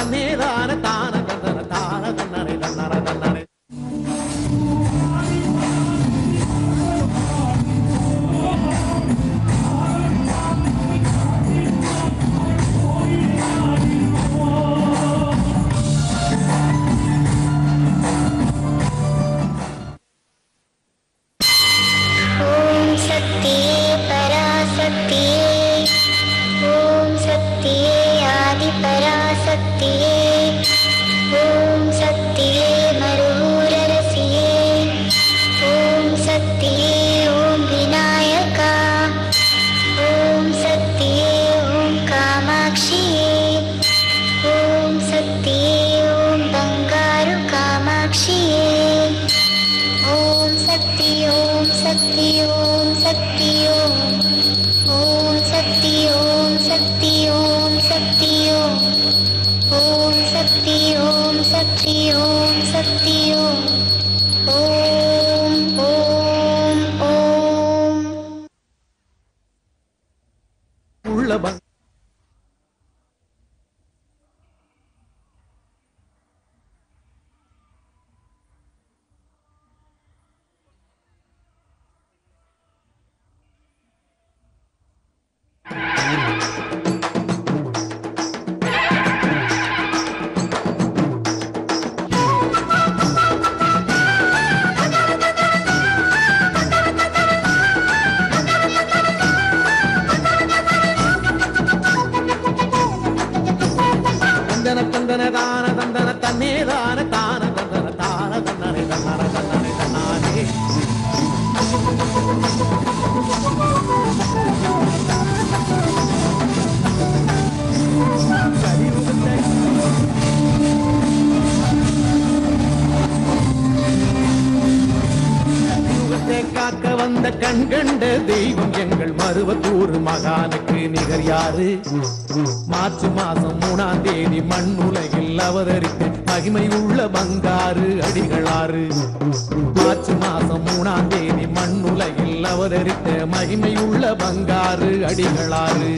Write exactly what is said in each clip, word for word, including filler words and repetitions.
தன்னே தான தான தந்தன தான தன்னரை தன்னர தன்னரை கண்கண்ட தெய்வம் எங்கள் மருவத்தூர் மகானுக்கு நிகர் யாரு? மார்ச் மாசம் மூணாம் தேதி மண்ணுலகில் அவதரித்து மகிமை உள்ள பங்காரு அடிகளாறு. மார்ச் மாசம் மூணாம் தேதி மண்ணுலகில் அவதரித்த மகிமை உள்ள பங்காரு அடிகளாறு.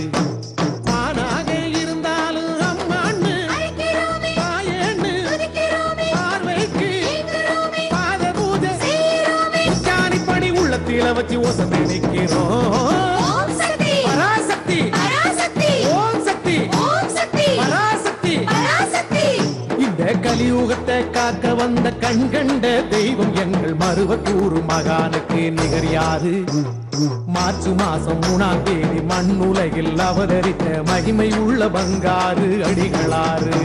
வச்சு ஓசம் நினைக்கிறோம் பராசக்தி ஓம் சக்தி பராசக்தி. இந்த கலியுகத்தை காக்க வந்த கண்கண்ட தெய்வம் எங்கள் மருவத்தூர் மகானுக்கு நிகர் யாரு? மார்ச் மாசம் மூணாம் தேதி மண்ணுலகில் அவதரித்த மகிமை உள்ள பங்காரு அடிகளாறு.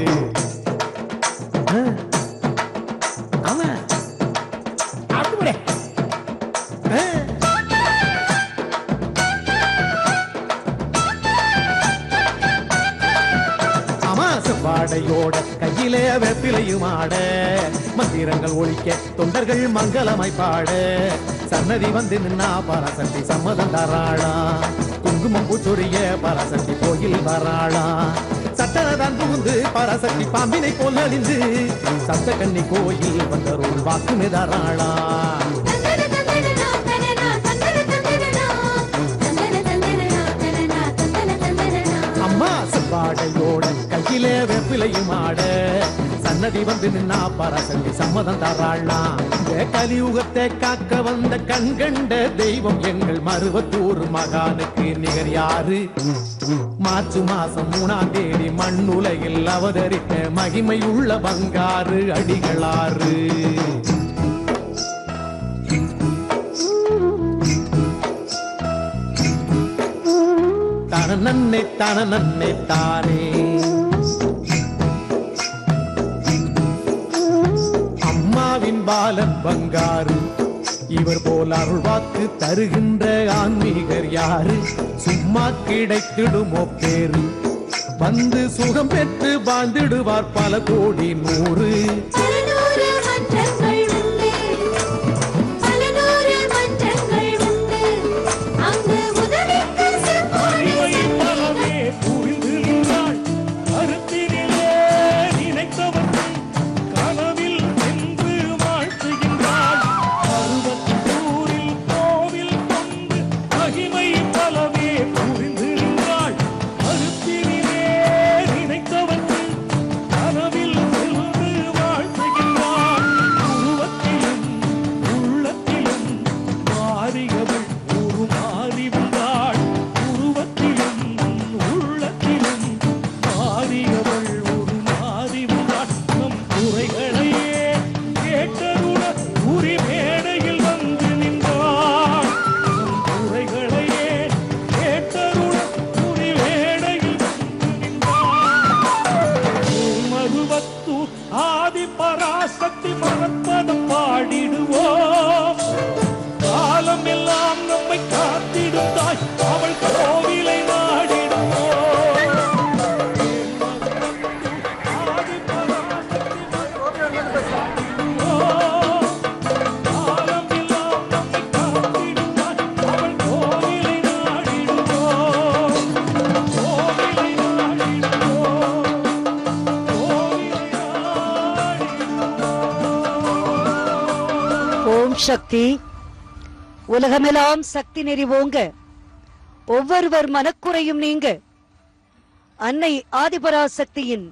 பாடையோட கையிலே வெப்பிலையும் ஆட மந்திரங்கள் ஒழிக்க தொண்டர்கள் மங்களமாய் பாட சன்னதி வந்து நின்னா பராசக்தி சம்மதம் தராளா. குங்குமம் பூச்சொரிய பராசக்தி கோயில் வராளா. சட்டனதான் புகுந்து பராசக்தி பாம்பினை போல் அழிந்து சப்த கன்னி கோயில் வந்தருள் வாக்குமே தராளா. அம்மா செவ்வாடையோட கையிலே வெப்பிலையும் ஆட சன்னதி வந்து நின்னா பராசக்தி சம்மதம் தராளா. கலியுகத்தை காக்க வந்த கண்கண்ட தெய்வம் எங்கள் மருவத்தூர் மகானுக்கு நிகர் யாரு? மார்ச் மாசம் மூணாம் தேதி மண்ணுலகில் அவதரித்த மகிமை உள்ள பங்காரு அடிகளாறு. தன நன்னே தன நன்னே தானே அம்மாவின் பாலன் பங்காரு. இவர் போல் அருள்வாக்கு தருகின்ற ஆன்மீகர் யாரு? சும்மா கிடைத்திடுமோ பேரு? வந்து சுகம் பெற்று வாழ்ந்திடுவார் பல கோடி நூறு. ஓம் சக்தி. உலகமெல்லாம் சக்தி நெறி ஓங்க, ஒவ்வொருவர் மனக்குறையும் நீங்க, அன்னை ஆதிபராசக்தியின்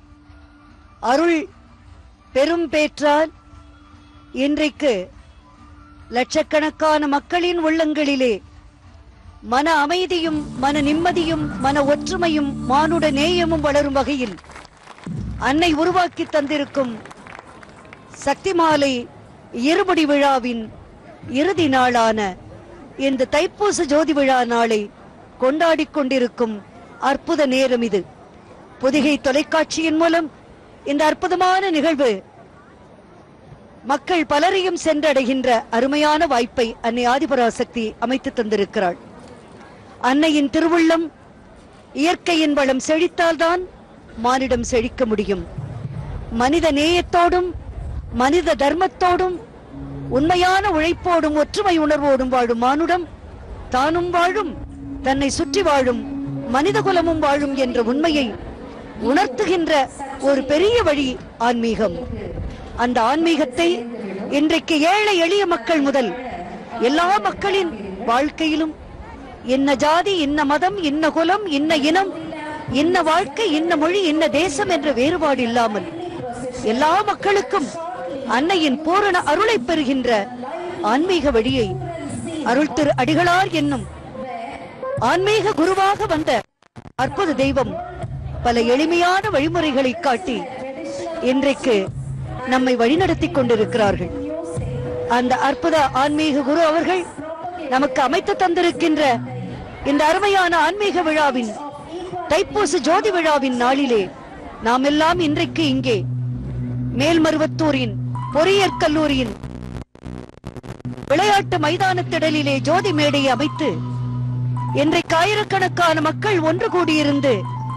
அருள் பெரும் பேற்றால் இன்றைக்கு லட்சக்கணக்கான மக்களின் உள்ளங்களிலே மன அமைதியும் மன நிம்மதியும் மன ஒற்றுமையும் மானுட நேயமும் வளரும் வகையில் அன்னை உருவாக்கி தந்திருக்கும் சக்தி மாலை இருமுடி விழாவின் இறுதி நாளான இந்த தைப்பூச ஜோதி விழா நாளை கொண்டாடி கொண்டிருக்கும் அற்புத நேரம் இது. பொதிகை தொலைக்காட்சியின் மூலம் இந்த அற்புதமான நிகழ்வு மக்கள் பலரையும் சென்றடைகின்ற அருமையான வாய்ப்பை அன்னை ஆதிபராசக்தி அமைத்து தந்திருக்கிறாள். அன்னையின் திருவுள்ளம் இயற்கையின் வளம் செழித்தால்தான் மானிடம் செழிக்க முடியும். மனித நேயத்தோடும் மனித தர்மத்தோடும் உண்மையான உழைப்போடும் ஒற்றுமை உணர்வோடும் வாழும் மானுடம் தானும் வாழும், தன்னை சுற்றி வாழும் மனித குலமும் வாழும் என்ற உண்மையை உணர்த்துகின்ற ஒரு பெரிய வழி ஆன்மீகம். அந்த ஆன்மீகத்தை இன்றைக்கு ஏழை எளிய மக்கள் முதல் எல்லா மக்களின் வாழ்க்கையிலும் இன்ன ஜாதி, இன்ன மதம், இன்ன குலம், இன்ன இனம், இன்ன வாழ்க்கை, இன்ன மொழி, இன்ன தேசம் என்ற வேறுபாடு இல்லாமல் எல்லா மக்களுக்கும் அன்னையின் பூரண அருளை பெறுகின்ற ஆன்மீக வழியை அருள் திரு அடிகளார் என்னும் ஆன்மீக குருவாக வந்த அற்புத தெய்வம் பல எளிமையான வழிமுறைகளை காட்டி இன்றைக்கு நம்மை வழிநடத்தி கொண்டிருக்கிறார்கள். அந்த அற்புத ஆன்மீக குரு அவர்கள் நமக்கு அமைத்து தந்திருக்கின்ற இந்த அருமையான ஆன்மீக விழாவின் தைப்பூச ஜோதி விழாவின் நாளிலே நாம் எல்லாம் இன்றைக்கு இங்கே மேல்மருவத்தூரின் பொறியியற் கல்லூரியின் விளையாட்டு மைதான திடலிலே ஜோதி மேடையை அமைத்து இன்றைக்கு ஆயிரக்கணக்கான மக்கள் ஒன்று கூடியிருந்து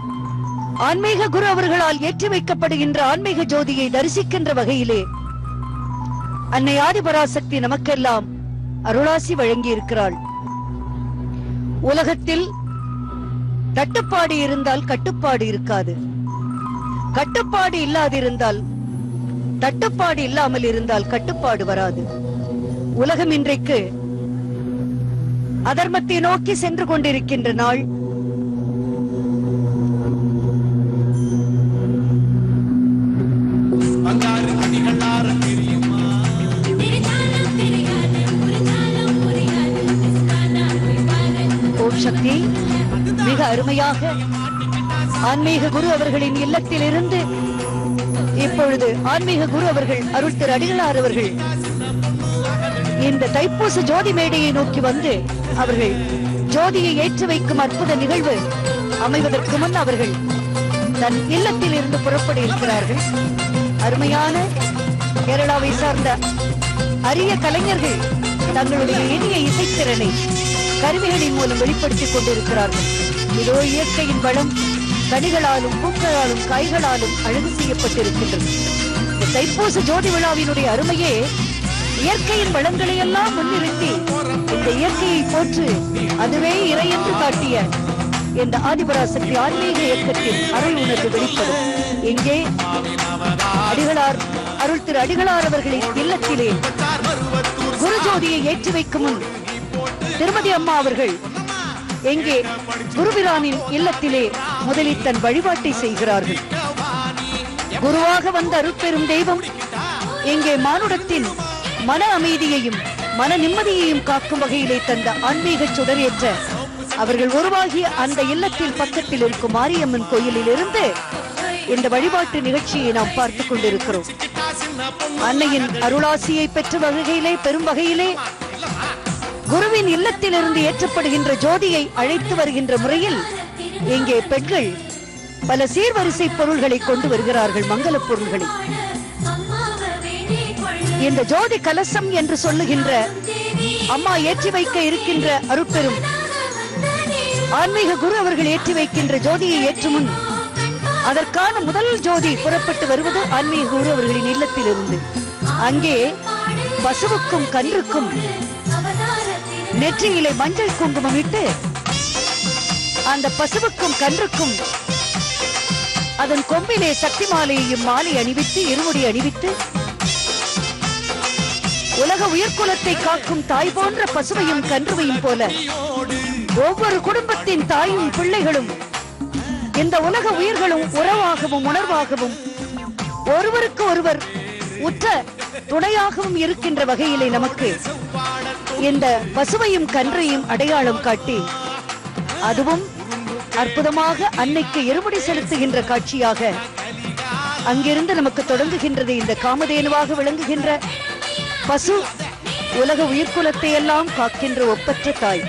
ஆன்மீக குரு அவர்களால் ஏற்றி வைக்கப்படுகின்ற ஆன்மீக ஜோதியை தரிசிக்கின்ற வகையிலே அன்னை ஆதிபராசக்தி நமக்கெல்லாம் அருளாசி வழங்கி இருக்கிறாள். உலகத்தில் தட்டுப்பாடு இருந்தால் கட்டுப்பாடு இருக்காது, கட்டுப்பாடு இல்லாதிருந்தால் தட்டுப்பாடு இல்லாமல் இருந்தால் கட்டுப்பாடு வராது. உலகம் இன்றைக்கு அதர்மத்தை நோக்கி சென்று கொண்டிருக்கின்ற நாள். ஓம் சக்தி. மிக அருமையாக ஆன்மீக குரு அவர்களின் இல்லத்தில் இருந்து இப்பொழுது ஆன்மீக குரு அவர்கள் அருள் திரு அடிகளார் அவர்கள் இந்த தைப்பூச ஜோதி மேடையை நோக்கி வந்து அவர்கள் ஜோதியை ஏற்றி வைக்கும் அற்புத நிகழ்வு அமைவதற்கு முன் அவர்கள் தன் இல்லத்தில் இருந்து புறப்பட இருக்கிறார்கள். அருமையான கேரளாவை சார்ந்த அரிய கலைஞர்கள் தங்களுடைய இனிய இசைத்திறனை கருவிகளின் மூலம் வெளிப்படுத்திக் கொண்டிருக்கிறார்கள். இதோ இயற்கையின் வளம் கனிகளாலும் பூக்களாலும் காய்களாலும் அழகு செய்யப்பட்டிருக்கின்றது. தைப்பூச ஜோதி விழாவினுடைய அருமையே இயற்கையின் வளங்களை எல்லாம் முன்னிறுத்தி இந்த இயற்கையை போற்று அதுவே இறை என்று காட்டிய இந்த ஆதிபராசக்தி ஆன்மீக இயக்கத்தின் அறை உணர்வு வெளிப்படும். எங்கே அடிகளார் அருள் திரு அடிகளார் அவர்களின் இல்லத்திலே குரு ஜோதியை ஏற்றி வைக்கும் முன் திருமதி அம்மா அவர்கள் எங்கே குருபிரானின் இல்லத்திலே முதலில் தன் வழிபாட்டை செய்கிறார்கள். குருவாக வந்த அருட்பெரும் தெய்வம் எங்கே மானுடத்தின் மன அமைதியையும் மன நிம்மதியையும் காக்கும் வகையிலே தந்த ஆன்மீக சுடரேற்ற அவர்கள் உருவாகிய அந்த இல்லத்தில் பக்கத்தில் இருக்கும் மாரியம்மன் கோயிலில் இருந்து இந்த வழிபாட்டு நிகழ்ச்சியை நாம் பார்த்துக் கொண்டிருக்கிறோம். அன்னையின் அருளாசியை பெற்ற வகையிலே பெரும் வகையிலே குருவின் இல்லத்திலிருந்து ஏற்றப்படுகின்ற ஜோதியை அழைத்து வருகின்ற முறையில் இங்கே பெண்கள் பல சீர்வரிசை பொருள்களை கொண்டு வருகிறார்கள், மங்கள பொருள்களை. இந்த ஜோதி கலசம் என்று சொல்லுகின்ற அம்மா ஏற்றி வைக்க இருக்கின்ற அருட்பெரும் ஆன்மீக குரு அவர்கள் ஏற்றி வைக்கின்ற ஜோதியை ஏற்றும் முன் அதற்கான முதல் ஜோதி புறப்பட்டு வருவது ஆன்மீக குரு அவர்களின் இல்லத்தில் இருந்து. அங்கே பசுவுக்கும் கன்றுக்கும் நெற்றியிலே மஞ்சள் குங்குமம் இட்டு அந்த பசுவுக்கும் கன்றுக்கும் அதன் கொம்பிலே சக்தி மாலையையும் மாலை அணிவித்து இருமுடி அணிவித்து உலக உயிர்குலத்தை காக்கும் தாய் போன்ற பசுவையும் கன்றுவையும் போல ஒவ்வொரு குடும்பத்தின் தாயும் பிள்ளைகளும் இந்த உலக உயிர்களும் உறவாகவும் உணர்வாகவும் ஒருவருக்கு ஒருவர் உற்ற துணையாகவும் இருக்கின்ற வகையிலே நமக்கு இந்த பசுவையும் கன்றையும் அடையாளம் காட்டி அதுவும் அற்புதமாக அன்னைக்கு இருமுடி செலுத்துகின்ற காட்சியாக அங்கிருந்து நமக்கு தொடங்குகின்றது. இந்த காமதேனுவாக விளங்குகின்ற பசு உலக உயிர்குலத்தை எல்லாம் காக்கின்ற ஒப்பற்ற தாய்.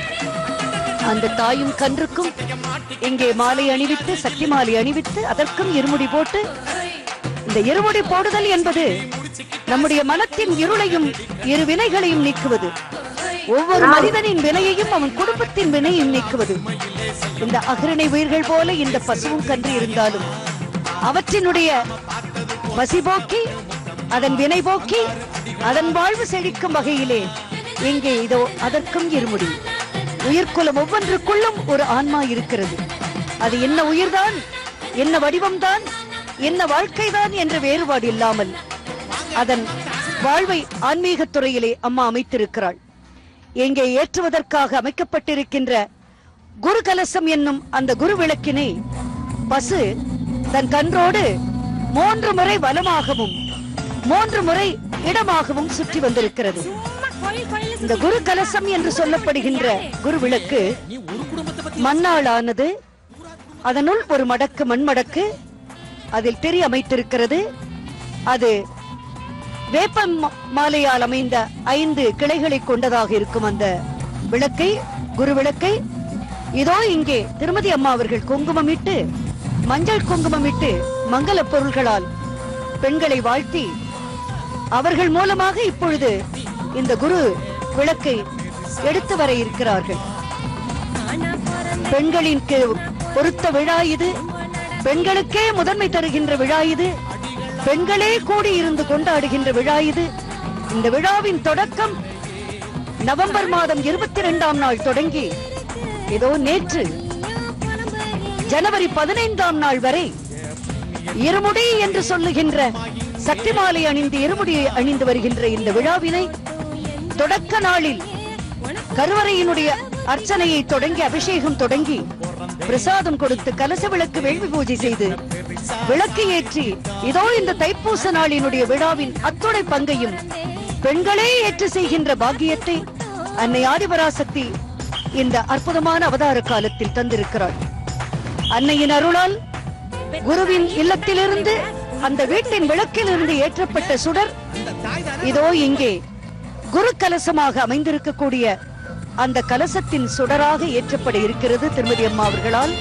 அந்த தாயும் கன்றுக்கும் இங்கே மாலை அணிவித்து, சக்தி மாலை அணிவித்து, அதற்கும் இருமுடி போட்டு, இந்த இருமுடி போடுதல் என்பது நம்முடைய மனத்தின் இருளையும் இரு வினைகளையும் நீக்குவது, ஒவ்வொரு மனிதனின் வினையையும் அவன் குடும்பத்தின் வினையும் நீக்குவது. இந்த அகிரணை உயிர்கள் போல இந்த பசுவும் கன்று இருந்தாலும் அவற்றினுடைய பசி போக்கி, அதன் வினை போக்கி, அதன் வாழ்வு செழிக்கும் வகையிலே இங்கே இதோ அதற்கும் இருமுடி. உயிர்குலம் ஒவ்வொன்றுக்குள்ளும் ஒரு ஆன்மா இருக்கிறது. அது என்ன உயிர்தான், என்ன வடிவம்தான், என்ன வாழ்க்கைதான் என்ற வேறுபாடு இல்லாமல் அதன் வாழ்வை ஆன்மீக துறையிலே அம்மா அமைத்திருக்கிறாள். இங்கே ஏற்றுவதற்காக அமைக்கப்பட்டிருக்கின்ற குரு கலசம் என்னும் அந்த குரு விளக்கினை பசு தன் கன்றோடு மூன்று முறை வலமாகவும் மூன்று முறை இடமாகவும் சுற்றி வந்திருக்கிறது. இந்த குரு கலசம் என்று சொல்லப்படுகின்ற குரு விளக்கு மண்ணாலானது. அதனுள் ஒரு மடக்கு, மண் மடக்கு, அதில் திரி அமைத்திருக்கிறது. அது வேப்ப மாலையால் அமைந்த ஐந்து கிளைகளை கொண்டதாக இருக்கும் அந்த விளக்கை, குரு விளக்கை இதோ இங்கே திருமதி அம்மா அவர்கள் குங்குமமிட்டு, மஞ்சள் குங்குமமிட்டு, மங்கள பொருள்களால் பெண்களை வாழ்த்தி அவர்கள் மூலமாக இப்பொழுது இந்த குரு விளக்கை எடுத்து வர இருக்கிறார்கள். பெண்களின் பொருத்த விழா இது. பெண்களுக்கே முதன்மை தருகின்ற விழா இது. பெண்களே கூடி இருந்து கொண்டாடுகின்ற விழா இது. இந்த விழாவின் தொடக்கம் நவம்பர் மாதம் இருபத்தி இரண்டாம் நாள் தொடங்கி ஏதோ நேற்று ஜனவரி பதினைந்தாம் நாள் வரை இருமுடி என்று சொல்லுகின்ற சக்தி மாலை அணிந்து இருமுடியை அணிந்து வருகின்ற இந்த விழாவினை தொடக்க நாளில் கருவறையினுடைய அர்ச்சனையை தொடங்கி, அபிஷேகம் தொடங்கி, பிரசாதம் கொடுத்து, கலச விளக்கு வேள்வி பூஜை செய்து, விளக்கு ஏற்றி, இதோ இந்த தைப்பூச நாளினுடைய விழாவின் அத்துணை பங்கையும் பெண்களே ஏற்று செய்கின்ற பாக்கியத்தை அன்னை ஆதிபராசக்தி இந்த அற்புதமான அவதார காலத்தில் தந்திருக்கிறாள். அன்னையின் அருளால் குருவின் இல்லத்திலிருந்து, அந்த வீட்டின் விளக்கிலிருந்து ஏற்றப்பட்ட சுடர் இதோ இங்கே குரு கலசமாக அமைந்திருக்கக்கூடிய அந்த கலசத்தின் சுடராக ஏற்றப்பட இருக்கிறது திருமதி அம்மா அவர்களால்.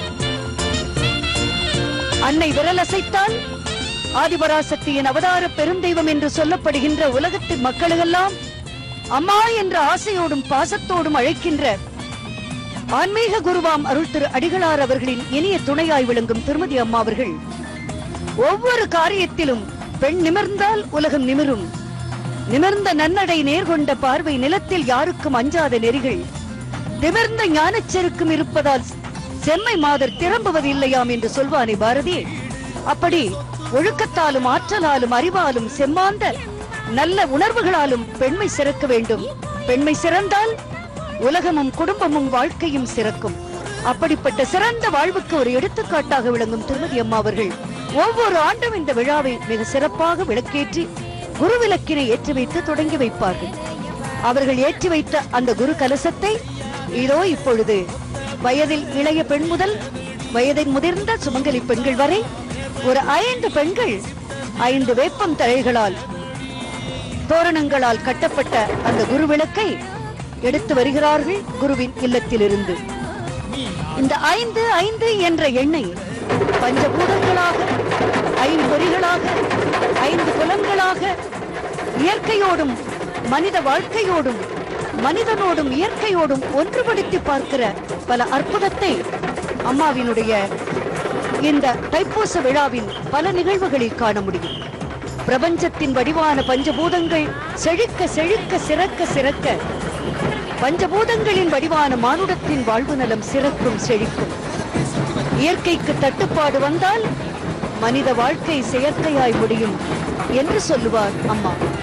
அன்னை விரல் அசைத்தால் ஆதிபராசக்தியின் அவதார பெருந்தெய்வம் என்று சொல்லப்படுகின்ற உலகத்தின் மக்களெல்லாம் அம்மா என்ற ஆசையோடும் பாசத்தோடும் அழைக்கின்ற ஆன்மீக குருவாம் அருள் திரு அடிகளார் அவர்களின் இனிய துணையாய் விளங்கும் திருமதி அம்மா அவர்கள் ஒவ்வொரு காரியத்திலும் பெண் நிமிர்ந்தால் உலகம் நிமிரும், நிமிர்ந்த நன்னடை, நேர்கொண்ட பார்வை, நிலத்தில் யாருக்கும் அஞ்சாத நெறிகள், நிமிர்ந்த ஞானச் செருக்கும் இருப்பதால் செம்மை மாதர் திரும்புவது இல்லையாம் என்று சொல்வானே பாரதி. அப்படி ஒழுக்கத்தாலும் ஆற்றலாலும் அறிவாலும் செம்மாந்த நல்ல உணர்வுகளாலும் பெண்மை சிறக்க வேண்டும். பெண்மை சிறந்தால் உலகமும் குடும்பமும் வாழ்க்கையும் சிறக்கும். அப்படிப்பட்ட சிறந்த வாழ்வுக்கு ஒரு எடுத்துக்காட்டாக விளங்கும் திருமதி அம்மா அவர்கள் ஒவ்வொரு ஆண்டும் இந்த விழாவை மிக சிறப்பாக விளக்கேற்றி குரு விளக்கினை ஏற்றி வைத்து தொடங்கி வைப்பார்கள். அவர்கள் ஏற்றி வைத்த அந்த குரு கலசத்தை இதோ இப்பொழுது வயதில் இளைய பெண் முதல் வயதில் முதிர்ந்த சுமங்கலி பெண்கள் வரை ஒரு ஐந்து பெண்கள் ஐந்து வேப்பம் தழைகளால் தோரணங்களால் கட்டப்பட்ட அந்த குரு விளக்கை எடுத்து வருகிறார்கள் குருவின் இல்லத்திலிருந்து. இந்த ஐந்து ஐந்து என்ற எண்ணெய் பஞ்சபூதங்களாக, ஐம்பொறிகளாக, ஐந்து புலன்களாக, இயற்கையோடும் மனித வாழ்க்கையோடும் மனிதனோடும் இயற்கையோடும் ஒன்றுபடுத்தி பார்க்கிற பல அற்புதத்தை அம்மாவினுடைய இந்த தைப்பூச விழாவின் பல நிகழ்வுகளில் காண முடியும். பிரபஞ்சத்தின் வடிவான பஞ்சபூதங்கள் செழிக்க செழிக்க சிறக்க சிறக்க பஞ்சபூதங்களின் வடிவான மானுடத்தின் வாழ்வு நலம் சிறக்கும் செழிக்கும். இயற்கைக்கு தட்டுப்பாடு வந்தால் மனித வாழ்க்கை செயற்கையாய் முடியும் என்று சொல்லுவார் அம்மா.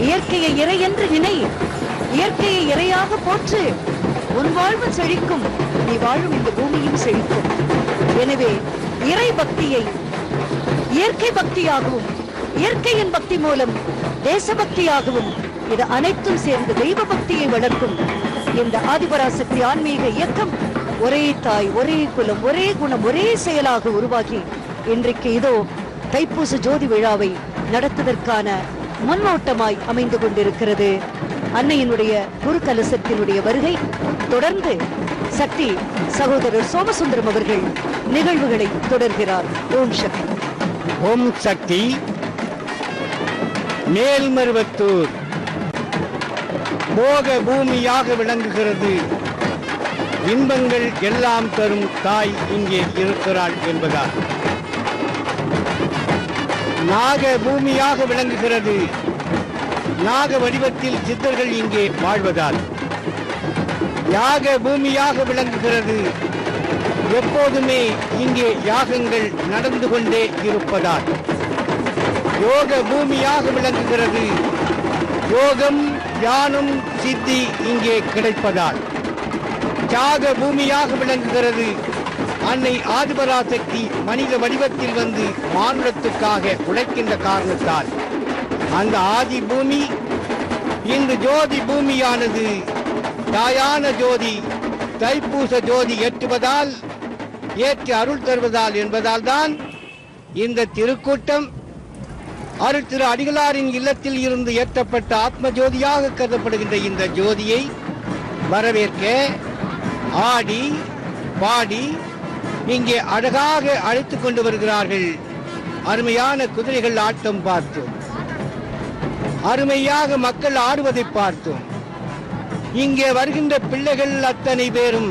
இயற்கையை இறை என்று நினை, இயற்கையை இறையாக போற்று, உன் வாழ்வு செழிக்கும், நீ வாழும் இந்த பூமியும் செழிக்கும். எனவே இறை பக்தியை இயற்கை பக்தியாகவும், இயற்கையின் பக்தி மூலம் தேசபக்தியாகவும், இது அனைத்தும் சேர்ந்து தெய்வ பக்தியை வளர்க்கும் இந்த ஆதிபராசக்தி ஆன்மீக இயக்கம் ஒரே தாய், ஒரே குலம், ஒரே குணம், ஒரே செயலாக உருவாகி இன்றைக்கு இதோ தைப்பூச ஜோதி விழாவை நடத்துவதற்கான முன்னோட்டமாய் அமைந்து கொண்டிருக்கிறது. அன்னையினுடைய குரு கலசத்தினுடைய வருகை தொடர்ந்து சக்தி சகோதரர் சோமசுந்தரம் அவர்கள் நிகழ்வுகளை தொடர்கிறார். ஓம் சக்தி. ஓம் சக்தி. மேல்மருவத்தூர் போக பூமியாக விளங்குகிறது. இன்பங்கள் எல்லாம் தரும் தாய் இங்கே இருக்கிறாள் என்பதால். நாக பூமியாக விளங்குகிறது. நாக வடிவத்தில் சித்தர்கள் இங்கே வாழ்வதால். யாக பூமியாக விளங்குகிறது. எப்போதுமே இங்கே யாகங்கள் நடந்து கொண்டே இருப்பதால். யோக பூமியாக விளங்குகிறது. யோகம், ஞானம், சித்தி இங்கே கிடைப்பதால். தியாக பூமியாக விளங்குகிறது. அன்னை ஆதிபராசக்தி மனித வடிவத்தில் வந்து மானுடத்துக்காக உழைக்கின்ற காரணத்தால் அந்த ஆதி பூமி இந்த ஜோதி பூமியானது தாயான ஜோதி தைப்பூச ஜோதி ஏற்றுவதால், ஏற்று அருள் தருவதால் என்பதால் தான் இந்த திருக்கூட்டம் அருள் திரு அடிகளாரின் இல்லத்தில் இருந்து ஏற்றப்பட்ட ஆத்ம ஜோதியாக கருதப்படுகின்ற இந்த ஜோதியை வரவேற்க ஆடி பாடி இங்கே அழகாக அழைத்துக் கொண்டு வருகிறார்கள். அருமையான குதிரைகள் ஆட்டம் பார்த்தோம். அருமையாக மக்கள் ஆடுவதை பார்த்தோம். இங்கே வருகின்ற பிள்ளைகள் அத்தனை பேரும்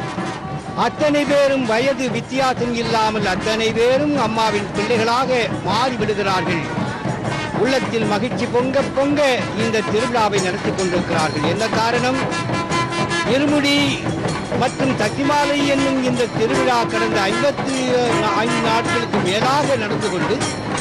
அத்தனை பேரும் வயது வித்தியாசம் இல்லாமல் அத்தனை பேரும் அம்மாவின் பிள்ளைகளாக மாறிவிடுகிறார்கள். உள்ளத்தில் மகிழ்ச்சி பொங்க பொங்க இந்த திருவிழாவை நடத்தி கொண்டிருக்கிறார்கள். என்ன காரணம்? இருமுடி மற்றும் சக்திமாலை என்னும் இந்த திருவிழா கடந்த ஐம்பத்தி ஐந்து நாட்களுக்கு மேலாக நடந்து கொண்டு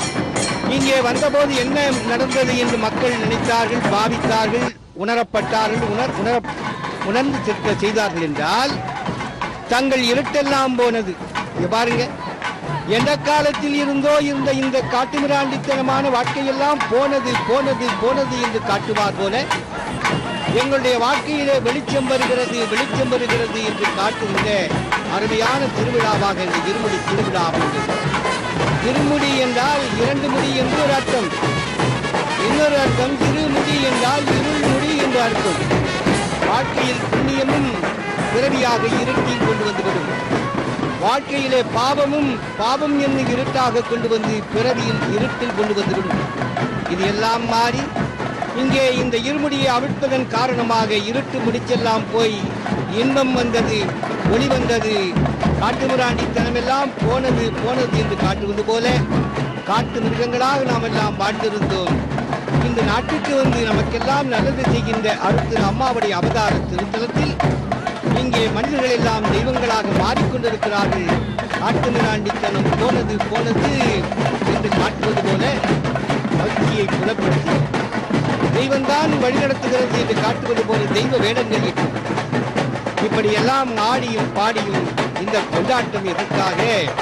இங்கே வந்தபோது என்ன நடந்தது என்று மக்கள் நினைத்தார்கள், பாவித்தார்கள், உணரப்பட்டார்கள். உணர் உணர உணர்ந்து திருத்த செய்தார்கள் என்றால் தங்கள் இருட்டெல்லாம் போனது. பாருங்க, எந்த காலத்தில் இருந்தோ இருந்த இந்த காட்டுமிராண்டித்தனமான வாழ்க்கையெல்லாம் போனது போனது போனது என்று காட்டுவார் போல எங்களுடைய வாழ்க்கையிலே வெளிச்சம் வருகிறது வெளிச்சம் வருகிறது என்று காட்டுகின்ற அருமையான திருவிழாவாக இந்த இருமுடி திருவிழா அமைந்தது. திருமுடி என்றால் இரண்டு முடி என்று ஒரு அர்த்தம். இன்னொரு அர்த்தம் திருமுடி என்றால் இருள் முடி என்று அர்த்தம். வாழ்க்கையில் புண்ணியமும் பிறவியாக இருட்டில் கொண்டு வந்துவிடும். வாழ்க்கையிலே பாவமும் பாவம் என்னும் இருட்டாக கொண்டு வந்து பிறவியில் இருட்டில் கொண்டு வந்துவிடும். இது எல்லாம் மாறி இங்கே இந்த இருமுடியை அவிழ்ப்பதன் காரணமாக இருட்டு முடிச்செல்லாம் போய் இன்பம் வந்தது, ஒளி வந்தது, காட்டுமிராண்டித்தனமெல்லாம் போனது போனது என்று காட்டுவது போல காட்டு மிருகங்களாக நாம் எல்லாம் வாழ்ந்திருந்தோம். இந்த நாட்டுக்கு வந்து நமக்கெல்லாம் நல்லது செய்கின்ற அடுத்த அம்மாவுடைய அவதார திருத்தலத்தில் இங்கே மனிதர்கள் எல்லாம் தெய்வங்களாக மாறிக்கொண்டிருக்கிறார்கள். காட்டுமிராண்டித்தனம் போனது போனது என்று காட்டுவது போல பக்தியை புலப்படுத்தி தெய்வம்தான் வழிநடத்துகிறது என்று காட்டுவது போல தெய்வ வேடங்கள் இட்டும் இப்படி எல்லாம் ஆடியும் பாடியும் இந்த கொண்டாட்டம் எதற்காக?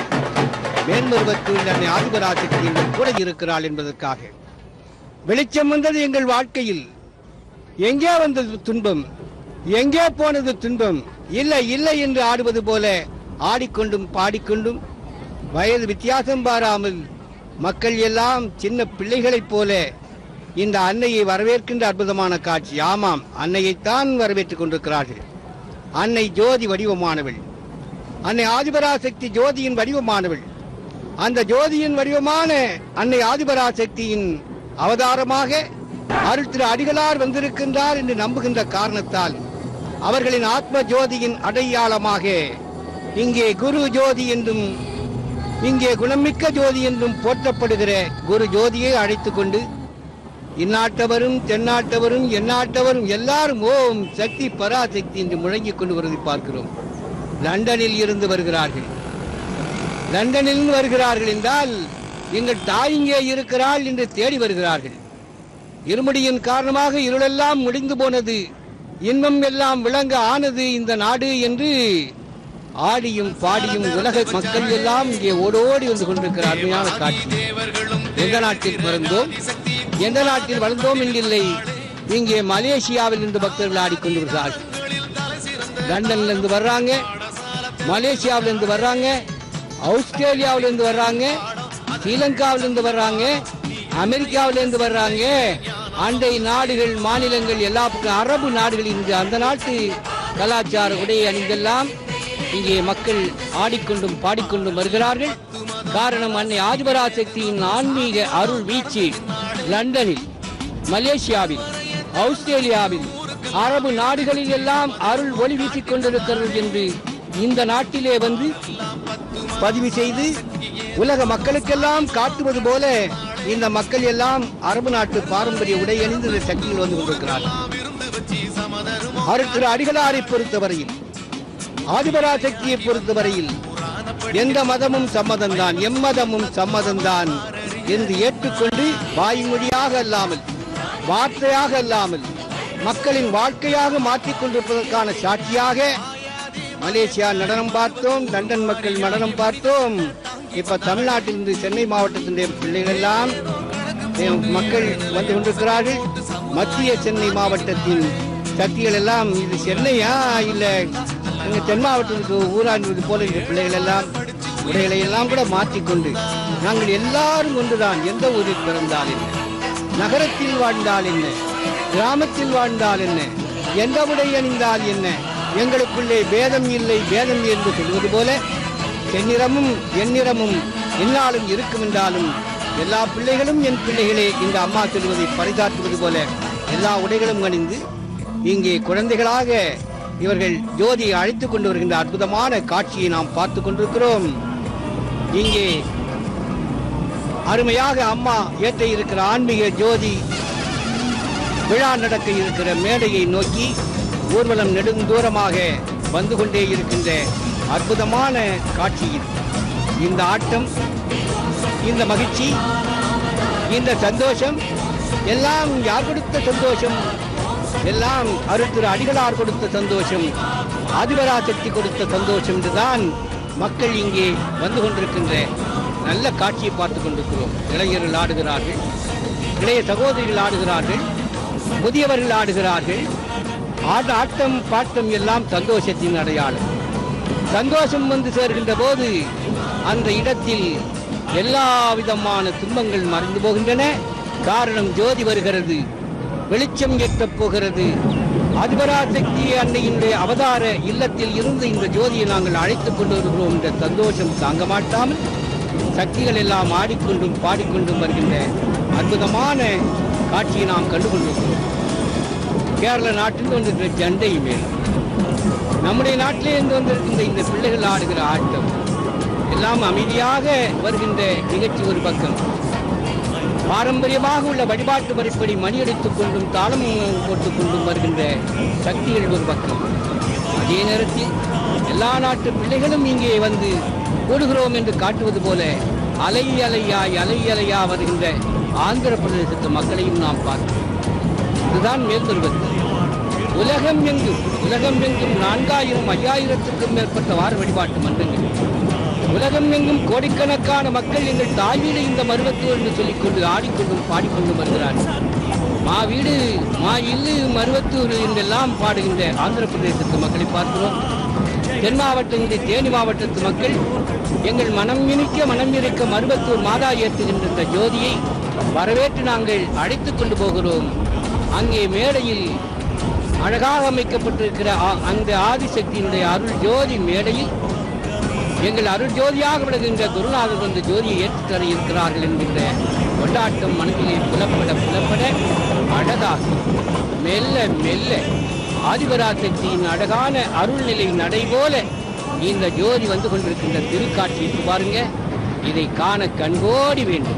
மேன்மருவத்தூர் அன்னை ஆதிபராசக்தி கூட இருக்கிறாள் என்பதற்காக. வெளிச்சம் வந்தது எங்கள் வாழ்க்கையில். எங்கே வந்தது துன்பம்? எங்கே போனது துன்பம்? இல்லை இல்லை என்று ஆடுவது போல ஆடிக்கொண்டும் பாடிக்கொண்டும் வயது வித்தியாசம் பாராமல் மக்கள் எல்லாம் சின்ன பிள்ளைகளைப் போல இந்த அன்னையை வரவேற்கின்ற அற்புதமான காட்சி. ஆமாம், அன்னையைத்தான் வரவேற்றுக் கொண்டிருக்கிறார்கள். அன்னை ஜோதி வடிவமானவள். அன்னை ஆதிபராசக்தி ஜோதியின் வடிவமானவள். அந்த ஜோதியின் வடிவமான அன்னை ஆதிபராசக்தியின் அவதாரமாக அருள் திரு அடிகளார் வந்திருக்கின்றார் என்று நம்புகின்ற காரணத்தால் அவர்களின் ஆத்ம ஜோதியின் அடையாளமாக இங்கே குரு ஜோதி என்றும் இங்கே குணமிக்க ஜோதி என்றும் போற்றப்படுகிற குரு ஜோதியை அழைத்துக் கொண்டு இந்நாட்டவரும் தென்னாட்டவரும் எந்நாட்டவரும் எல்லாரும் ஓம் சக்தி பராசக்தி என்று முழங்கிக் கொண்டு வருவதை பார்க்கிறோம். லண்டனில் இருந்து வருகிறார்கள். லண்டனில் வருகிறார்கள் என்றால் எங்கள் தாய் இங்கே இருக்கிறாள் என்று தேடி வருகிறார்கள். இருமுடியின் காரணமாக இருளெல்லாம் முடிந்து போனது, இன்பம் எல்லாம் விளங்க ஆனது இந்த நாடு என்று ஆடியும் பாடியும் உலக மக்கள் எல்லாம் இங்கே ஓடோடி வந்து கொண்டிருக்கிற அருமையான காட்சி. எந்த நாட்டில் பிறந்தோம், எந்த நாட்டில் வளர்ந்தோம் என்றில்லை, இங்கே மலேசியாவில் இருந்து பக்தர்கள் ஆடிக்கொண்டிருக்கிறார்கள். லண்டன்ல இருந்து வர்றாங்க, மலேசியாவில இருந்து வர்றாங்க, ஆஸ்திரேலியாவில இருந்து வர்றாங்க, ஸ்ரீலங்காவில இருந்து வர்றாங்க, அமெரிக்காவில இருந்து வர்றாங்க, அண்டை நாடுகள் மாநிலங்கள் எல்லா அரபு நாடுகள் இருந்து அந்த நாட்டு கலாச்சார உடையை அணிந்தெல்லாம் இங்கே மக்கள் ஆடிக்கொண்டும் பாடிக்கொண்டும் வருகிறார்கள். காரணம், அன்னை ஆதிபராசக்தியின் ஆன்மீக அருள் வீச்சு லண்டனில், மலேசியாவில், ஆஸ்திரேலியாவில், அரபு நாடுகளில் எல்லாம் அருள் ஒளி வீசிக் கொண்டிருக்கிறது என்று இந்த நாட்டிலே வந்து பதிவு செய்து உலக மக்களுக்கெல்லாம் காட்டுவது போல இந்த மக்கள் எல்லாம் அரபு நாட்டு பாரம்பரிய உடை அணிந்து சக்தியில் வந்து கொண்டிருக்கிறார்கள். அருட்திரு அடிகளாரை பொறுத்தவரையில், ஆதிபராசக்தியை பொறுத்தவரையில் எந்த மதமும் சம்மதம்தான், எம்மதமும் சம்மதம்தான் என்று ஏற்றுக்கொண்டு வாய்மொழியாக அல்லாமல் வார்த்தையாக அல்லாமல் மக்களின் வாழ்க்கையாக மாற்றிக் கொண்டிருப்பதற்கான சாட்சியாக மலேசியா நடனம் பார்த்தோம், லண்டன் மக்கள் நடனம் பார்த்தோம். இப்ப தமிழ்நாட்டிலிருந்து சென்னை மாவட்டத்தினுடைய பிள்ளைகள் எல்லாம் மக்கள் வந்து கொண்டிருக்கிறார்கள். மத்திய சென்னை மாவட்டத்தின் சக்திகள் எல்லாம் இது சென்னையா இல்ல தென் மாவட்டத்துக்கு ஊராடுவது போல இந்த பிள்ளைகள் எல்லாம் உடைகளை எல்லாம் கூட மாற்றிக்கொண்டு நாங்கள் எல்லாரும் ஒன்றுதான், எந்த ஊரில் பிறந்தால் என்ன, நகரத்தில் வாழ்ந்தால் என்ன, கிராமத்தில் வாழ்ந்தால் என்ன, எந்த உடை அணிந்தால் என்ன, எங்களுக்குள்ளே பேதம் இல்லை பேதம் என்று சொல்வது போல செந்நிறமும் எந்நிறமும் என்னாலும் இருக்கும் என்றாலும் எல்லா பிள்ளைகளும் என் பிள்ளைகளே இந்த அம்மா சொல்வதை பரிதாற்றுவது போல எல்லா உடைகளும் அணிந்து இங்கே குழந்தைகளாக இவர்கள் ஜோதியை அழைத்துக் கொண்டு வருகின்ற அற்புதமான காட்சியை நாம் பார்த்து கொண்டிருக்கிறோம். இங்கே அருமையாக அம்மா ஏற்ற இருக்கிற ஆன்மீக ஜோதி விழா நடக்க இருக்கிற மேடையை நோக்கி ஊர்வலம் நெடுந்தூரமாக வந்து கொண்டே இருக்கின்ற அற்புதமான காட்சியில் இந்த ஆட்டம், இந்த மகிழ்ச்சி, இந்த சந்தோஷம் எல்லாம் யார் கொடுத்த சந்தோஷம்? எல்லாம் அருட்திரு அடிகளார் கொடுத்த சந்தோஷம், ஆதிபராசக்தி கொடுத்த சந்தோஷம் என்றுதான் மக்கள் இங்கே வந்து கொண்டிருக்கின்ற நல்ல காட்சியை பார்த்து கொண்டிருக்கிறோம். இளைஞர்கள் ஆடுகிறார்கள், இளைய சகோதரிகள் ஆடுகிறார்கள், முதியவர்கள் ஆடுகிறார்கள். ஆட ஆட்டம் பாட்டம் எல்லாம் சந்தோஷத்தின் அடையாளம். சந்தோஷம் வந்து சேர்கின்ற போது அந்த இடத்தில் எல்லா விதமான துன்பங்கள் மறைந்து போகின்றன. காரணம், ஜோதி வருகிறது, வெளிச்சம் எட்டப் போகிறது. ஆதிபராசக்தி அன்னையினுடைய அவதார இல்லத்தில் இருந்து இந்த ஜோதியை நாங்கள் அழைத்துக் கொண்டு வருகிறோம் என்ற சந்தோஷம் தாங்க மாட்டாமல் சக்திகள் எல்லாம் ஆடிக்கொண்டும் பாடிக்கொண்டும் வருகின்ற அற்புதமான காட்சியை நாம் கண்டுகொண்டிருக்கிறோம். கேரள நாட்டில் வந்திருக்கிற ஜண்டை மேல், நம்முடைய நாட்டிலே இருந்து வந்திருக்கின்ற இந்த பிள்ளைகள் ஆடுகிற ஆட்டம் எல்லாம் அமைதியாக வருகின்ற நிகழ்ச்சி ஒரு பக்கம், பாரம்பரியமாக உள்ள வழிபாட்டு முறைப்படி மணி அடித்துக் கொண்டும் தாளம் போட்டுக் கொண்டும் வருகின்ற சக்திகள் ஒரு பக்கம். அதே நேரத்தில் எல்லா நாட்டு பிள்ளைகளும் இங்கே வந்து கூடுகிறோம் என்று காட்டுவது போல அலை அலையாய் அலை அலையா வருகின்ற ஆந்திர பிரதேசத்து மக்களையும் நாம் பார்க்கிறோம். இதுதான் மேற்கொள்வது. உலகம் எங்கும் உலகம் எங்கும் நான்காயிரம் ஐயாயிரத்துக்கும் மேற்பட்ட வார வழிபாட்டு மன்றங்கள், உலகம் எங்கும் கோடிக்கணக்கான மக்கள் எங்கள் தாய் வீடு இந்த மருவத்தூர் என்று சொல்லிக்கொண்டு ஆடிக்கொண்டும் பாடிக்கொண்டும் வருகிறார்கள். மா வீடு மா இல்லு மருவத்தூர் என்றெல்லாம் பாடுகின்ற ஆந்திர பிரதேசத்து மக்களை பார்க்கிறோம். தென் மாவட்டத்தில் தேனி மாவட்டத்து மக்கள் எங்கள் மனம் இனிக்க மனம் இருக்க மருவத்தூர் மாதா ஏற்றுகின்ற இந்த ஜோதியை வரவேற்று நாங்கள் அழைத்துக் கொண்டு போகிறோம். அங்கே மேடையில் அழகாக அமைக்கப்பட்டிருக்கிற அந்த ஆதிசக்தியினுடைய அருள் ஜோதி மேடையில் எங்கள் அருள் ஜோதியாக விடுகின்ற குருநாதர் வந்து ஜோதியை ஏற்றுத் தர இருக்கிறார்கள் என்கின்ற கொண்டாட்டம் மனதிலே புலப்பட புலப்பட அழகாக மெல்ல மெல்ல ஆதிபராசக்தியின் அழகான அருள்நிலை நடை போல இந்த ஜோதி வந்து கொண்டிருக்கின்ற திருக்காட்சியை பாருங்க. இதை காண கண்கோடி வேண்டும்.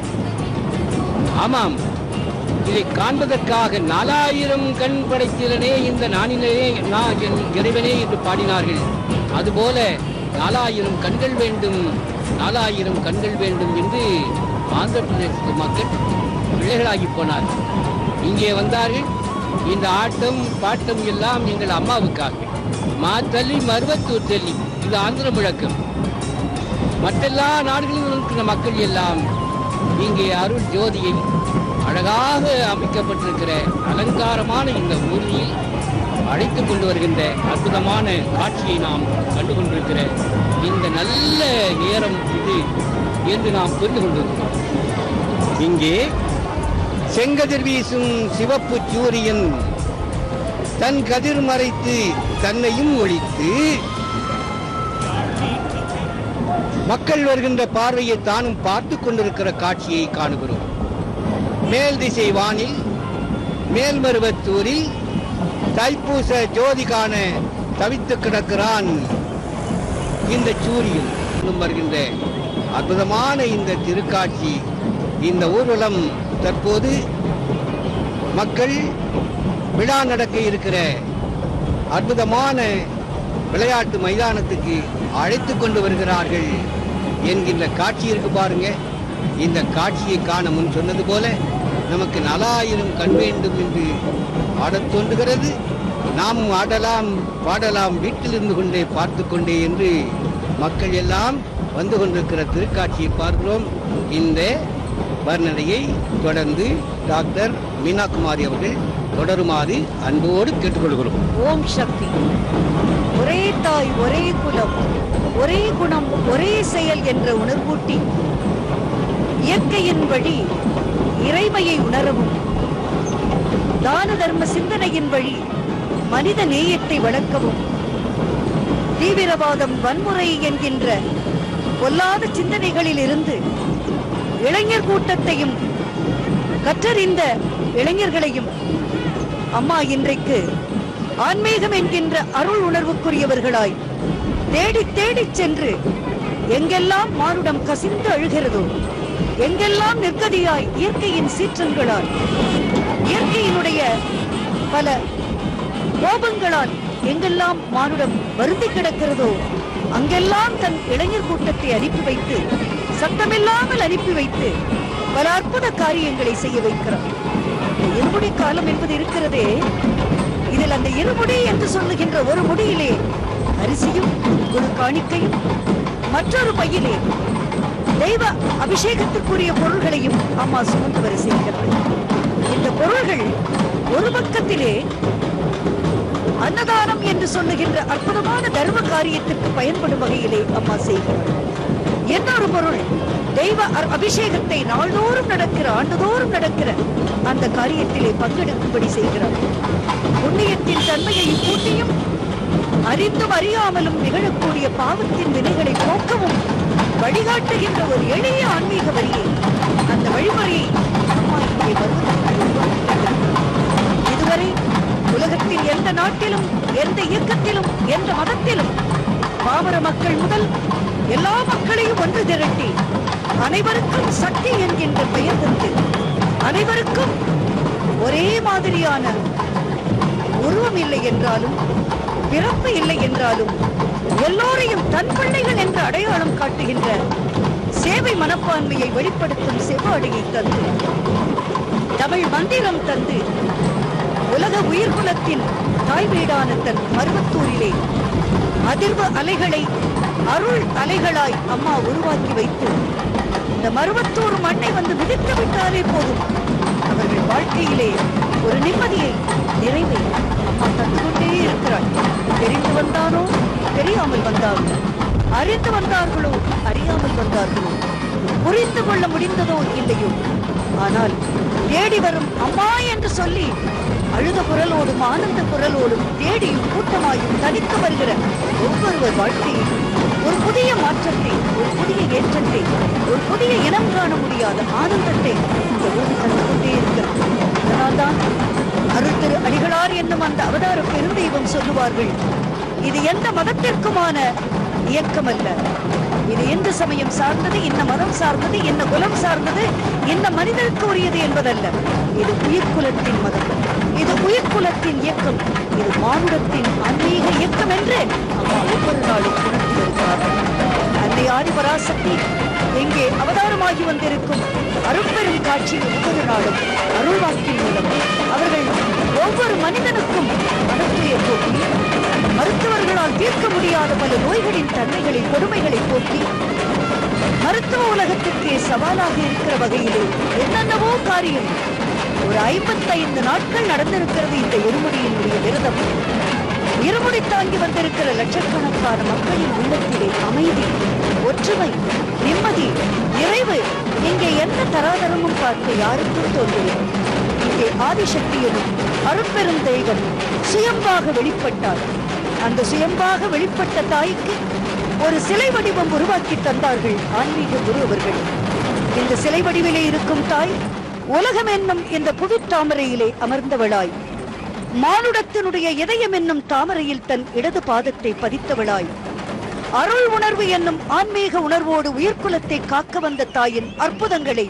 ஆமாம், இதை காண்பதற்காக நாலாயிரம் கண் படைத்திலனே இந்த நானிலே நான் இறைவனே என்று பாடினார்கள். அதுபோல நாலாயிரம் கண்கள் வேண்டும், நாலாயிரம் கண்கள் வேண்டும் என்று ஆந்திர பிரதேச மக்கள் பிள்ளைகளாகி போனார்கள். இங்கே வந்தார்கள். இந்த ஆட்டம் பாட்டம் எல்லாம் எங்கள் அம்மாவுக்காக. மா தள்ளி மருவத்தூர் தள்ளி, இது ஆந்திர முழக்கம். மற்றெல்லா நாடுகளிலும் இருக்கிற மக்கள் எல்லாம் இங்கே அருள் ஜோதியை அழகாக அமைக்கப்பட்டிருக்கிற அலங்காரமான இந்த ஊரில் அழைத்து கொண்டு வருகின்ற அற்புதமான காட்சியை நாம் கண்டு கொண்டிருக்கிற இந்த நல்ல நேரம் இது என்று நாம் புரிந்து கொண்டிருக்கிறோம். இங்கே செங்கதிர் வீசும் சிவப்பு சூரியன் தன் கதிர் மறைத்து தன்னையும் ஒழித்து மக்கள் வருகின்ற பார்வையை தானும் பார்த்து கொண்டிருக்கிற காட்சியை காணுகிறோம். மேல் திசை வானில் மேல்மருவத்தூரில் தைப்பூச ஜோதி காண தவித்து கிடக்கிறான் இந்த சூரியன். வருகின்ற அற்புதமான இந்த திருக்காட்சி, இந்த ஊர்வலம் தற்போது மக்கள் விழா நடக்க இருக்கிற அற்புதமான விளையாட்டு மைதானத்துக்கு அழைத்து கொண்டு வருகிறார்கள் என்கின்ற காட்சி இருக்கு பாருங்க. இந்த காட்சியை காண முன் சொன்னது போல நமக்கு நலாயிரம் கண் வேண்டும் என்று ஆடத் தோன்றுகிறது. நாமும் ஆடலாம் பாடலாம் வீட்டில் இருந்து கொண்டே பார்த்து கொண்டே என்று மக்கள் எல்லாம் வந்து கொண்டிருக்கிற திருக்காட்சியை பார்க்கிறோம். இந்த வர்ணனையை தொடர்ந்து டாக்டர் மீனாகுமாரி அவர்கள் தொடருமாறு அன்போடு கேட்டுக்கொள்கிறோம். ஓம் சக்தி. ஒரே தாய் ஒரே குலம் ஒரே குணம் ஒரே செயல் என்ற உணர்வூட்டி இயற்கையின் வழி இறைமையை உணரவும், தான தர்ம சிந்தனையின் வழி மனித நேயத்தை வளர்க்கவும், தீவிரவாதம் வன்முறை என்கின்ற பொல்லாத சிந்தனைகளில் இருந்து இளைஞர் கூட்டத்தையும் கற்றறிந்த இளைஞர்களையும் அம்மா இன்றைக்கு ஆன்மீகம் என்கின்ற அருள் உணர்வுக்குரியவர்களாய் தேடி தேடி சென்று எங்கெல்லாம் மானுடம் கசிந்து அழுகிறதோ, எங்கெல்லாம் நிற்கதியாய் இயற்கையின் சீற்றங்களால் இயற்கையினுடைய பல கோபங்களால் எங்கெல்லாம் மானுடம் வருந்தி கிடக்கிறதோ அங்கெல்லாம் தன் இளைஞர் கூட்டத்தை அனுப்பி வைத்து, சத்தமில்லாமல் அனுப்பி வைத்து பல அற்புத காரியங்களை செய்ய வைக்கிறார். இருமுடி காலம் என்பது இருக்கிறதே, இதில் அந்த இருமுடி என்று சொல்லுகின்ற ஒரு முடியிலே அரிசியும் ஒரு காணிக்கையும், மற்றொரு பையிலே தெய்வ அபிஷேகத்திற்குரிய பொருள்களையும் அம்மா சுமந்து வர செய்கிறார். இந்த பொருள்கள் ஒரு பக்கத்திலே அன்னதானம் என்று சொல்லுகின்ற அற்புதமான தர்ம காரியத்திற்கு பயன்படும் வகையிலே அம்மா செய்கிறார். இன்னொரு பொருள் தெய்வ அபிஷேகத்தை நாள்தோறும் நடக்கிற ஆண்டுதோறும் நடக்கிற அந்த காரியத்திலே பங்கெடுக்கும்படி செய்கிறார். புண்ணியத்தின் தன்மையை கூட்டியும் அறிந்தும் அறியாமலும் நிகழக்கூடிய பாவத்தின் வினைகளை போக்கவும் வழிகாட்டுகின்ற ஒரு எளிய ஆன்மீக வரியை, அந்த வழிமுறையை அம்மா இங்கே இதுவரை உலகத்தின் எந்த நாட்டிலும் எந்த இயக்கத்திலும் எந்த மதத்திலும் பாமர மக்கள் முதல் எல்லா மக்களையும் ஒன்று திரட்டி அனைவருக்கும் சக்தி என்கின்ற பெயர் தந்து அனைவருக்கும் ஒரே மாதிரியான உருவம் இல்லை என்றாலும் பிறப்பு இல்லை என்றாலும் எல்லோரையும் தன் பிள்ளைகள் என்ற அடையாளம் காட்டுகின்ற சேவை மனப்பான்மையை வெளிப்படுத்தும் செவ்வாடியை தந்து, தமிழ் மந்திரம் தந்து, உலக உயிர்குலத்தின் தாய் வீடான தன் மருவத்தூரிலே அதிர்வு அலைகளை அருள் அலைகளாய் அம்மா உருவாக்கி வைத்து, இந்த மருவத்தூர் மண்ணை வந்து விதித்து விட்டாலே போதும் அவர்கள் வாழ்க்கையிலே ஒரு நிம்மதியை, நிறைவை அம்மா தந்து கொண்டே இருக்கிறாள். தெரிந்து வந்தானோ தெரியாமல் வந்தாரோ, அறிந்து வந்தார்களோ அறியாமல் வந்தார்களோ, புரிந்து கொள்ள முடிந்ததோ இல்லையோ, ஆனால் தேடி வரும் அம்மா என்று சொல்லி அழுத குரலோடும் ஆனந்த குரலோடும் தேடியும் கூட்டமாயும் தனித்து வருகிற ஒவ்வொருவர் வாழ்க்கையில் ஒரு புதிய மாற்றத்தை, ஒரு புதிய ஏற்றத்தை, ஒரு புதிய இனம் காண முடியாத ஆனந்தத்தை இந்த ஊர் தந்து கொண்டே இருக்கிறது. அதனால்தான் அருள் திரு அடிகளார் என்னும் அந்த அவதார பெருந்தெய்வம் சொல்லுவார்கள், இது எந்த மதத்திற்குமான இயக்கம் அல்ல, இது எந்த சமயம் சார்ந்தது, என்ன மதம் சார்ந்தது, என்ன குலம் சார்ந்தது, என்ன மனிதனுக்கு உரியது என்பதல்ல. இது உயிர்குலத்தின் மதம், இது உயிர்குலத்தின் இயக்கம், இது மானுடத்தின் ஆன்மீக இயக்கம் என்று அம்மா ஒவ்வொரு நாளும் உணர்த்தி வருகிறார்கள். அன்னை ஆதிபராசக்தி எங்கே அவதாரமாக உருவாகி வந்திருக்கும் அருட்பெரும் காட்சி ஒவ்வொரு நாளும் அருள்வாக்கின் மூலம் அவர்கள் ஒவ்வொரு மனிதனுக்கும் மனத்துயை போக்கி மருத்துவர்களால் தீர்க்க முடியாத பல நோய்களின் தன்மைகளை கொடுமைகளை போக்கி மருத்துவ உலகத்திற்கே சவாலாக இருக்கிற வகையிலே என்னென்னவோ காரியம் ஒரு ஐம்பத்தி ஐந்து நாட்கள் நடந்திருக்கிறது. இந்த இருமுடியினுடைய விரதம் இருமுடி தாங்கி வந்திருக்கிற லட்சக்கணக்கான மக்களின் உள்ளத்திலே அமைதி, ஒற்றுமை, நிம்மதி, நிறைவு இங்கே எந்த தராதரமும் பார்க்க யாருக்கும் தோன்றுகிறது. இங்கே ஆதிசக்தியனும் அருட்பெரும் தெய்வம் சுயம்பாக வெளிப்பட்டார். அந்த சுயம்பாக வெளிப்பட்ட தாய்க்கு ஒரு சிலை வடிவம் உருவாக்கி தந்தார்கள் ஆன்மீக குரு அவர்கள். இந்த சிலை வடிவிலே இருக்கும் தாய் உலகம் என்னும் இந்த புவித்தாமரையிலே அமர்ந்தவளாய், மானுடத்தினுடைய இதயம் என்னும் தாமரையில் தன் இடது பாதத்தை பதித்தவளாய், அருள் உணர்வு என்னும் ஆன்மீக உணர்வோடு உயிர்குலத்தை காக்க வந்த தாயின் அற்புதங்களை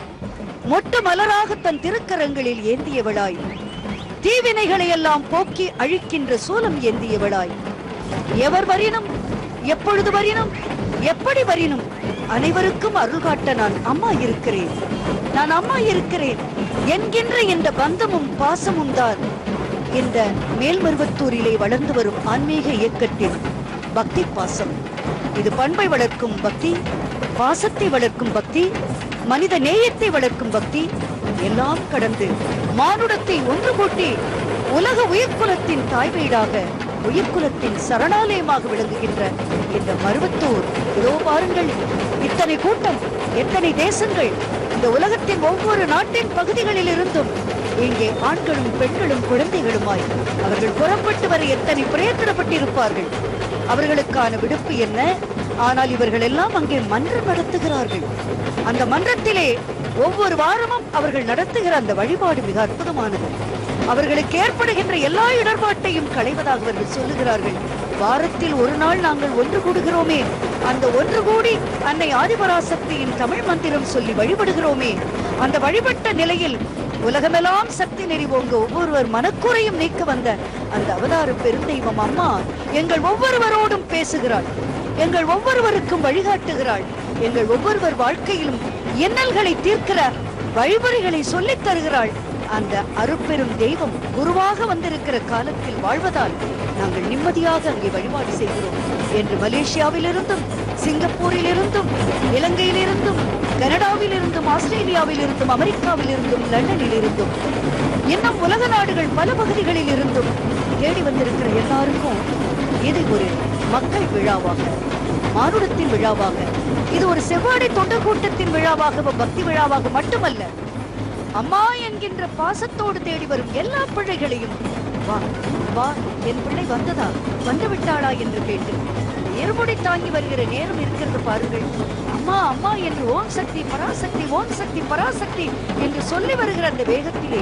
மொட்டு மலராக தன் திருக்கரங்களில் ஏந்தியவளாய், தீவினைகளை எல்லாம் போக்கி அழிக்கின்ற சூலம் ஏந்தியவளாய், எவர் வரினும் எப்பொழுது வரினும் எப்படி வரினும் அனைவருக்கும் அருள் காட்ட நான் அம்மா இருக்கிறேன், நான் அம்மா இருக்கிறேன் என்கின்ற இந்த பந்தமும் பாசமும் தான் இந்த மேல்மருவத்தூரிலே வளர்ந்து வரும் ஆன்மீக இயக்கத்தின் பக்தி பாசம். இது பண்பை வளர்க்கும் பக்தி, பாசத்தை வளர்க்கும் பக்தி, மனித நேயத்தை வளர்க்கும் பக்தி, எல்லாம் கடந்து மானுடத்தை ஒன்று கூட்டி உலக உயிர்குலத்தின் தாய் வீடாக, உயிர்குலத்தின் சரணாலயமாக விளங்குகின்ற இந்த மருவத்தூர். இதோ பாருங்கள், இத்தனை கூட்டம், எத்தனை தேசங்கள், இந்த உலகத்தின் ஒவ்வொரு நாட்டின் பகுதிகளில் இருந்தும் இங்கே ஆண்களும் பெண்களும் குழந்தைகளுமாய் அவர்கள் புறப்பட்டு வர எத்தனை பிரயத்தனப்பட்டிருப்பார்கள். அவர்களுக்கான விடுப்பு என்ன? ஆனால் இவர்கள் எல்லாம் அங்கே மன்றம் நடத்துகிறார்கள். அந்த மன்றத்திலே ஒவ்வொரு வாரமும் அவர்கள் நடத்துகிற அந்த வழிபாடு மிக அற்புதமானது. அவர்களுக்கு ஏற்படுகின்ற எல்லா இடர்பாட்டையும் களைவதாக அவர்கள் சொல்லுகிறார்கள். வாரத்தில் ஒரு நாள் நாங்கள் ஒன்று கூடுகிறோமே, அந்த ஒன்று கூடி அன்னை ஆதிபராசக்தியின் தமிழ் மந்திரம் சொல்லி வழிபடுகிறோமே, அந்த வழிபட்ட நிலையில் உலகமெல்லாம் சக்தி நெறிவோங்க ஒவ்வொருவர் மனக்குறையும் நீக்க வந்த அந்த அவதார பெருந்தெய்வம் அம்மா எங்கள் ஒவ்வொருவரோடும் பேசுகிறாள், எங்கள் ஒவ்வொருவருக்கும் வழிகாட்டுகிறாள், எங்கள் ஒவ்வொருவர் வாழ்க்கையிலும் இன்னல்களை தீர்க்கிற வழிமுறைகளை சொல்லித் தருகிறாள். அந்த அருட்பெரும் தெய்வம் குருவாக வந்திருக்கிற காலத்தில் வாழ்வதால் நாங்கள் நிம்மதியாக அங்கே வழிபாடு செய்கிறோம் என்று மலேசியாவிலிருந்தும், சிங்கப்பூரிலிருந்தும், இலங்கையிலிருந்தும், கனடாவிலிருந்தும், ஆஸ்திரேலியாவிலிருந்தும், அமெரிக்காவிலிருந்தும், லண்டனிலிருந்தும், இன்னும் உலக நாடுகள் பல பகுதிகளில் இருந்தும் தேடி வந்திருக்கிற எல்லாருக்கும் இது ஒரு மக்கள் விழாவாக, மானுடத்தின் விழாவாக, இது ஒரு செவ்வாடை தொண்டர் கூட்டத்தின் விழாவாக, பக்தி விழாவாக மட்டுமல்ல, அம்மா என்கின்ற பாசத்தோடு தேடி வரும் எல்லா பிள்ளைகளையும் வா வா என் பிள்ளை வந்ததா, வந்து விட்டாளா என்று கேட்டு இருமுடி தாங்கி வருகிற நேரம் இருக்கிறது பாருங்கள். அம்மா அம்மா என்று ஓம் சக்தி பராசக்தி, ஓம் சக்தி பராசக்தி என்று சொல்லி வருகிற அந்த வேகத்திலே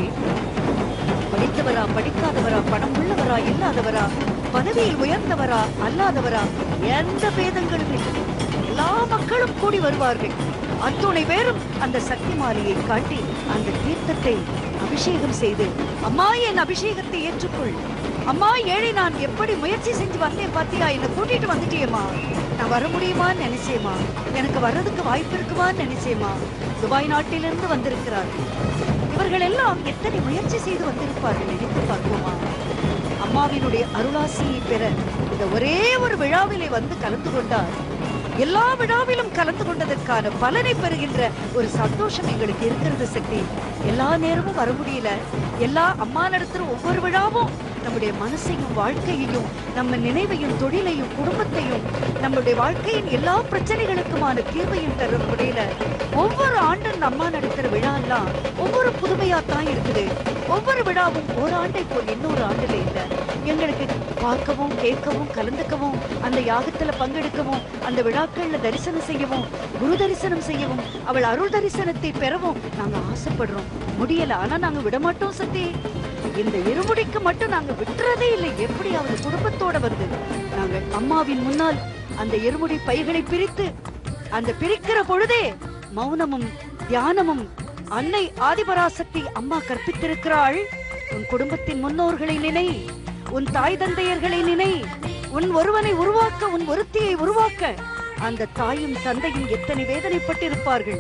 படித்தவரா படிக்காதவரா, பணம் உள்ளவரா இல்லாதவரா, பதவியில் உயர்ந்தவரா அல்லாதவரா, எந்த பேதங்களும் இல்லை. எல்லா மக்களும் கூடி வருவார்கள். அத்துணை பேரும் அந்த சக்தி மாலையை காட்டி அந்த தீர்த்தத்தை அபிஷேகம் செய்து, அம்மா என் அபிஷேகத்தை ஏற்றுக்கொள், அம்மா ஏழை நான் எப்படி முயற்சி செஞ்சு வந்தேன் பாத்தியா, என்னை கூட்டிட்டு வந்துட்டேமா, நான் வர முடியுமான்னு நினைச்சேமா, எனக்கு வர்றதுக்கு வாய்ப்பு இருக்குமான்னு நினைச்சேமா. துபாய் நாட்டிலிருந்து வந்திருக்கிறார்கள். இவர்கள் எல்லாம் எத்தனை முயற்சி செய்து வந்திருப்பார்கள் நினைத்து பார்ப்போமா. அம்மாவினுடைய அருளாசியை பெற இந்த ஒரே ஒரு விழாவிலே வந்து கலந்து கொண்டார். எல்லா விழாவிலும் கலந்து கொண்டதற்கான பலனை பெறுகின்ற ஒரு சந்தோஷம் எங்களுக்கு இருக்கிறது சக்தி. எல்லா நேரமும் வர முடியல. எல்லா அம்மா நடத்துற ஒவ்வொரு விழாவும் நம்முடைய மனசையும் வாழ்க்கையையும், நம்ம நினைவையும், தொழிலையும், குடும்பத்தையும், நம்முடைய வாழ்க்கையின் எல்லா பிரச்சனைகளுக்குமான தீர்வையும் தர முடியல. ஒவ்வொரு ஆண்டும் அம்மா நடத்துற விழா எல்லாம் ஒவ்வொரு புதுமையாத்தான் இருக்குது. ஒவ்வொரு விழாவும் ஓராண்டை போல் இன்னொரு ஆண்டுல இல்லை. எங்களுக்கு பார்க்கவும், கேட்கவும், கலந்துக்கவும், அந்த யாகத்துல பங்கெடுக்கவும், அந்த விழாக்கள்ல தரிசனம் செய்யவும், குரு தரிசனம் செய்யவும், அவள் அருள் தரிசனத்தை பெறவும் நாங்க ஆசைப்படுறோம். முடியல, ஆனா நாங்க விடமாட்டோம் சக்தி. இந்த இருமுடிக்கு மட்டும் நாங்க விட்டுறதே இல்லை. எப்படியாவது குடும்பத்தோட வந்து நாங்கள் அம்மாவின் முன்னால் அந்த இருமுடி பைகளை பிரித்து, அந்த பிரிக்கிற பொழுதே மௌனமும் தியானமும் அன்னை ஆதிபராசக்தி அம்மா கற்பித்திருக்கிறாள். உன் குடும்பத்தின் முன்னோர்களை நினை, உன் தாய் தந்தையர்களை நினை, உன் ஒருவனை உருவாக்க, உன் ஒருத்தியை உருவாக்க அந்த தாயும் தந்தையும் எத்தனை வேதனைப்பட்டிருப்பார்கள்.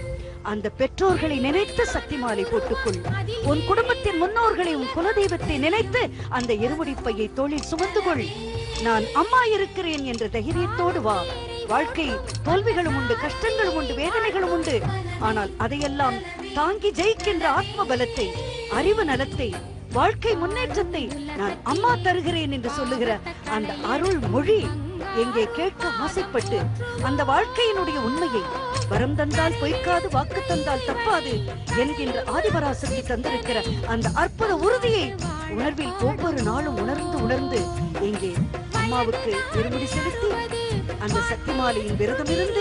அந்த பெற்றோர்களை நினைத்து சக்தி மாலை போட்டுக்கொள். உன் குடும்பத்தின் முன்னோர்களை, உன் குலதெய்வத்தை நினைத்து அந்த இருமுடிப்பையை தோளில் சுமந்து கொள். நான் அம்மா இருக்கிறேன் என்ற தைரியத்தோடு வா. வாழ்க்கை தோல்விகளும் உண்டு, கஷ்டங்களும் உண்டு, வேதனைகளும் உண்டு. ஆனால் அதையெல்லாம் தாங்கி ஜெயிக்கின்ற ஆத்ம பலத்தை, அறிவு நலத்தை, வாழ்க்கை முன்னேற்றத்தை நான் அம்மா தருகிறேன் என்று சொல்லுகிற அந்த அருள் மொழி எங்கே கேட்க ஆசைப்பட்டு அந்த வாழ்க்கையினுடைய உண்மையை வரம் தந்தால் பொய்க்காது, வாக்கு தந்தால் தப்பாது என்கின்ற ஆதிபராசக்தி தந்திருக்கிற அந்த அற்புத உறுதியை உணர்வில் ஒவ்வொரு நாளும் உணர்ந்து உணர்ந்து எங்கே அம்மாவுக்கு திருமுடி செலுத்தி அந்த சக்தி மாலையின் விரதம் இருந்து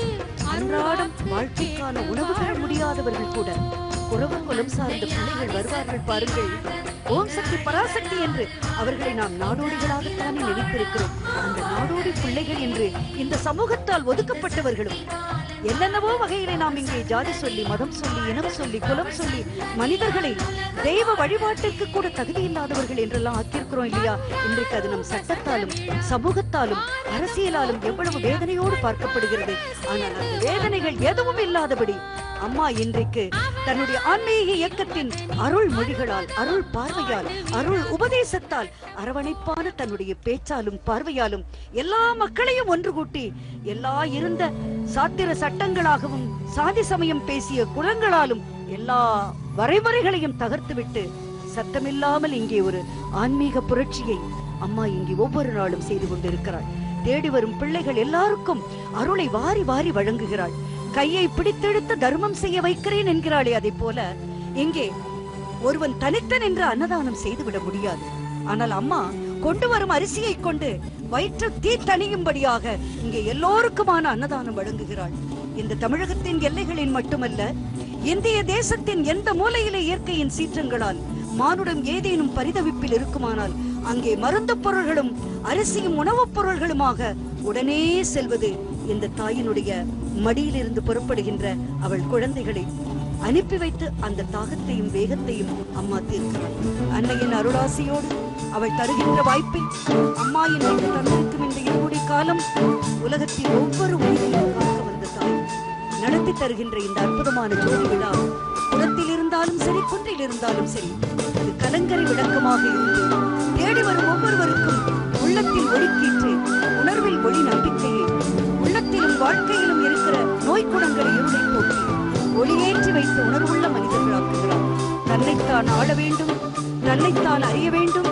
அன்றாடம் வாழ்க்கைக்கான உணவு பெற முடியாதவர்கள் கூட உறவு குலம் சார்ந்த பிள்ளைகள் வருவார்கள் பாருங்கள். ஓம் சக்தி பராசக்தி என்று அவர்களை நாம் நாடோடிகளாகத்தானே நினைத்திருக்கிறோம். அந்த நாடோடி பிள்ளைகள் என்று இந்த சமூகத்தால் ஒதுக்கப்பட்டவர்களும் என்னென்னவோ வகையிலே நாம் இங்கே ஜாதி சொல்லி, மதம் சொல்லி, இனம் சொல்லி, குலம் சொல்லி மனிதர்களை தெய்வ வழிபாட்டிற்கு கூட தகுதி இல்லாதவர்கள் என்றெல்லாம் ஆக்கியிருக்கிறோம் இல்லையா? இன்றைக்கு அது நம் சட்டத்தாலும் சமூகத்தாலும் அரசியலாலும் எவ்வளவு வேதனையோடு பார்க்கப்படுகிறது. ஆனால் அந்த வேதனைகள் எதுவும் இல்லாதபடி அம்மா இன்றைக்கு தன்னுடைய ஆன்மீக இயக்கத்தின் அருள் மொழிகளால், அருள் பார்வையால், அருள் உபதேசத்தால், அரவணைப்பான தன்னுடைய பேச்சாலும் பார்வையாலும் எல்லா மக்களையும் ஒன்று கூட்டி எல்லா இருந்த சாத்திர சட்டங்களாகவும் சாதி சமயம் பேசிய குலங்களாலும் எல்லா வரைமுறைகளையும் தகர்த்துவிட்டு சத்தமில்லாமல் இங்கே ஒரு ஆன்மீக புரட்சியை அம்மா இங்கே ஒவ்வொரு நாளும் செய்து கொண்டிருக்கிறாள். தேடி வரும் பிள்ளைகள் எல்லாருக்கும் அருளை வாரி வாரி வழங்குகிறாள். கையை பிடித்தெடுத்து தர்மம் செய்ய வைக்கிறேன் என்கிறாளே, அதை போல இங்கே ஒருவன் தனித்தன் என்று அன்னதானம் செய்துவிட முடியாது. ஆனால் அம்மா கொண்டு வரும் அரிசியை கொண்டு வயிற்று தீ தணியும்படியாக இங்கே எல்லோருக்குமான அன்னதானம் வழங்குகிறாள். இந்த தமிழகத்தின் எல்லைகளில் மட்டுமல்ல, இந்திய தேசத்தின் எந்த மூலையிலே இயற்கையின் சீற்றங்களால் மானுடம் ஏதேனும் பரிதவிப்பில் இருக்குமானால் அங்கே மருந்து பொருள்களும் அரிசியும் உணவுப் பொருள்களுமாக உடனே செல்வது இந்த தாயினுடைய மடியிலிருந்து புறப்படுகின்ற அவள் குழந்தைகளை அனுப்பி வைத்து அந்த தாகத்தையும் வேகத்தையும் அம்மா தீர்க்கிறாள். அன்னையின் அருளாசியோடு அவள் தருகின்ற வாய்ப்பில் அம்மா என்று தந்திருக்கும் இந்த இருமுடி காலம் உலகத்தின் ஒவ்வொரு உயிரையும் காக்க வந்த தாய் நடத்தி தருகின்ற இந்த அற்புதமான ஜோதி விழா குளத்தில் இருந்தாலும் சரி, குன்றில் இருந்தாலும் சரி, அது கலங்கரை விளக்கமாக இருந்து தேடி வரும் ஒவ்வொருவருக்கும் உள்ளத்தில் ஒளிக்கீற்று, உணர்வில் ஒளி நம்பிக்கையை, உள்ளத்திலும் வாழ்க்கையிலும் இருக்கிற நோய் குணங்களை இருளை போக்கி ஒளியேற்றி வைத்து உணர்வுள்ள மனிதர்களாக்குகிறார். தன்னைத்தான் ஆள வேண்டும், தன்னைத்தான் அறிய வேண்டும்.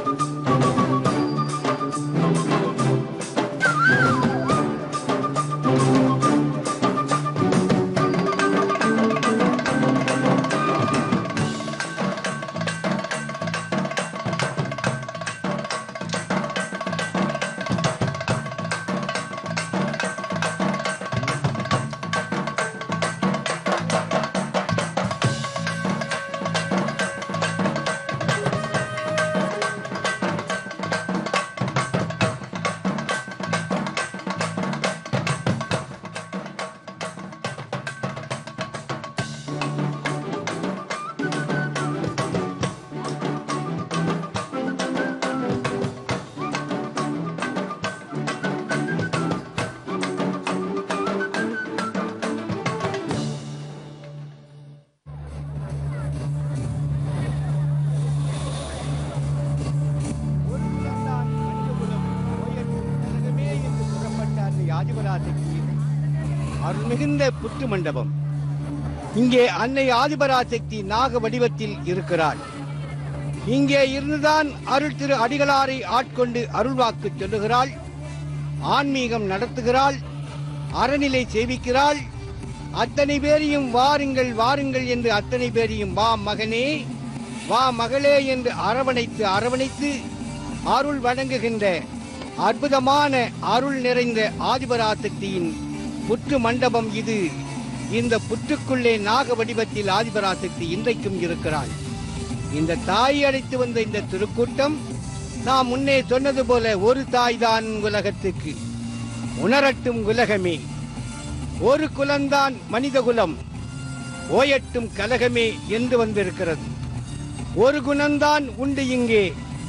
அருள்மிகுந்த புத்து மண்டபம். இங்கே அன்னை ஆதிபராசக்தி நாக வடிவத்தில் இருக்கிறாள். இங்கே இருந்துதான் அருள் திரு அடிகளாரை ஆட்கொண்டு அருள்வாக்கு சொல்லுகிறாள், ஆன்மீகம் நடத்துகிறாள், அறநிலை சேவிக்கிறாள். அத்தனை பேரையும் வாருங்கள் வாருங்கள் என்று அத்தனை பேரையும் வா மகனே வா மகளே என்று அரவணைத்து அரவணைத்து அருள் வழங்குகின்ற அற்புதமான அருள் நிறைந்த ஆதிபராசக்தியின் புற்று மண்டபம் இது. இந்த புற்றுக்குள்ளே நாக வடிவத்தில் ஆதிபராசக்தி இன்றைக்கும் இருக்கிறாள். இந்த தாய் அழைத்து வந்த இந்த திருக்கூட்டம் நாம் முன்னே சொன்னது போல ஒரு தாய் தான் உலகத்துக்கு, உணரட்டும் உலகமே, ஒரு குலம்தான் மனித குலம், ஓயட்டும் கலகமே என்று வந்திருக்கிறது. ஒரு குணம்தான் உண்டு இங்கே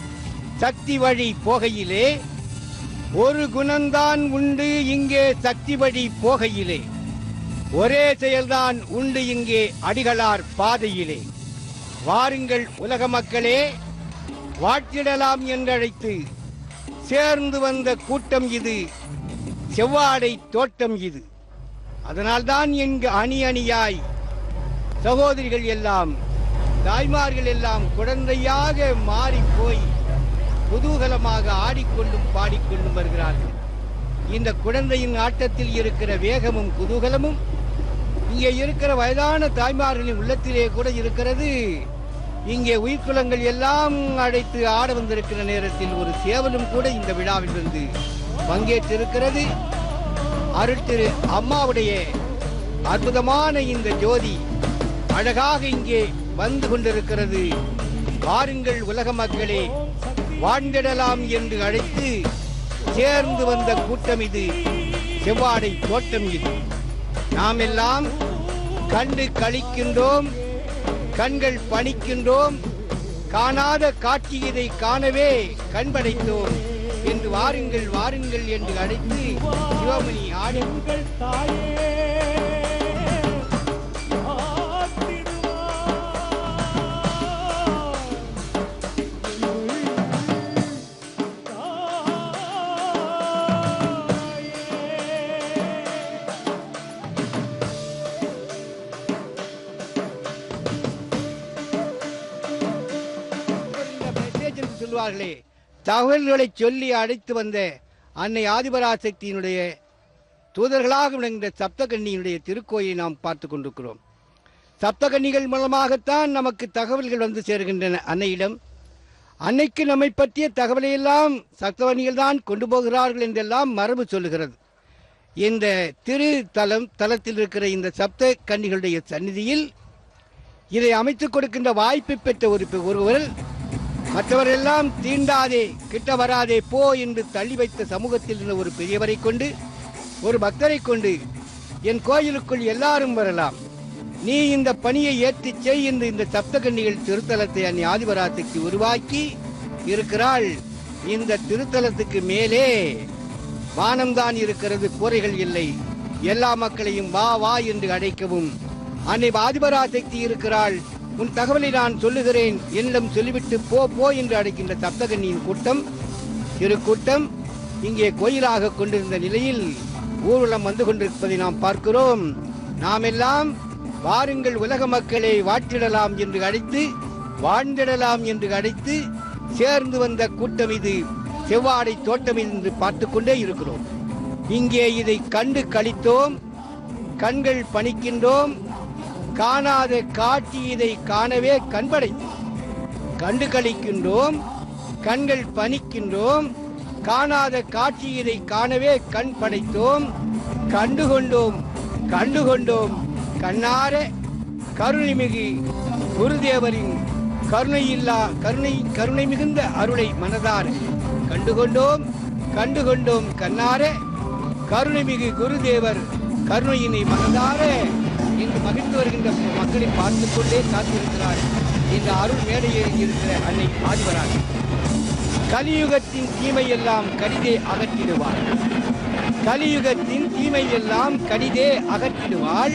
சக்தி வழி போகையிலே, ஒரு குணம்தான் உண்டு இங்கே சக்தி வழி போகையிலே. ஒரே செயல்தான் உண்டு இங்கே அடிகளார் பாதையிலே. வாருங்கள் உலக மக்களே, வாழ்த்திடலாம் என்றழைத்து சேர்ந்து வந்த கூட்டம் இது, செவ்வாடை தோட்டம் இது. அதனால்தான் இங்கு அணி அணியாய் சகோதரிகள் எல்லாம், தாய்மார்கள் எல்லாம் குழந்தையாக மாறி போய் குதூகலமாக ஆடிக்கொண்டும் பாடிக்கொண்டும் வருகிறார்கள். இந்த குழந்தையின் ஆட்டத்தில் இருக்கிற வேகமும் குதூகலமும் இங்கே இருக்கிற வயதான தாய்மார்களின் உள்ளத்திலே கூட இருக்கிறது. இங்கே உயிர்குலங்கள் எல்லாம் அழைத்து ஆட வந்திருக்கிற நேரத்தில் ஒரு சேவலும் கூட இந்த விழாவில் வந்து பங்கேற்றிருக்கிறது. அருள் திரு அம்மாவுடைய அற்புதமான இந்த ஜோதி அழகாக இங்கே வந்து கொண்டிருக்கிறது. வாருங்கள் உலக மக்களே, வாழ்ந்திடலாம் என்று அழைத்து சேர்ந்து வந்த கூட்டம் இது, செவ்வாடை தோட்டம் இது. நாம் எல்லாம் கண்டு களிக்கின்றோம், கண்கள் பணிக்கின்றோம், காணாத காட்சி இதை காணவே கண்படைத்தோம் என்று வாருங்கள் வாருங்கள் என்று அழைத்து சிவமணி ஆடுங்கள் தாயே. சொல்வார்களே, தகவல்களை சொல்லி அழைத்து வந்த அன்னை ஆதிபராசக்தியினுடைய தூதர்களாக விளங்கிற சப்தகன்னியினுடைய திருக்கோயிலை நாம் பார்த்து கொண்டிருக்கிறோம். சப்தகன்னிகள் மூலமாகத்தான் நமக்கு தகவல்கள் வந்து சேருகின்றன அன்னையிடம். அன்னைக்கு நம்மை பற்றிய தகவலை எல்லாம் சப்தகன்னிகள் தான் கொண்டு போகிறார்கள் என்றெல்லாம் மரபு சொல்லுகிறது. இந்த திரு தலம் தலத்தில் இருக்கிற இந்த சப்த கன்னிகளுடைய சந்நிதியில் இதை அமைத்துக் கொடுக்கின்ற வாய்ப்பை பெற்ற ஒரு ஒருவர் மற்றவரெல்லாம் தீண்டாதே, கிட்ட வராதே, போ என்று தள்ளி வைத்த சமூகத்தில் இருந்த ஒரு பெரியவரை கொண்டு, ஒரு பக்தரை கொண்டு, என் கோயிலுக்குள் எல்லாரும் வரலாம், நீ இந்த பணியை ஏற்றி செய் என்று இந்த சப்தகன்னிகள் திருத்தலத்தை அன்னை ஆதிபராசக்தி உருவாக்கி இருக்கிறாள். இந்த திருத்தலத்துக்கு மேலே வானம்தான் இருக்கிறது, கூரைகள் இல்லை. எல்லா மக்களையும் வா வா என்று அழைக்கவும் அன்னை ஆதிபராசக்தி இருக்கிறாள். உன் தகவலை நான் சொல்லுகிறேன், என்னிடம் சொல்லிவிட்டு போ போ என்று அழைக்கின்ற சப்தகன்னியின் கூட்டம், திருக்கூட்டம் இங்கே கோயிலாக கொண்டிருந்த நிலையில் ஊர்வலம் வந்து கொண்டிருப்பதை நாம் பார்க்கிறோம். நாம் எல்லாம் வாருங்கள் உலக மக்களை வாழ்த்திடலாம் என்று அழைத்து, வாழ்ந்திடலாம் என்று அழைத்து சேர்ந்து வந்த கூட்டம் இது, செவ்வாடை தோட்டம் என்று பார்த்து கொண்டே இருக்கிறோம். இங்கே இதை கண்டு களித்தோம், கண்கள் பணிக்கின்றோம், காணாத காட்சி இதை காணவே கண்படை கண்டு களிக்கின்றோம், கண்கள் பணிக்கின்றோம், காணாத காட்சி இதை காணவே கண் படைத்தோம், கண்டுகொண்டோம் கண்டுகொண்டோம் கண்ணார கருணைமிகு குருதேவரின் கருணையில்லா கருணை கருணை மிகுந்த அருளை மனதார கண்டுகொண்டோம் கண்டுகொண்டோம் கண்ணார கருணைமிகு குருதேவர் கருணையினை மனதார இன்று மகிழ்ந்து வருகின்ற மக்களை பார்த்துக் கொண்டே காத்திருக்கிறார் இந்த அருள் மேடையில் இருக்கிற அன்னை ஆதிபராசக்தி. கலியுகத்தின் தீமை எல்லாம் கடிதே அகற்றிடுவாள், கலியுகத்தின் தீமை எல்லாம் கடிதே அகற்றிடுவாள்,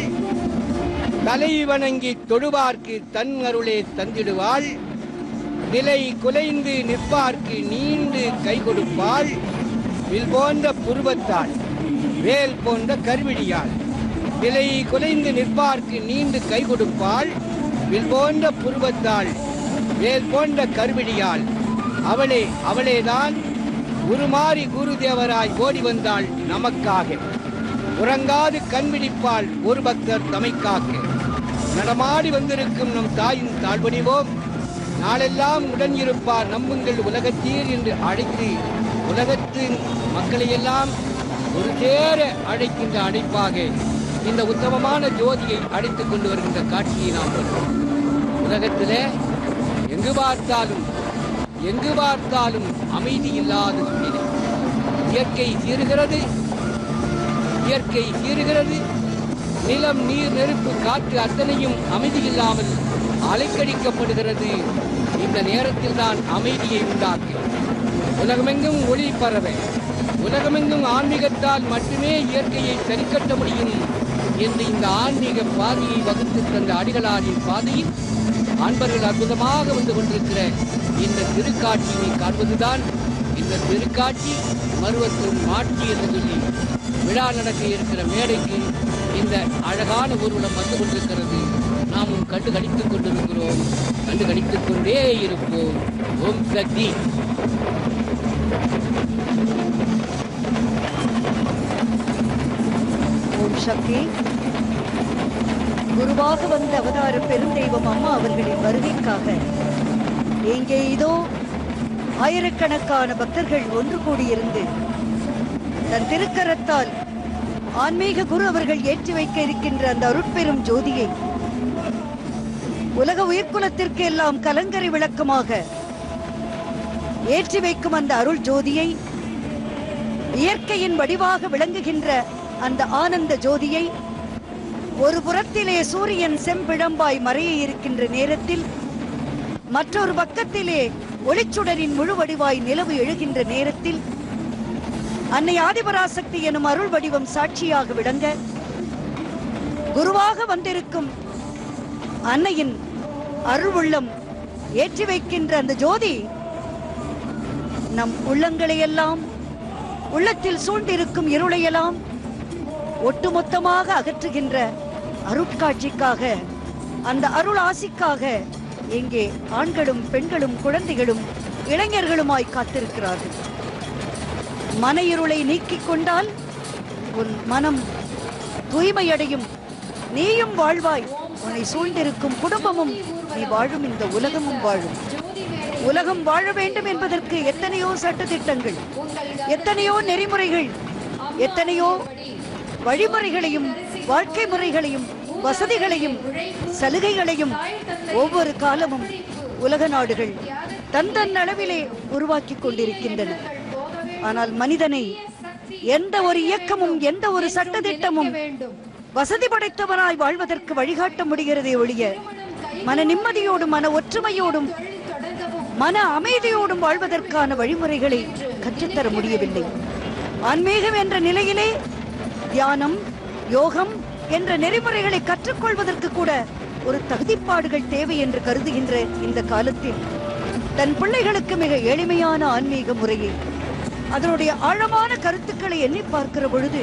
தலை வணங்கி தொழுவார்க்கு தன் அருளே தந்திடுவாள், நிலை குலைந்து நிற்பார்க்கு நீண்டு கை கொடுப்பாள், வில் போன்ற புருவத்தாள் வேல் போன்ற கருவிழியாள், நிலை குலைந்து நிற்பார்க்கு நீண்டு கை கொடுப்பாள், வில் போன்ற புருவத்தாள் வேல் போன்ற கருவிழியாள், அவளே அவளேதான் உருமாறி குருதேவராய் ஓடி வந்தாள் நமக்காக, உறங்காது கண்விழிப்பாள் ஒரு பக்தர் தமைக்காக்க, நடமாடி வந்திருக்கும் நம் தாயின் தாழ்வடிவோம், நாளெல்லாம் உடன் இருப்பார் நம்புங்கள் உலகத்தீர் என்று அழைத்து உலகத்தின் மக்களையெல்லாம் ஒரு சேர அழைக்கின்ற அழைப்பாக இந்த உத்தமமான ஜோதியை அழைத்துக் கொண்டு வருகின்ற காட்சியை நாம் பார்க்கிறோம். உலகத்திலே எங்கு பார்த்தாலும் எங்கு பார்த்தாலும் அமைதி இல்லாத சூழ்நிலை. இயற்கை சீறுகிறது, இயற்கை சீறுகிறது, நிலம் நீர் நெருப்பு காற்று அத்தனையும் அமைதி இல்லாமல் அலைக்கழிக்கப்படுகிறது. இந்த நேரத்தில் தான் அமைதியை உண்டாக்கு உலகமெங்கும் ஒளி பரவ, உலகமெங்கும் ஆன்மீகத்தால் மட்டுமே இயற்கையை சரிக்கட்ட முடியும் என்று இந்த ஆன்மீக பாதையை வகுத்து தந்த அடிகளாரின் பாதையில் அன்பர்கள் அற்புதமாக வந்து கொண்டிருக்கிற இந்த திருக்காட்சியை காண்பதுதான் இந்த திருக்காட்சி மருவத்தின் மாட்சி என்று சொல்லி விழா நடக்க இருக்கிற மேடைக்கு இந்த அழகான ஊர்வலம் வந்து கொண்டிருக்கிறது. நாமும் கண்டு கழித்துக் கொண்டிருக்கிறோம், கண்டு கழித்துக் கொண்டே இருப்போம். ஓம் சக்தி. ஓம் சக்தி. குருவாக வந்த அவதார பெருந்தெய்வம் அம்மா அவர்களின் வருகைக்காக இங்கே இதோ ஆயிரக்கணக்கான பக்தர்கள் ஒன்று கூடியிருந்து தன் திருக்கரத்தால் ஆன்மீக குரு அவர்கள் ஏற்றி வைக்க இருக்கின்ற அந்த அருட்பெரும் ஜோதியை உலக உயிர்குலத்திற்கு எல்லாம் கலங்கரை விளக்கமாக ஏற்றி வைக்கும் அந்த அருள் ஜோதியை, இயற்கையின் வடிவாக விளங்குகின்ற அந்த ஆனந்த ஜோதியை ஒரு புறத்திலே சூரியன் செம்பிழம்பாய் மறைய இருக்கின்ற நேரத்தில் மற்றொரு பக்கத்திலே ஒளிச்சுடரின் முழு வடிவாய் நிலவு எழுகின்ற நேரத்தில் அன்னை ஆதிபராசக்தி எனும் அருள் வடிவம் சாட்சியாக விளங்க குருவாக வந்திருக்கும் அன்னையின் அருள் உள்ளம் ஏற்றி வைக்கின்ற அந்த ஜோதி நம் உள்ளங்களையெல்லாம், உள்ளத்தில் சூழ்ந்திருக்கும் இருளையெல்லாம் ஒட்டுமொத்தமாக அகற்றுகின்ற அருட்காட்சிக்காக, அந்த அருள் ஆசிக்காக இங்கே ஆண்களும் பெண்களும் குழந்தைகளும் இளைஞர்களுமாய் காத்திருக்கிறார்கள். மன இருளை நீக்கிக் கொண்டால் உன் மனம் தூய்மையடையும், நீயும் வாழ்வாய், உன்னை சூழ்ந்திருக்கும் குடும்பமும் நீ வாழும் இந்த உலகமும் வாழும். உலகம் வாழ வேண்டும் என்பதற்கு எத்தனையோ சட்டதிட்டங்கள், எத்தனையோ நெறிமுறைகள், எத்தனையோ வழிமுறைகளையும் வாழ்க்கை முறைகளையும் வசதிகளையும் சலுகைகளையும் ஒவ்வொரு காலமும் உலக நாடுகள் தன் தன் அளவிலே உருவாக்கி கொண்டிருக்கின்றன. ஆனால் மனிதனை எந்த ஒரு இயக்கமும் எந்த ஒரு சட்டதிட்டமும் வசதி படைத்தவனாய் வாழ்வதற்கு வழிகாட்ட முடிகிறதே ஒழிய மன நிம்மதியோடும் மன ஒற்றுமையோடும் மன அமைதியோடும் வாழ்வதற்கான வழிமுறைகளை கற்றுத்தர முடியவில்லை. ஆன்மீகம் என்ற நிலையிலே தியானம், யோகம் என்ற நெறிமுறைகளை கற்றுக்கொள்வதற்கு கூட ஒரு தகுதிப்பாடுகள் தேவை என்று கருதுகின்ற இந்த காலத்தில் தன் பிள்ளைகளுக்கு மிக எளிமையான ஆன்மீக முறையை, அதனுடைய ஆழமான கருத்துக்களை எண்ணி பார்க்கிற பொழுது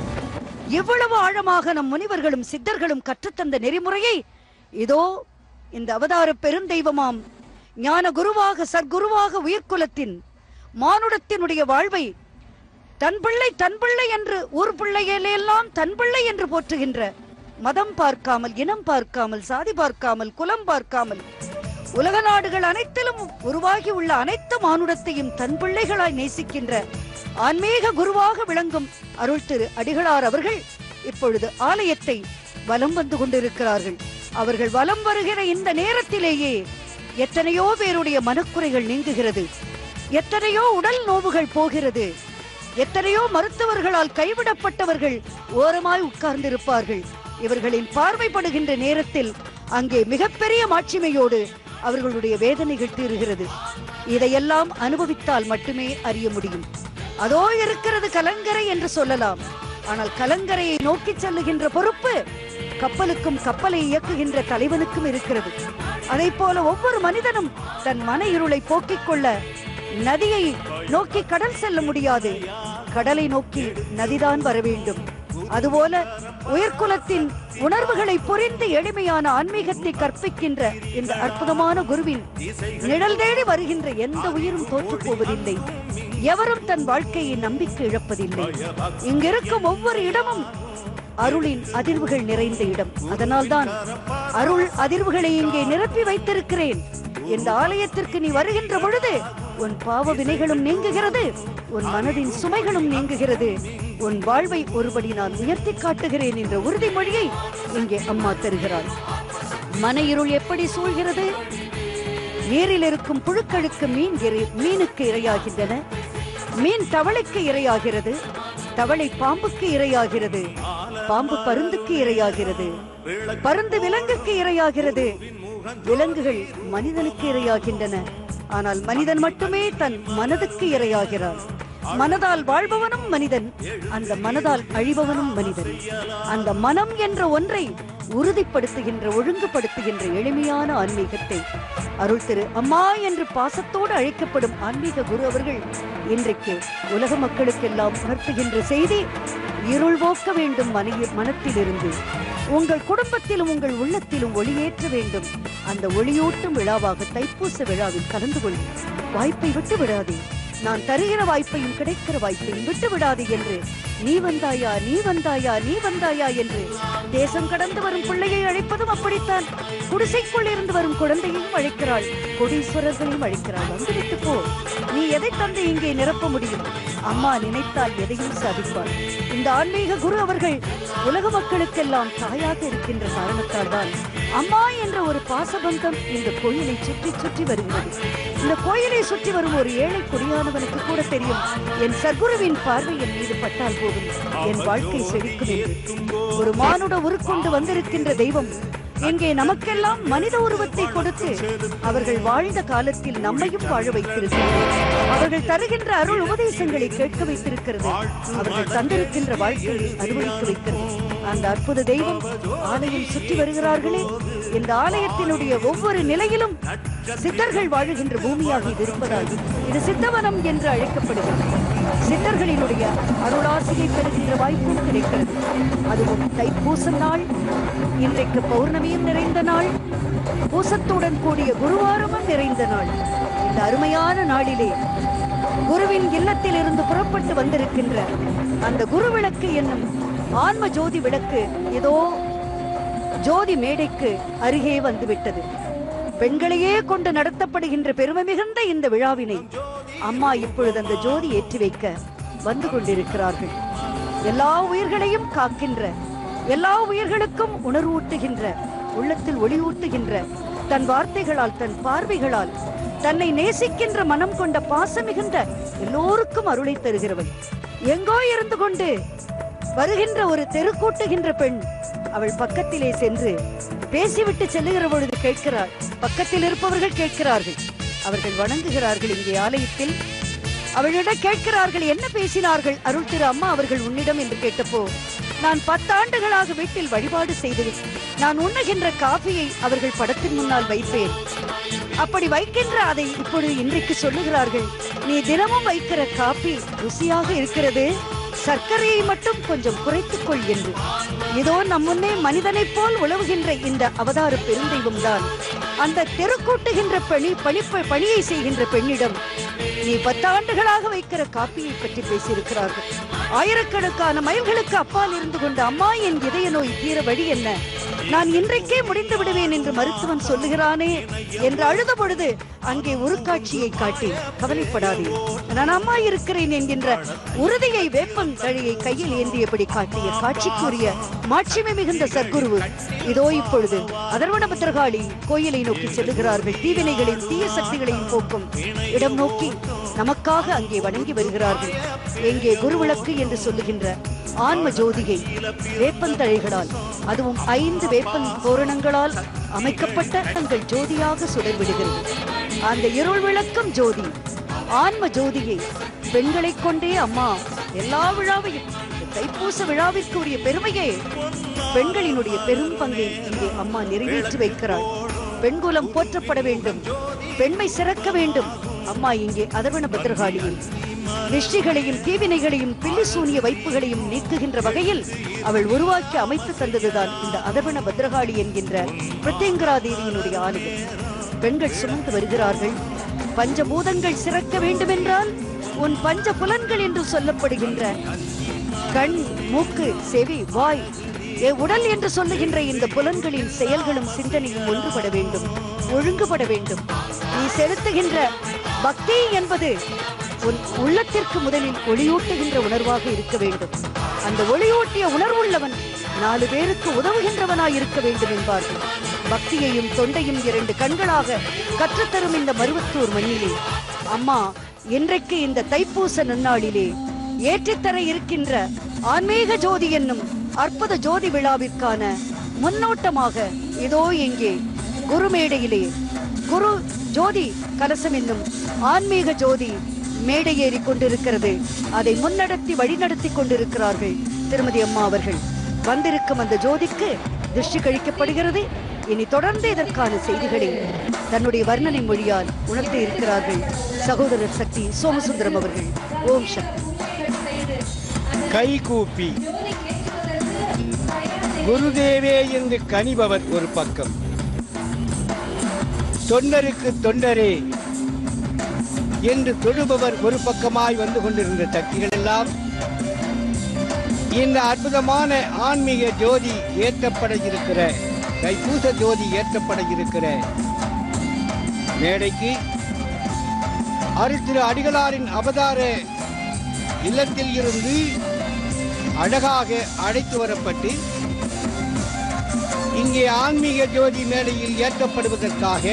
எவ்வளவு ஆழமாக நம் முனிவர்களும் சித்தர்களும் கற்றுத்தந்த நெறிமுறையை இதோ இந்த அவதார பெருந்தெய்வமாம் ஞான குருவாக சர்க்குருவாக உயிர்குலத்தின் மானுடத்தினுடைய வாழ்வை தன் பிள்ளை தன் பிள்ளை என்று ஊர் பிள்ளைகளெல்லாம் தன் பிள்ளை என்று போற்றுகின்ற, மதம் பார்க்காமல், இனம் பார்க்காமல், சாதி பார்க்காமல், குலம் பார்க்காமல் உலக நாடுகள் அனைத்திலும் உருவாகி உள்ள அனைத்து மானுடத்தையும் தன் பிள்ளைகளாய் நேசிக்கின்ற ஆன்மீக குருவாக விளங்கும் அருள் திரு அடிகளார் அவர்கள் இப்பொழுது ஆலயத்தை வலம் வந்து கொண்டிருக்கிறார்கள். அவர்கள் வலம் வருகிற இந்த நேரத்திலேயே எத்தனையோ பேருடைய மனக்குறைகள் நீங்குகிறது, எத்தனையோ உடல் நோவுகள் போகிறது, எத்தனையோ மருத்துவர்களால் கைவிடப்பட்டவர்கள் ஓரமாய் உட்கார்ந்திருப்பார்கள். இவர்களின் பார்வைப்படுகின்ற நேரத்தில் அங்கே மிகப்பெரிய மாட்சிமையோடு அவர்களுடைய வேதனைகள் தீருகிறது. இதையெல்லாம் அனுபவித்தால் மட்டுமே அறிய முடியும். அதோ இருக்கிறது கலங்கரை என்று சொல்லலாம். ஆனால் கலங்கரையை நோக்கி செல்லுகின்ற பொறுப்பு கப்பலுக்கும் கப்பலை இயக்குகின்ற தலைவனுக்கும் இருக்கிறது. அதை போல ஒவ்வொரு மனிதனும் தன் மன இருளை போக்கிக் கொள்ள நதியை நோக்கி கடல் செல்ல முடியாது, கடலை நோக்கி நதிதான் வர வேண்டும். அதுபோல உயிர்குலத்தின் உணர்வுகளை புரிந்து எளிமையான ஆன்மீகத்தை கற்பிக்கின்ற இந்த அற்புதமான குருவின் நிழல் தேடி வருகின்ற எந்த உயிரும் தோற்று போவதில்லை. எவரும் தன் வாழ்க்கையை நம்பிக்கை இழப்பதில்லை. இங்கிருக்கும் ஒவ்வொரு இடமும் அருளின் அதிர்வுகள் நிறைந்த இடம். அதனால்தான் அருள் அதிர்வுகளை இங்கே நிரப்பி வைத்திருக்கிறேன். இந்த ஆலயத்திற்கு நீ வருகின்ற பொழுது உன் பாவ வினைகளும் நீங்குகிறது, உன் மனதின் சுமைகளும் நீங்குகிறது, உன் வாழ்வை ஒருபடி நான் உயர்த்தி காட்டுகிறேன் என்ற உறுதிமொழியை இங்கே அம்மா தருகிறாள். மன இருள் எப்படி சூழ்கிறது? நீரில் இருக்கும் புழுக்களுக்கு மீன் மீனுக்கு இரையாகின்றன, மீன் தவளைக்கு இரையாகிறது, தவளை பாம்புக்கு இரையாகிறது, பாம்பு பருந்துக்கு இரையாகிறது, பருந்து விலங்குக்கு இரையாகிறது, விலங்குகள் மனிதனுக்கு இரையாகின்றன. ஆனால் மனிதன் மட்டுமே தன் மனதுக்கு இரையாகிறான். மனதால் வாழ்பவனும் மனிதன், அந்த மனதால் அழிபவனும் மனிதன். அந்த மனம் என்ற ஒன்றை உறுதிப்படுத்துகின்ற, ஒழுங்குபடுத்துகின்ற எளிமையான ஆன்மீகத்தை அருள் திரு அம்மா என்று பாசத்தோடு அழைக்கப்படும் ஆன்மீக குரு அவர்கள் இன்றைக்கு உலக மக்களுக்கெல்லாம் உணர்த்துகின்ற செய்தி, இருள் போக்க வேண்டும் மனத்திலிருந்து, உங்கள் குடும்பத்திலும் உங்கள் உள்ளத்திலும் ஒளியேற்ற வேண்டும். அந்த ஒளியூட்டும் விழாவாக தைப்பூச விழாவில் கலந்து கொள்ளும் வாய்ப்பை விட்டு விடாதே. நான் தருகிற வாய்ப்பையும் கிடைக்கிற வாய்ப்பையும் விட்டு விடாதே என்று நீ வந்தாயா நீ வந்தாயா நீ வந்தாயா என்று தேசம் கடந்து வரும் பிள்ளையை அழைப்பதும் அப்படித்தான். குடிசைக்குள் இருந்து வரும் குழந்தையையும் அழைக்கிறாள், கோடீஸ்வரர்களையும் அழைக்கிறாள். வந்துவிட்டு போ, நீ எதை தந்து இங்கே நிரப்ப முடியும்? அம்மா நினைத்தால் எதையும் சாதிப்பார். இந்த ஆன்மீக குரு அவர்கள் உலக மக்களுக்கெல்லாம் தாயாக இருக்கின்ற காரணத்தால் தான் அம்மா என்ற ஒரு பாசபந்தம் இந்த கோயிலை சுற்றி சுற்றி வருகிறது. இந்த கோயிலை சுற்றி வரும் ஒரு ஏழை குடியானவனுக்கு கூட தெரியும், என் சர்க்குருவின் பார்வை என் மீது பட்டால் போதும், என் வாழ்க்கை செழிக்கும் என்று. ஒரு மானுட உருக்கொண்டு வந்திருக்கின்ற தெய்வம் இங்கே நமக்கெல்லாம் மனித உருவத்தை கொடுத்து அவர்கள் வாழ்ந்த காலத்தில் நம்மையும் வாழ வைத்திருக்கிறது. அவர்கள் தருகின்ற அருள் உபதேசங்களை கேட்க வைத்திருக்கிறது. அவர்கள் தந்திருக்கின்ற வாழ்க்கையை அனுபவிக்க வைக்கிறது. அந்த அற்புத தெய்வம் ஆலயம் சுற்றி வருகிறார்களே, இந்த ஆலயத்தினுடைய ஒவ்வொரு நிலையிலும் சித்தர்கள் வாழுகின்ற பூமியாக இது இருப்பதால் இது சித்தவனம் என்று அழைக்கப்படுகிறது. சித்தர்களினுடைய அருளாசியை பெறுகின்ற வாய்ப்பும் கிடைக்கிறது. அதுவும் தைப்பூச நாள், இன்றைக்கு பௌர்ணமியும் நிறைந்த நாள், பூசத்துடன் கூடிய குருவாரமும் நிறைந்த நாள். இந்த அருமையான நாளிலே குருவின் இல்லத்தில் இருந்து புறப்பட்டு வந்திருக்கின்ற அந்த குரு விளக்கு என்னும் ஆன்ம ஜோதி விளக்கு இதோ ஜோதி மேடைக்கு அருகே வந்துவிட்டது. பெண்களையே கொண்டு நடத்தப்படுகின்ற பெருமை மிகுந்த இந்த விழாவினை அம்மா இப்பொழுது அந்த ஜோதி ஏற்றி வைக்க வந்து கொண்டிருக்கிறார்கள். எல்லா உயிர்களையும் காக்கின்ற, எல்லா உயிர்களுக்கும் உணர்வூட்டுகின்ற, உள்ளத்தில் ஒளியூட்டுகின்ற, தன் வார்த்தைகளால் தன் பார்வைகளால் தன்னை நேசிக்கின்ற மனம் கொண்ட பாசம் மிகுந்த எல்லோருக்கும் அருளை தருகிறவள். எங்கோ இருந்து கொண்டு வருகின்ற ஒரு தெருக்கூட்டுகின்ற பெண் அவள் பக்கத்திலே சென்று பேசிவிட்டு செல்லுகிற பொழுது கேட்கிறார். பக்கத்தில் இருப்பவர்கள் கேட்கிறார்கள், அவர்கள் வணங்குகிறார்கள். இங்கே ஆலயத்தில் அவளிடம் கேட்கிறார்கள், என்ன பேசினார்கள் அருள் திரு அம்மா அவர்கள் உன்னிடம் என்று கேட்டப்போ, நான் பத்தாண்டுகளாக வீட்டில் வழிபாடு செய்து நான் உண்ணுகின்ற காஃபியை அவர்கள் படத்தின் முன்னால் வைப்பேன். அப்படி வைக்கின்ற அதை இப்பொழுது இன்றைக்கு சொல்லுகிறார்கள், நீ தினமும் வைக்கிற காபி ருசியாக இருக்கிறது, சர்க்கரையை மட்டும் கொஞ்சம் குறைத்துக் கொள் என்று. இதோ நம் முன்னே மனிதனைப் போல் உழவுகின்ற இந்த அவதார பெருந்தெய்வம் தான் அந்த தெருக்கூட்டுகின்ற பணி பணிப்ப பணியை செய்கின்ற பெண்ணிடம் நீ பத்தாண்டுகளாக வைக்கிற காப்பியை பற்றி பேசியிருக்கிறார்கள். ஆயிரக்கணக்கான மைல்களுக்கு அப்பால் இருந்து கொண்ட அம்மா என் இதய நோய் தீர வழி என்ன, நான் இன்றைக்கே முடிந்து விடுவேன் என்று மருத்துவன் சொல்லுகிறானே என்று அழுத பொழுது அங்கே ஒரு காட்சியை காட்டி, கவலைப்படாதே நான் அம்மா இருக்கிறேன் என்கின்ற உறுதியை வேப்பம் தழையை கையில் ஏந்தியபடி காட்டிய காட்சிக்குரிய மாட்சிமை மிகுந்த சர்க்குரு இதோ இப்பொழுது அதர்வண பத்ரகாளி கோயிலை நோக்கி செல்லுகிறார்கள். தீவினைகளின் தீய சக்திகளையும் போக்கும் இடம் நோக்கி நமக்காக அங்கே வணங்கி வருகிறார்கள். எங்கே குருவிளக்கு என்று சொல்லுகின்ற ஆன்ம ஜோதியை வேப்பந்தழைகளால், அதுவும் ஐந்து வேப்பன் தோரணங்களால் அமைக்கப்பட்ட தங்கள் ஜோதியாக சுடர் விடுகிறது. அந்த இருள் விளக்கும் ஜோதி ஆன்ம ஜோதியை பெண்களை கொண்டே அம்மா எல்லா விழாவையும், தைப்பூச விழாவிற்கு உரிய பெருமையை, பெண்களினுடைய பெரும் பங்கை இங்கே அம்மா நிறைவேற்றி வைக்கிறாள். பெண்குலம் போற்றப்பட வேண்டும், பெண்மை சிறக்க வேண்டும். அம்மா இங்கே அதர்வண பத்ரகாளியில் திருஷ்டிகளையும் தீவினைகளையும் பில்லி சூனிய வைப்புகளையும் நீக்குகின்ற வகையில் அவள் உருவாக்கி அமைத்து தந்ததுதான் இந்த அதர்வண பத்ரகாளி என்கின்ற பிரத்யங்கரா தேவியினுடைய ஆலயம். பெண்கள் சுமந்து வருகிறார்கள். பஞ்சபூதங்கள் சிறக்க வேண்டும் என்றால் உன் பஞ்ச புலன்கள் என்று சொல்லப்படுகின்ற கண், மூக்கு, செவி, வாய், உடல் என்று சொல்லுகின்ற இந்த புலன்களின் செயல்களும் சிந்தனையும் ஒன்றுபட வேண்டும், ஒழுங்குபட வேண்டும். நீ செலுத்துகின்ற பக்தி என்பது உன் உள்ளத்திற்கு முதலில் ஒளியூட்டுகின்ற உணர்வாக இருக்க வேண்டும். அந்த ஒளியூட்டிய உணர்வுள்ளவன் நாலு பேருக்கு உதவுகின்றவனாய் இருக்க வேண்டும் என்பார்கள். பக்தியையும் தொண்டையும் இரண்டு கண்களாக கற்றுத்தரும் இந்த மருவத்தூர் மண்ணிலே அம்மா இன்றைக்கு இந்த தைப்பூச நன்னாளிலே ஏற்றித்தர இருக்கின்ற ஆன்மீக ஜோதி என்னும் அற்புத ஜோதி விழாவிற்கான முன்னோட்டமாக இதோ எங்கே குருமேடையிலே குரு ஜோதி கலசம் என்னும் ஆன்மீக ஜோதி மேடை ஏறி கொண்டிருக்கிறது. அதை முன்னடத்தி வழிநடத்தி கொண்டிருக்கிறார்கள் திருமதி அம்மா அவர்கள். வந்திருக்கும் அந்த ஜோதிக்கு திருஷ்டி கழிக்கப்படுகிறது. இனி தொடர்ந்து இதற்கான செய்திகளை தன்னுடைய வர்ணனை மொழியால் உணர்த்தி இருக்கிறார்கள் சகோதரர் சக்தி சோமசுந்தரம் அவர்கள். ஓம் சக்தி. கைகூப்பி குருதேவே என்று கனிபவர் ஒரு பக்கம், தொண்டருக்கு தொண்டரே என்று தொழுபவர் ஒரு பக்கமாய் வந்து கொண்டிருந்த சக்திகள் எல்லாம் இந்த அற்புதமான ஆன்மீக ஜோதி ஏற்றப்பட இருக்கிற தைப்பூச ஜோதி ஏற்றப்பட இருக்கிற மேடைக்கு அருள் திரு அடிகளாரின் அவதார இல்லத்தில் இருந்து அழகாக அழைத்து வரப்பட்டு இங்கே ஆன்மீக ஜோதி மேடையில் ஏற்றப்படுவதற்காக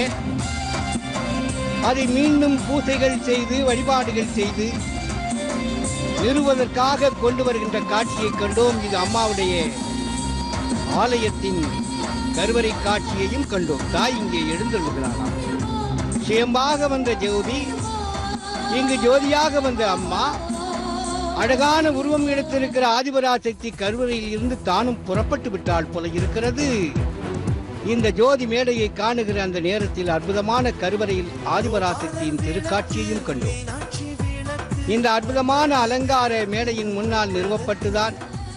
அதை மீண்டும் பூசைகள் செய்து வழிபாடுகள் செய்து நிறுவதற்காக கொண்டு வருகின்ற காட்சியை கண்டோம். இது அம்மாவுடைய ஆலயத்தின் கருவறை காட்சியையும் கண்டோம். தாய் இங்கே எழுந்துள்ளாராம். சுயம்பாக வந்த ஜோதி, இங்கு ஜோதியாக வந்த அம்மா அழகான உருவம் எடுத்திருக்கிற ஆதிபராசக்தி கருவறையில் இருந்து தானும் புறப்பட்டு விட்டால் போல இருக்கிறது. இந்த ஜோதி மேடையை காணுகிற அந்த நேரத்தில் அற்புதமான கருவறையில் ஆதிபராசக்தியின் திருக்காட்சியையும் கண்டோம். இந்த அற்புதமான அலங்கார மேடையின் முன்னால் நிறுவப்பட்டுதான்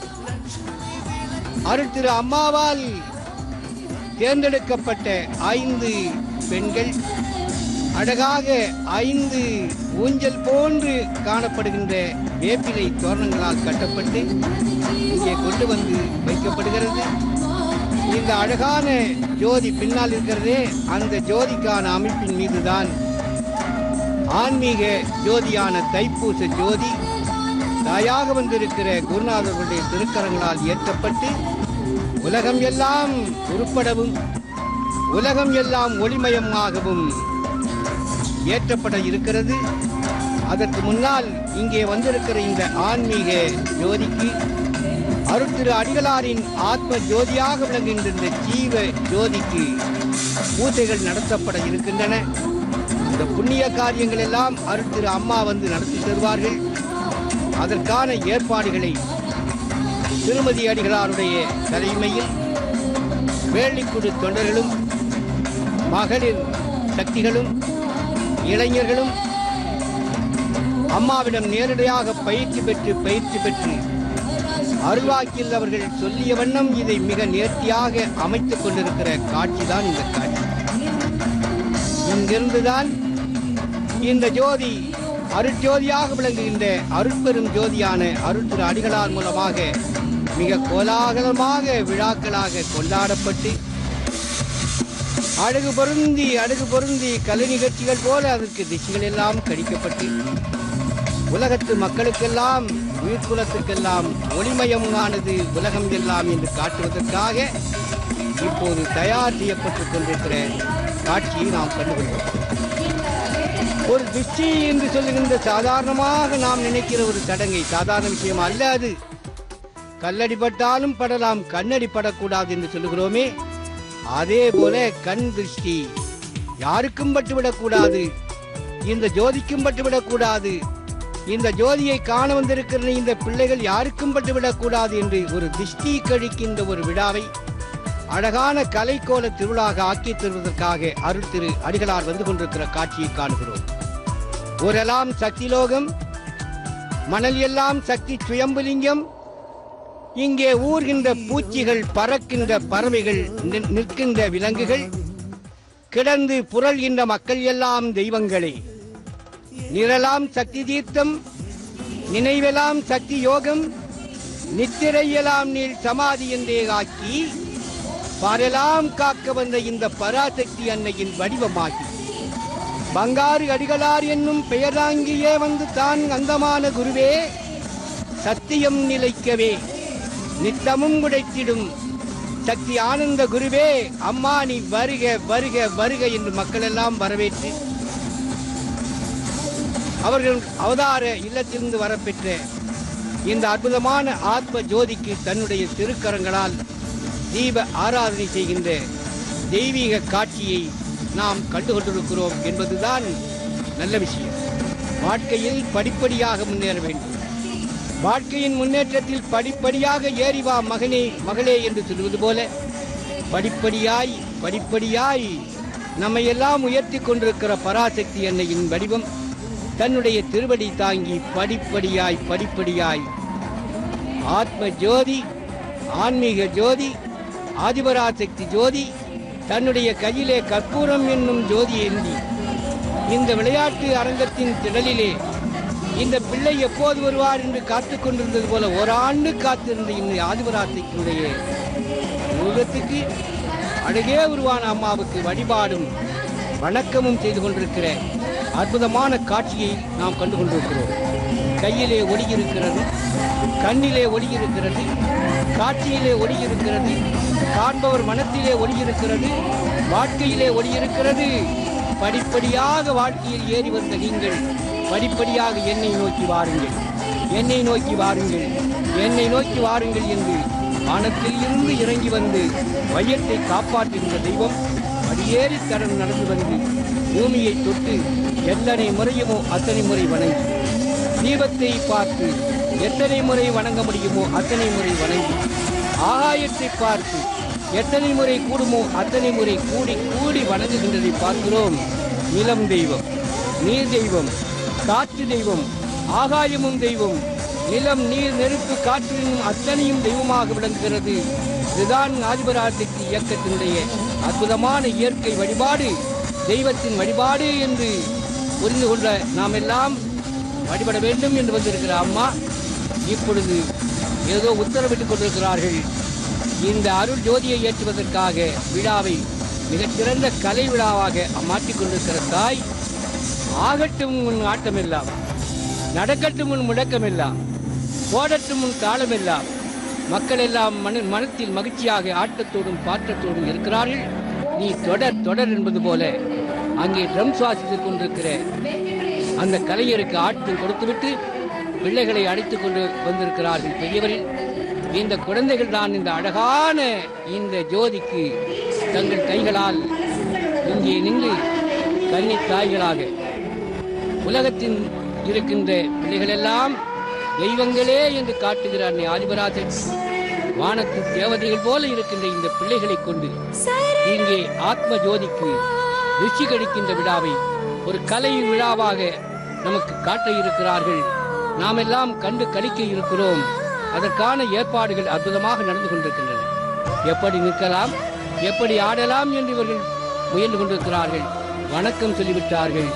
அருள் திரு அம்மாவால் தேர்ந்தெடுக்கப்பட்ட ஐந்து பெண்கள் அழகாக ஐந்து ஊஞ்சல் போன்று காணப்படுகின்ற வேப்பிலை தோரணங்களால் கட்டப்பட்டு இங்கே கொண்டு வந்து வைக்கப்படுகிறது. இந்த அழகான ஜோதி பின்னால் இருக்கிறதே, அந்த ஜோதிக்கான அமைப்பின் மீதுதான் ஆன்மீக ஜோதியான தைப்பூச ஜோதி தாயாக வந்திருக்கிற குருநாதர்களுடைய திருக்கரங்களால் ஏற்றப்பட்டு உலகம் எல்லாம் உருப்படவும் உலகம் எல்லாம் ஒளிமயமாகவும் ஏற்றப்பட இருக்கிறது. அதற்கு முன்னால் இங்கே வந்திருக்கிற இந்த ஆன்மீக ஜோதிக்கு அருள் திரு அடிகளாரின் ஆத்ம ஜோதியாக விளங்குகின்ற இந்த ஜீவ ஜோதிக்கு பூஜைகள் நடத்தப்பட இருக்கின்றன. இந்த புண்ணிய காரியங்கள் எல்லாம் அருள் திரு அம்மா வந்து நடத்தி தருவார்கள். அதற்கான ஏற்பாடுகளை திருமதி அடிகளாருடைய தலைமையில் வேள்விக்குழு தொண்டர்களும் மகளிர் சக்திகளும் இளைஞர்களும் அம்மாவிடம் நேரடியாக பயிற்சி பெற்று பயிற்சி பெற்று அருள்வாக்கில் அவர்கள் சொல்லிய வண்ணம் இதை மிக நேர்த்தியாக அமைத்துக் கொண்டிருக்கிற காட்சிதான் இந்த காட்சி. இங்கிருந்துதான் இந்த ஜோதி அருட்ஜோதியாக விளங்குகின்ற அருட்பெரும் ஜோதியான அருள் திரு அடிகளார் மூலமாக மிக கோலாகலமாக விழாக்களாக கொண்டாடப்பட்டு அழகு பொருந்தி அழகு பொருந்தி கலை நிகழ்ச்சிகள் போல அதற்கு திசைகள் எல்லாம் கழிக்கப்பட்டு உலகத்து மக்களுக்கெல்லாம் உயிர்குலத்துக்கெல்லாம் ஒளிமயமானது உலகம் எல்லாம் என்று காட்டுவதற்காக இப்போது தயார் செய்யப்பட்டுக் கொண்டிருக்கிற காட்சியை நாம் கண்டுகொள்வோம். ஒரு திருஷ்டி என்று சொல்லுகின்ற சாதாரணமாக நாம் நினைக்கிற ஒரு சடங்கை, சாதாரண விஷயம் அல்ல அது. கல்லடிப்பட்டாலும் படலாம், கண்ணடி படக்கூடாது என்று சொல்லுகிறோமே, அதே போல கண் திருஷ்டி யாருக்கும் பட்டுவிடக்கூடாது, இந்த ஜோதிக்கும் பட்டுவிடக்கூடாது, இந்த ஜோதியை காண வந்திருக்கிற இந்த பிள்ளைகள் யாருக்கும் பட்டுவிடக்கூடாது என்று ஒரு திருஷ்டி கழிக்கின்ற ஒரு விழாவை அழகான கலைக்கோல திருவிழாக ஆக்கி தருவதற்காக அருள் திரு அடிகளார் வந்து கொண்டிருக்கிற காட்சியை காணுகிறோம். ஊரெல்லாம் சக்தி லோகம், மணல் எல்லாம் சக்தி சுயம்புலிங்கம். இங்கே ஊர்கின்ற பூச்சிகள், பறக்கின்ற பறவைகள், நிற்கின்ற விலங்குகள், கிடந்து புரள்கின்ற மக்கள் எல்லாம் தெய்வங்களே. நிரலாம் சக்தி தீர்த்தம், நினைவெல்லாம் சக்தி யோகம், நித்திரையெல்லாம் நீள் சமாதி என்றே ஆக்கி பாரெல்லாம் காக்க வந்த இந்த பராசக்தி அன்னையின் வடிவமாகி பங்காறு அடிகளார் என்னும் பெயர் தாங்கியே வந்து தான் அந்தமான குருவே சத்தியம் நிலைக்கவே நித்தமும் உடைத்திடும் சக்தி ஆனந்த குருவே அம்மா நீ வருக வருக வருக என்று மக்கள் எல்லாம் வரவேற்று அவர்கள் அவதார இல்லத்திலிருந்து வரப்பெற்ற இந்த அற்புதமான ஆத்ம ஜோதிக்கு தன்னுடைய திருக்கரங்களால் தீப ஆராதனை செய்கின்ற தெய்வீக காட்சியை நாம் கண்டுகொண்டிருக்கிறோம் என்பதுதான் நல்ல விஷயம். வாழ்க்கையில் படிப்படியாக முன்னேற வேண்டும். வாழ்க்கையின் முன்னேற்றத்தில் படிப்படியாக ஏறி வா மகனே மகளே என்று சொல்வது போல படிப்படியாய் படிப்படியாய் நம்மை எல்லாம் உயர்த்தி கொண்டிருக்கிற பராசக்தி அன்னையின் வடிவம் தன்னுடைய திருவடி தாங்கி படிப்படியாய் படிப்படியாய் ஆத்ம ஜோதி, ஆன்மீக ஜோதி, ஆதிபராசக்தி ஜோதி தன்னுடைய கையிலே கற்பூரம் என்னும் ஜோதி ஏந்தி இந்த விளையாட்டு அரங்கத்தின் திடலிலே இந்த பிள்ளை எப்போது வருவார் என்று காத்து கொண்டிருந்தது போல ஓராண்டு காத்திருந்த இந்த ஆதிபராசக்தியுடைய உலகத்துக்கு அழகே உருவான அம்மாவுக்கு வழிபாடும் வணக்கமும் செய்து கொண்டிருக்கிற அற்புதமான காட்சியை நாம் கண்டு கொண்டிருக்கிறோம். கையிலே ஒளி இருக்கிறது, கண்ணிலே ஒளி இருக்கிறது, காட்சியிலே ஒளி இருக்கிறது, காண்பவர் மனத்திலே ஒளி இருக்கிறது, வாழ்க்கையிலே ஒளி இருக்கிறது. படிப்படியாக வாழ்க்கையில் ஏறி வந்த நீங்கள் படிப்படியாக என்னை நோக்கி வாருங்கள், என்னை நோக்கி வாருங்கள், என்னை நோக்கி வாருங்கள் என்று வானத்தில் இருந்து இறங்கி வந்து வையத்தை காப்பாற்றுகின்ற தெய்வம் அடியேறி தடம் நடந்து வந்து பூமியை தொட்டு எத்தனை முறையுமோ அத்தனை முறை வணங்கி தீபத்தை பார்த்து எத்தனை முறை வணங்க முடியுமோ அத்தனை முறை வணங்கி ஆகாயத்தை பார்த்து எத்தனை முறை கூடுமோ அத்தனை முறை கூடி கூடி வணங்குகின்றதை பார்க்கிறோம். நிலம் தெய்வம், நீர் தெய்வம், காற்று தெய்வம், ஆகாயமும் தெய்வம், நிலம் நீர் நெருப்பு காற்றினும் அத்தனையும் தெய்வமாக விளங்குகிறது. இதுதான் ஆதிபராசக்தி இயக்கத்தினுடைய அற்புதமான இயற்கை வழிபாடு, தெய்வத்தின் வழிபாடு என்று புரிந்து கொள்ள நாம் எல்லாம் வழிபட வேண்டும் என்று வந்திருக்கிற அம்மா இப்பொழுது ஏதோ உத்தரவிட்டுக் கொண்டிருக்கிறார்கள். இந்த அருள் ஜோதியை ஏற்றுவதற்காக விழாவை மிகச்சிறந்த கலை விழாவாக மாற்றிக் கொண்டிருக்கிற தாய், ஆகட்டும் உன் ஆட்டமெல்லாம், நடக்கட்டும் உன் முழக்கமெல்லாம், போடட்டும் உன் தாளமெல்லாம், மக்கள் எல்லாம் மன மனத்தில் மகிழ்ச்சியாக ஆட்டத்தோடும் பாட்டத்தோடும் இருக்கிறார்கள். நீ தொடர் தொடர் என்பது போல அங்கே ட்ரம் சுவாசித்துக் கொண்டிருக்கிற அந்த கலைஞருக்கு ஆட்டம் கொடுத்துவிட்டு பிள்ளைகளை அழைத்துக் கொண்டு வந்திருக்கிறார்கள் பெரியவர்கள். இந்த குழந்தைகள் தான் இந்த அழகான இந்த ஜோதிக்கு தங்கள் கைகளால் இங்கே நின்று கன்னி தாய்களாக உலகத்தின் இருக்கின்ற பிள்ளைகளெல்லாம் தெய்வங்களே என்று காட்டுகிறார் ஆதிபராசக்தி. வானத்து தேவதைகள் போல இருக்கின்ற இந்த பிள்ளைகளை கொண்டு இங்கே ஆத்ம ஜோதிக்கு ருச்சி கடிக்கின்ற விழாவை ஒரு கலை விழாவாக நமக்கு காட்ட இருக்கிறார்கள். நாம் எல்லாம் கண்டு கழிக்க இருக்கிறோம். அதற்கான ஏற்பாடுகள் அற்புதமாக நடந்து கொண்டிருக்கின்றன. எப்படி நிற்கலாம், எப்படி ஆடலாம் என்று இவர்கள் முயன்று கொண்டிருக்கிறார்கள். வணக்கம் சொல்லிவிட்டார்கள்,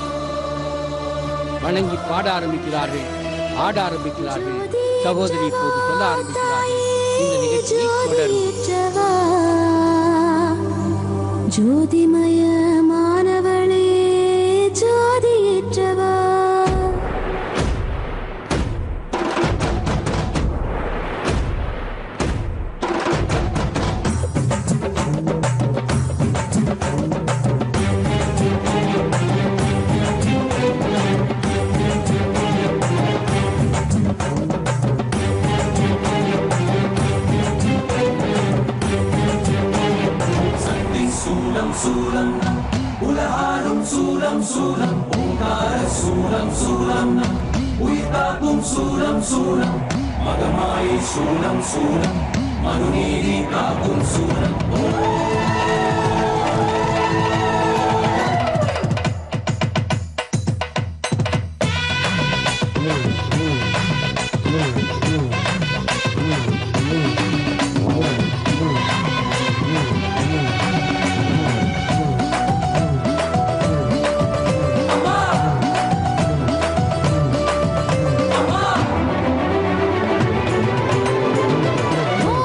வணங்கி பாட ஆரம்பிக்கிறார்கள், ஆட ஆரம்பிக்கிறார்கள். சகோதரி இப்போது சொல்ல ஆரம்பிக்கிறார்கள். இந்த நிகழ்ச்சியை தொடரும். ஜோதிமய மாணவளே ஜோதியேற்றவா, சூலம் உலகாடும் சூலம் சூலம் ஓங்கார சூலம் சூலம் உயிர்காக்கும் சூலம் சூலம் மகமாயை சூலம் சூலம் மனுநீதி காக்கும் சூலம். ஓ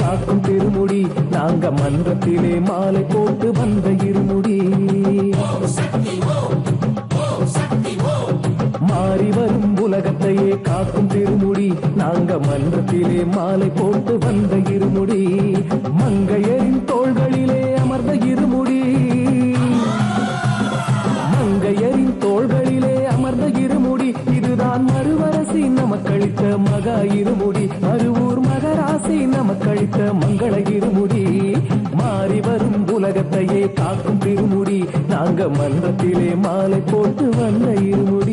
காக்கும் திருமுடி நாங்க மன்றத்திலே மாலை போட்டு வந்த இருமுடி மாறி வரும் உலகத்தையே காக்கும் திருமுடி நாங்க மன்றத்திலே மாலை போட்டு வந்த இருமுடி மங்கையரின் தோள்களிலே அமர்ந்த இருமுடி மங்கையரின் தோள்களிலே அமர்ந்த இருமுடி இதுதான் மறுவரசி நமக்களித்த மகா இருமுடி மறுவூர் மகராசி நமக்களித்த மங்கள இருமுடி மாறி வரும் உலகத்தையே காக்கும் திருமுடி நாங்க மன்றத்திலே மாலை போட்டு வந்த இருமுடி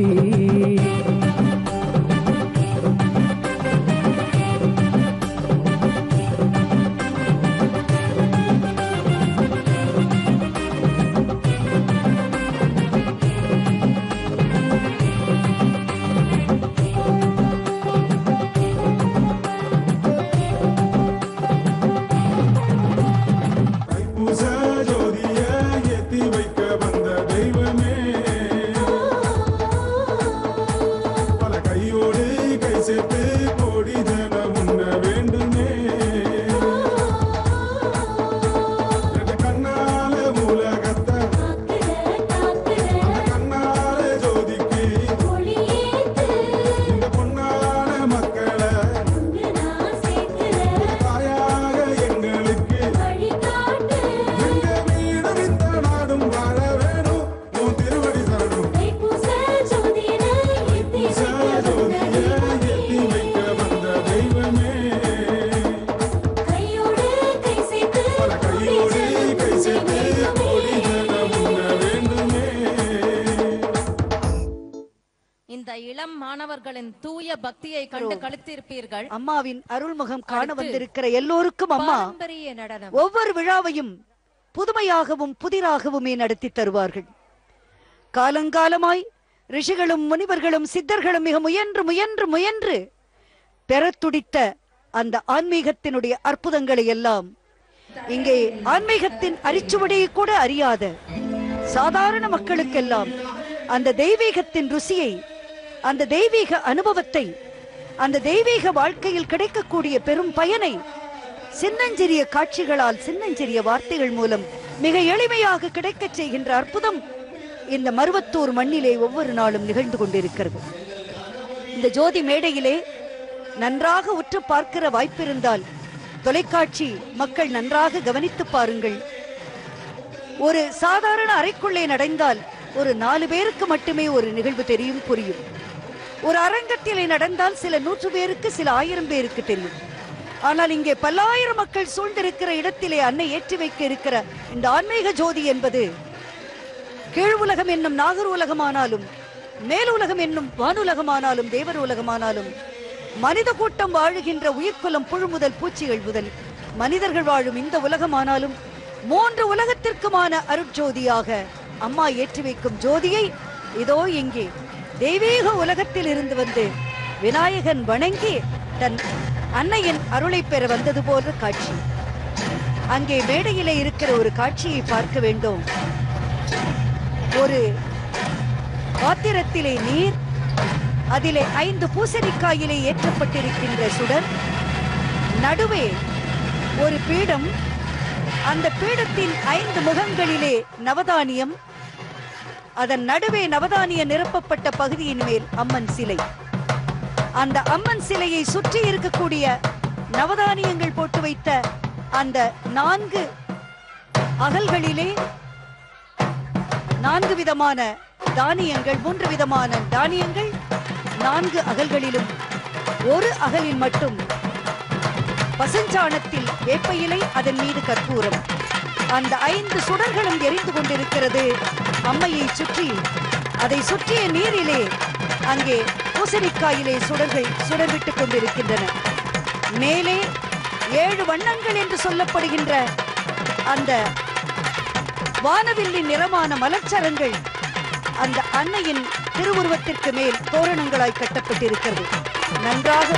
தூய பக்தியை கண்டு கழித்திருப்பீர்கள். அம்மாவின் அருள்முகம் காண வந்திருக்கிற எல்லோருக்கும் அம்மா நடனம் ஒவ்வொரு விழாவையும் புதுமையாகவும் புதிராகவுமே நடத்தி தருவார்கள். காலங்காலமாய் ரிஷிகளும் முனிவர்களும் சித்தர்களும் மிக முயன்று முயன்று முயன்று பெற துடித்த அந்த ஆன்மீகத்தினுடைய அற்புதங்களை எல்லாம் இங்கே ஆன்மீகத்தின் அரிச்சுவடியை கூட அறியாத சாதாரண மக்களுக்கெல்லாம் அந்த தெய்வீகத்தின் ருசியை, அந்த தெய்வீக அனுபவத்தை, அந்த தெய்வீக வாழ்க்கையில் கிடைக்கக்கூடிய பெரும் பயனை சின்னஞ்சிறிய காட்சிகளால், சின்னஞ்சிறிய வார்த்தைகள் மூலம் மிக எளிமையாக கிடைக்கச் செய்கின்ற அற்புதம் இந்த மருவத்தூர் மண்ணிலே ஒவ்வொரு நாளும் நிகழ்ந்து கொண்டிருக்கிறது. இந்த ஜோதி மேடையிலே நன்றாக உற்று பார்க்கிற வாய்ப்பிருந்தால் தொலைக்காட்சி மக்கள் நன்றாக கவனித்து பாருங்கள். ஒரு சாதாரண அறைக்குள்ளே நடந்தால் ஒரு நாலு பேருக்கு மட்டுமே ஒரு நிகழ்வு தெரியும், புரியும். ஒரு அரங்கத்திலே நடந்தால் சில நூற்று பேருக்கு, சில ஆயிரம் பேருக்கு தெரியும். ஆனால் இங்கே பல்லாயிரம் மக்கள் சூழ்ந்திருக்கிற இடத்திலே அன்னை ஏற்றி வைக்க இருக்கிற இந்த ஆன்மீக ஜோதி என்பது கீழ் உலகம் என்னும் நாகர் உலகமானாலும், மேல் உலகம் என்னும் வானுலகமானாலும், தேவர் உலகமானாலும், மனித கூட்டம் வாழுகின்ற உயிர்குலம் புழு முதல் பூச்சிகள் முதல் மனிதர்கள் வாழும் இந்த உலகமானாலும் மூன்று உலகத்திற்குமான அருட்ஜோதியாக அம்மா ஏற்றி வைக்கும் ஜோதியை இதோ இங்கே தெய்வீக உலகத்தில் இருந்து வந்து விநாயகன் வணங்கி தன் அன்னையின் அருளை பெற வந்தது போன்ற காட்சி. அங்கே மேடையிலே இருக்கிற ஒரு காட்சியை பார்க்க வேண்டும். ஒரு பாத்திரத்திலே நீர், அதிலே ஐந்து பூசணிக்காயிலே ஏற்றப்பட்டிருக்கின்ற சுடர், நடுவே ஒரு பீடம், அந்த பீடத்தின் ஐந்து முகங்களிலே நவதானியம், அதன் நடுவே நவதானிய நிரப்பப்பட்ட பகுதியின் மேல் அம்மன் சிலை. அந்த அம்மன் சிலையை சுற்றி இருக்கக்கூடிய நவதானியங்கள் போட்டு வைத்த அந்த நான்கு அகல்களிலே நான்கு விதமான தானியங்கள், மூன்று விதமான தானியங்கள் நான்கு அகல்களிலும், ஒரு அகலில் மட்டும் பசுஞ்சாணத்தில் வேப்ப இலை, அதன் மீது கற்பூரம். அந்த ஐந்து சுடர்களும் எரிந்து கொண்டிருக்கிறது அம்மையை சுற்றி. அதை சுற்றிய நீரிலே அங்கே பூசணிக்காயிலே சுடர்கள் சுடர்விட்டுக் கொண்டிருக்கின்றன. மேலே ஏழு வண்ணங்கள் என்று சொல்லப்படுகின்ற அந்த வானவில்லின் நிறமான மலர்ச்சரங்கள் அந்த அன்னையின் திருவுருவத்திற்கு மேல் தோரணங்களாய் கட்டப்பட்டிருக்கிறது. நன்றாக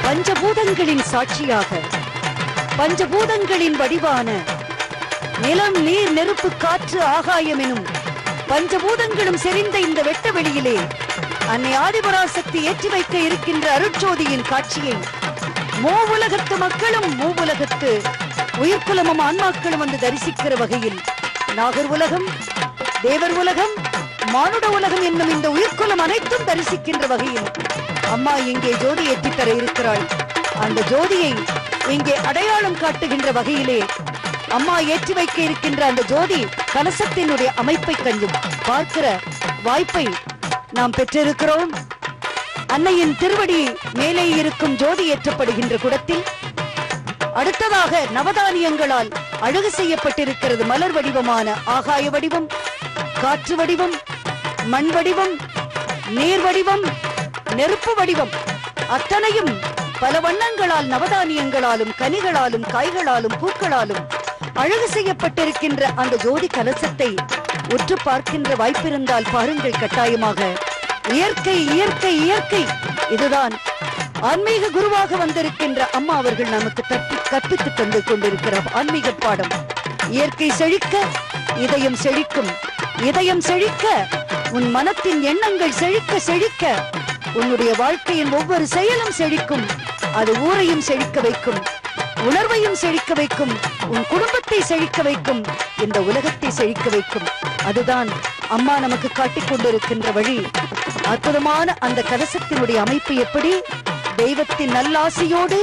பஞ்சபூதங்களின் சாட்சியாக, பஞ்சபூதங்களின் வடிவான நிலம், நீர், நெருப்பு, காற்று, ஆகாயம் எனும் பஞ்சபூதங்களும் செறிந்த இந்த வெட்ட வெளியிலே அன்னை ஆதிபராசக்தி ஏற்றி வைக்க இருக்கின்ற அருட்சோதியின் காட்சியை மூவுலகத்து மக்களும் மூவுலகத்து உயிர்குலமும் ஆன்மாக்களும் வந்து தரிசிக்கிற வகையில் நாகர் உலகம், தேவர் உலகம், மானுட உலகம் என்னும் இந்த உயிர்குலம் அனைத்தும் தரிசிக்கின்ற வகையில் அம்மா இங்கே ஜோதி ஏற்றி தர இருக்கிறாள். அந்த ஜோதியை இங்கே அடையாளம் காட்டுகின்ற வகையிலே அம்மா ஏற்றி வைக்க இருக்கின்ற அந்த ஜோதி கலசத்தினுடைய அமைப்பை கண்டும் பார்க்கிற வாய்ப்பை நாம் பெற்றிருக்கிறோம். அன்னையின் திருவடி மேலே இருக்கும் ஜோதி ஏற்றப்படுகின்ற குடத்தில் அடுத்ததாக நவதானியங்களால் அழகு செய்யப்பட்டிருக்கிறது. மலர் வடிவமான ஆகாய வடிவம், காற்று வடிவம், மண் வடிவம், நீர் வடிவம், நெருப்பு வடிவம், அத்தனையும் பல வண்ணங்களால் நவதானியங்களாலும் கனிகளாலும் காய்களாலும் பூக்களாலும் அழகு செய்யப்பட்டிருக்கின்ற அந்த ஜோதி கலசத்தை உற்று பார்க்கின்ற வாய்ப்பிருந்தால் பாருங்கள் கட்டாயமாக. இயற்கை இயற்கை இயற்கை, இதுதான் ஆன்மீக குருவாக வந்திருக்கின்ற அம்மா அவர்கள் நமக்கு தப்பி கற்பித்து தந்து கொண்டிருக்கிற ஆன்மீக பாடம். இயற்கை செழிக்க இதயம் செழிக்கும், இதயம் செழிக்க உன் மனத்தின் எண்ணங்கள் செழிக்க செழிக்க உன்னுடைய வாழ்க்கையின் ஒவ்வொரு செயலும் செழிக்கும். அது ஊரையும் செழிக்க வைக்கும், உணர்வையும் செழிக்க வைக்கும், உன் குடும்பத்தை செழிக்க வைக்கும், இந்த உலகத்தை செழிக்க வைக்கும். அதுதான் அம்மா நமக்கு காட்டிக் கொண்டிருக்கின்ற வழி. அற்புதமான அந்த கலசத்தினுடைய அமைப்பு எப்படி? தெய்வத்தின் நல்லாசியோடு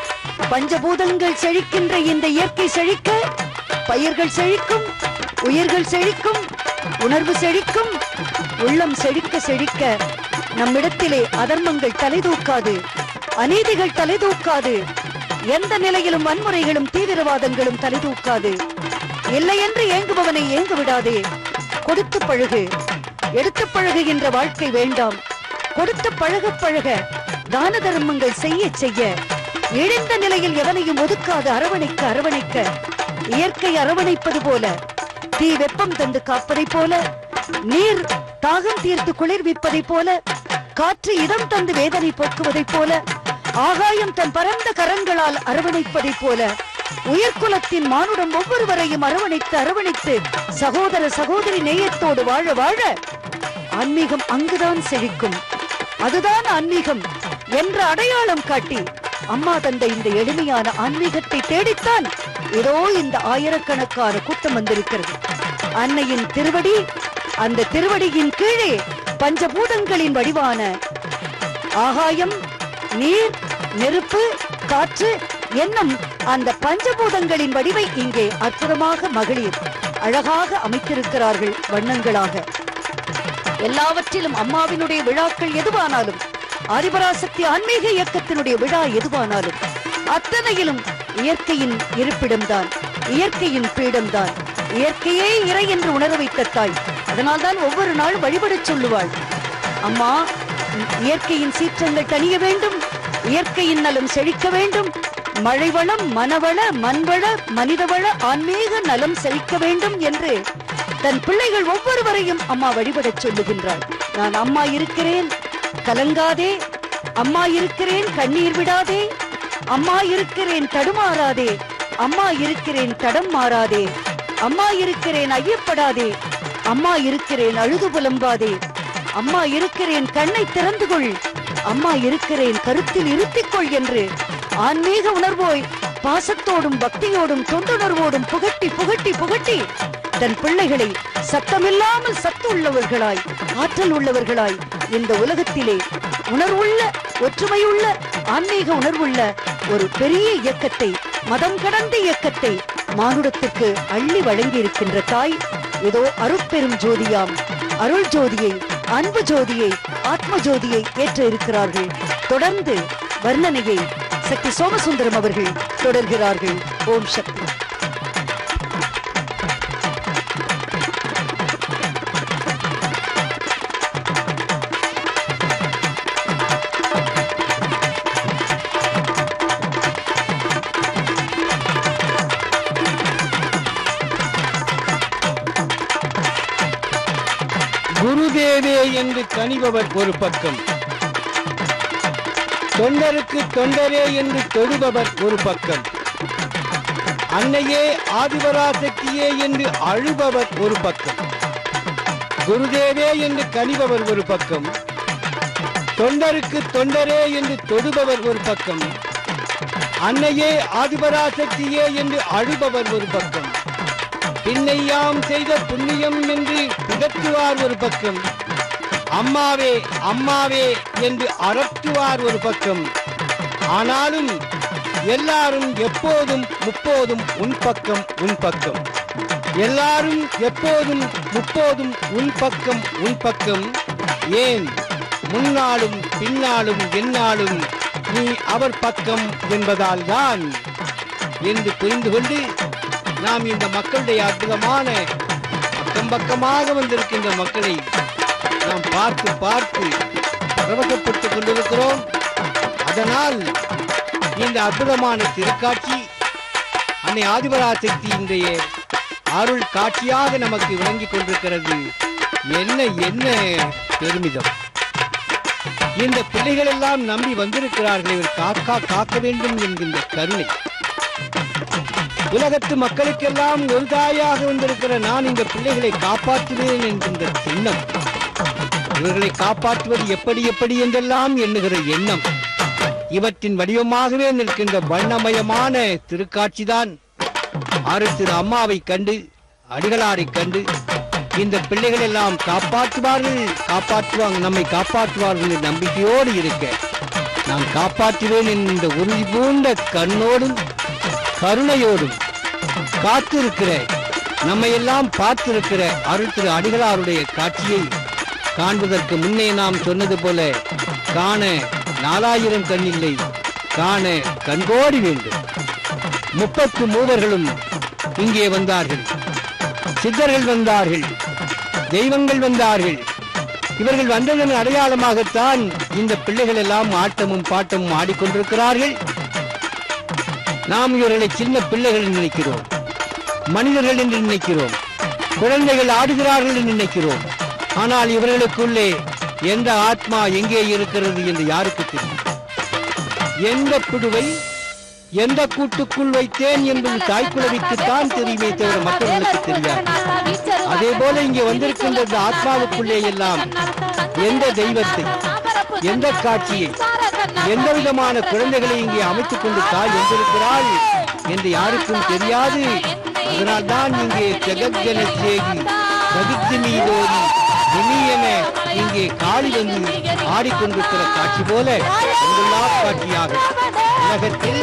பஞ்சபூதங்கள் செழிக்கின்ற இந்த இயற்கை செழிக்க பயிர்கள் செழிக்கும், உயிர்கள் செழிக்கும், உணர்வு செழிக்கும், உள்ளம் செழிக்க செழிக்க நம்மிடத்திலே அதர்மங்கள் தலை தூக்காது, அநீதிகள் தலை தூக்காது, எந்த நிலையிலும் வன்முறைகளும் தீவிரவாதங்களும் தலை தூக்காது. இல்லை என்று ஏங்குபவனை ஏங்க விடாதே, கொடுத்து பழகு. எடுத்து பழகுகின்ற வாழ்க்கை வேண்டாம், கொடுத்து பழக பழக தான தர்மங்கள் செய்ய செய்ய இழிந்த நிலையில் எவனையும் ஒதுக்காது அரவணைக்க அரவணைக்க இயற்கை அரவணைப்பது போல, தீ வெப்பம் தந்து காப்பதை போல, நீர் தாகம் தீர்த்து குளிர்விப்பதை போல, காற்று இதம் தந்து வேதனை போக்குவதை போல, ஆகாயம் தன் பரந்த கரங்களால் அரவணைப்பதை போல, உயிர்குலத்தின் மானுடம் ஒவ்வொருவரையும் அரவணைத்து அரவணைத்து சகோதர சகோதரி நேயத்தோடு வாழ வாழ ஆன்மீகம் அங்குதான் செழிக்கும். அதுதான் ஆன்மீகம் என்ற அடையாளம் காட்டி அம்மா தந்த இந்த எளிமையான ஆன்மீகத்தை தேடித்தான் இதோ இந்த ஆயிரக்கணக்கான கூட்டம் வந்திருக்கிறது. அன்னையின் திருவடி, அந்த திருவடியின் கீழே பஞ்சபூதங்களின் வடிவான ஆகாயம், நீர், நெருப்பு, காற்று என்னும் அந்த பஞ்சபூதங்களின் வடிவை இங்கே அற்புதமாக மகளிர் அழகாக அமைத்திருக்கிறார்கள் வண்ணங்களாக. எல்லாவற்றிலும் அம்மாவினுடைய விழாக்கள் எதுவானாலும், ஆதிபராசக்தி ஆன்மீக இயக்கத்தினுடைய விழா எதுவானாலும் அத்தனையிலும் இயற்கையின் இருப்பிடம்தான், இயற்கையின் பீடம்தான். இயற்கையே இறை என்று உணர வைத்த தாய். அதனால்தான் ஒவ்வொரு நாள் வழிபடச் சொல்லுவாள். அம்மா, இயற்கையின் சீற்றங்கள் தணிய வேண்டும், இயற்கையின் நலம் செழிக்க வேண்டும், மழைவளம், மனவள, மண்வள, மனிதவள, ஆன்மீக நலம் செழிக்க வேண்டும் என்று தன் பிள்ளைகள் ஒவ்வொருவரையும் அம்மா வழிபடச் சொல்லுகின்றாள். நான் அம்மா இருக்கிறேன், கலங்காதே, அம்மா இருக்கிறேன், கண்ணீர் விடாதே, அம்மா இருக்கிறேன், தடுமாறாதே, அம்மா இருக்கிறேன், தடம் மாறாதே, அம்மா இருக்கிறேன், ஐயப்படாதே, அம்மா இருக்கிறேன், அழுது புலம்பாதே, அம்மா இருக்கிறேன், கண்ணை திறந்து கொள், அம்மா இருக்கிறேன், கருத்தில் இருத்திக்கொள் என்று ஆன்மீக உணர்வோய் பாசத்தோடும் பக்தியோடும் தொண்டுணர்வோடும் புகட்டி புகட்டி புகட்டி தன் பிள்ளைகளை சத்தமில்லாமல் சத்து உள்ளவர்களாய், ஆற்றல் உள்ளவர்களாய் இந்த உலகத்திலே உணர்வுள்ள, ஒற்றுமையுள்ள, ஆன்மீக உணர்வுள்ள ஒரு பெரிய இயக்கத்தை, மதம் கடந்த இயக்கத்தை மானுடத்திற்கு அள்ளி வழங்கி இருக்கின்ற தாய் இதோ அருட்பெரும் ஜோதியாம் அருள் ஜோதியை, அன்பு ஜோதியை, ஆத்ம ஜோதியை ஏற்ற இருக்கிறார்கள். தொடர்ந்து வர்ணனையை சக்தி சோமசுந்தரம் அவர்கள் தொடர்கிறார்கள். ஓம் சக்தி. குருதேவே என்று கனிபவர் ஒரு பக்கம், தொண்டருக்கு தொண்டரே என்று தொழுபவர் ஒரு பக்கம், அன்னையே ஆதிபராசக்தியே என்று அழுபவர் ஒரு பக்கம், குருதேவே என்று கனிபவர் ஒரு பக்கம், தொண்டருக்கு தொண்டரே என்று தொழுபவர் ஒரு பக்கம், அன்னையே ஆதிபராசக்தியே என்று அழுபவர் ஒரு பக்கம், பின்னையாம் செய்த புண்ணியம் என்று பிதற்றுவார் ஒரு பக்கம், அம்மாவே அம்மாவே என்று அரற்றுவார் ஒரு பக்கம். ஆனாலும் எல்லாரும் எப்போதும் முப்போதும் உன் பக்கம் உன் பக்கம், எல்லாரும் எப்போதும் முப்போதும் உன் பக்கம் உன் பக்கம். ஏன் முன்னாலும் பின்னாலும் என்னாலும் நீ அவர் பக்கம் என்பதால் தான் என்று புரிந்து கொண்டு நாம் இந்த மக்களுடைய அற்புதமான பக்கம் பக்கமாக வந்திருக்கின்ற மக்களை நாம் பார்த்து பார்த்து பரவசப்பட்டுக் கொண்டிருக்கிறோம். அதனால் இந்த அற்புதமான திருக்காட்சி அன்னை ஆதிபராசக்தியினுடைய அருள் காட்சியாக நமக்கு விளங்கிக் கொண்டிருக்கிறது. என்ன என்ன பெருமிதம்! இந்த பிள்ளைகள் எல்லாம் நம்பி வந்திருக்கிறார்கள், இவர் காக்கா காக்க வேண்டும் என்கின்ற கருணை. உலகத்து மக்களுக்கெல்லாம் ஒரு தாயாக வந்திருக்கிற நான் இந்த பிள்ளைகளை காப்பாற்றுவேன் என்கின்ற சின்னம், இவர்களை காப்பாற்றுவது எப்படி எப்படி என்றெல்லாம் எண்ணுகிற எண்ணம், இவற்றின் வடிவமாகவே நிற்கின்ற வண்ணமயமான திருக்காட்சிதான் ஆறு திரு அம்மாவை கண்டு அடிகளாரை கண்டு இந்த பிள்ளைகள் எல்லாம் காப்பாற்றுவார்கள் காப்பாற்றுவாங்க நம்மை காப்பாற்றுவார்கள் என்ற நம்பிக்கையோடு இருக்க நான் காப்பாற்றுவேன் என்ற உறுதி பூண்ட கண்ணோடும் கருணையோடும் காத்திருக்கிற நம்மை எல்லாம் பார்த்திருக்கிற அருள் திரு அடிகளாருடைய காட்சியை காண்பதற்கு முன்னே நாம் சொன்னது போல காண நாலாயிரம் கண்ணில்லை, காண கண்கோடி வேண்டும். முப்பத்து மூவர்களும் இங்கே வந்தார்கள், சித்தர்கள் வந்தார்கள், தெய்வங்கள் வந்தார்கள். இவர்கள் வந்ததன் அடையாளமாகத்தான் இந்த பிள்ளைகள் எல்லாம் ஆட்டமும் பாட்டமும் ஆடிக்கொண்டிருக்கிறார்கள். நாம் இவர்களை சின்ன பிள்ளைகள் என்று நினைக்கிறோம், மனிதர்கள் என்று நினைக்கிறோம், குழந்தைகள் ஆடுகிறார்கள் என்று நினைக்கிறோம். ஆனால் இவர்களுக்குள்ளே எந்த ஆத்மா எங்கே இருக்கிறது என்று யாருக்கு தெரியும்? எந்த புடுவை எந்த கூட்டுக்குள் வைத்தேன் என்பது தாய்க்குழவிக்குத்தான் தெரியுமே தவிர மற்றவர்களுக்கு தெரியாது. அதே போல இங்கே வந்திருக்கின்ற இந்த ஆத்மாவுக்குள்ளே எல்லாம் எந்த தெய்வத்தை, எந்த காட்சியை, எந்த விதமான குழந்தைகளை இங்கே அமைத்துக் கொண்டு தாய் வந்திருக்கிறாள் என்று யாருக்கும் தெரியாது. அதனால் தான் இங்கே ஜெகத்கன சேகி ஜகித்து மீதோடி என இங்கே காளி வந்து ஆடிக்கொண்டிருக்கிற காட்சி போல எல்லா காட்சியாக உலகத்தில்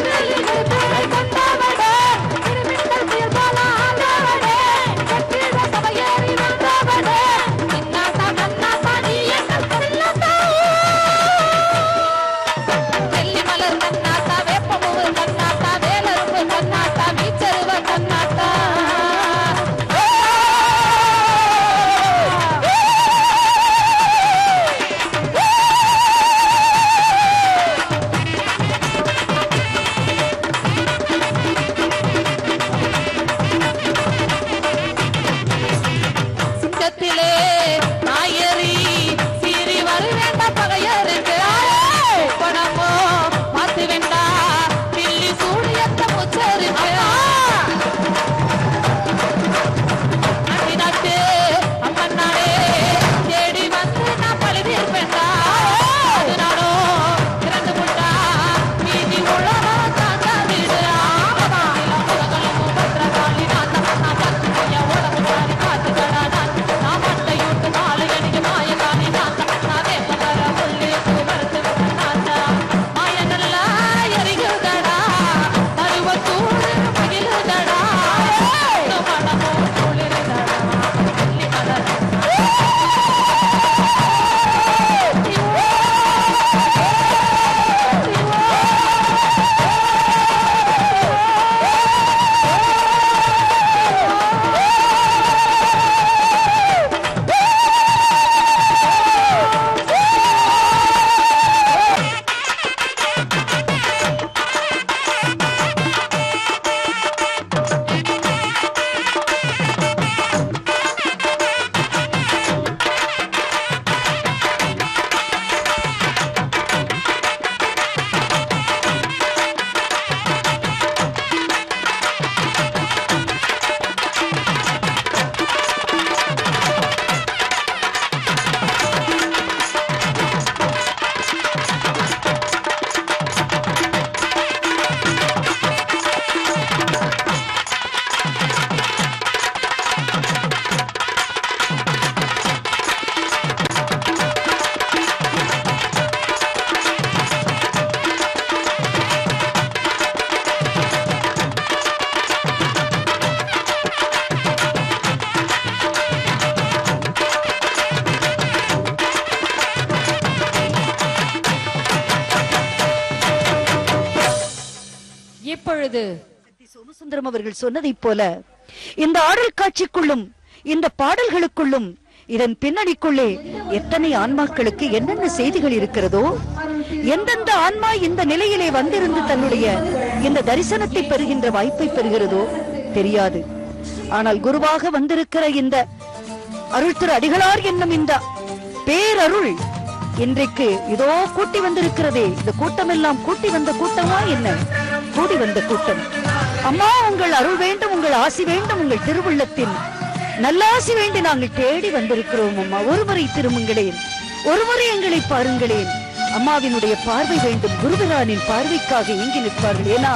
இப்பொழுது சோமசுந்தரம் அவர்கள் சொன்னதைப் போல இந்த ஆடல் காட்சிக்குள்ளும் இந்த பாடல்களுக்குள்ளும் இதன் பின்னணிக்குள்ளே எத்தனை ஆன்மாக்களுக்கு என்னென்ன செய்திகள் இருக்கிறதோ, எந்தெந்த ஆன்மா இந்த நிலையிலே வந்திருந்து தன்னுடைய இந்த தரிசனத்தை பெறுகின்ற வாய்ப்பை பெறுகிறதோ தெரியாது. ஆனால் குருவாக வந்திருக்கிற இந்த அருள் திரு அடிகளார் என்னும் இந்த பேரருள் இன்றைக்கு இதோ கூட்டி வந்திருக்கிறதே. இந்த கூட்டம் எல்லாம் கூட்டி வந்த கூட்டமா என்ன? கூடி வந்த கூட்டம். அம்மா, உங்கள் அருள் வேண்டும், உங்கள் ஆசி வேண்டும், உங்கள் திருவுள்ளத்தின் நல்லாசி வேண்டி நாங்கள் தேடி வந்திருக்கிறோம். அம்மா, ஒருமுறை திரும்புங்களேன், ஒருமுறை எங்களை பாருங்களேன். அம்மாவினுடைய பார்வை வேண்டும். குருபிரானின் பார்வைக்காக ஏங்கி நிற்பார்கள். ஏன்னா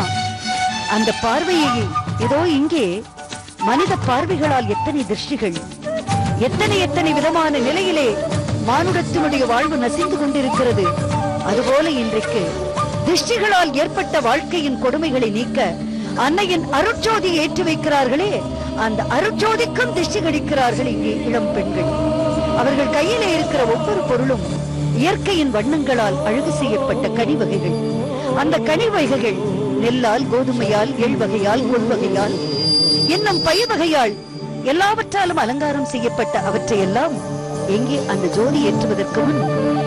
அந்த பார்வையை ஏதோ இங்கே மனித பார்வைகளால் எத்தனை திருஷ்டிகள், எத்தனை எத்தனை விதமான நிலையிலே மானுடத்தினுடைய வாழ்வு நசிந்து கொண்டிருக்கிறது. அதுபோல இன்றைக்கு திருஷ்டிகளால் ஏற்பட்ட வாழ்க்கையின் கொடுமைகளை நீக்க அன்னையின் அருட்ஜோதி ஏற்றி வைக்கிறார்களே, அந்த அருட்ஜோதிக்கும் திருஷ்டி கடிக்கிறார்கள் இங்கே இளம் பெண்கள். அவர்கள் கையிலே இருக்கிற ஒவ்வொரு பொருளும் இயற்கையின் வண்ணங்களால் அழகு செய்யப்பட்ட கனி வகைகள். அந்த கனி வகைகள் நெல்லால், கோதுமையால், எள் வகையால், கொள் வகையால், இன்னும் பயிர் வகையால் எல்லாவற்றாலும் அலங்காரம் செய்யப்பட்ட அவற்றையெல்லாம் எங்கே அந்த ஜோதி ஏற்றுவதற்கு முன்,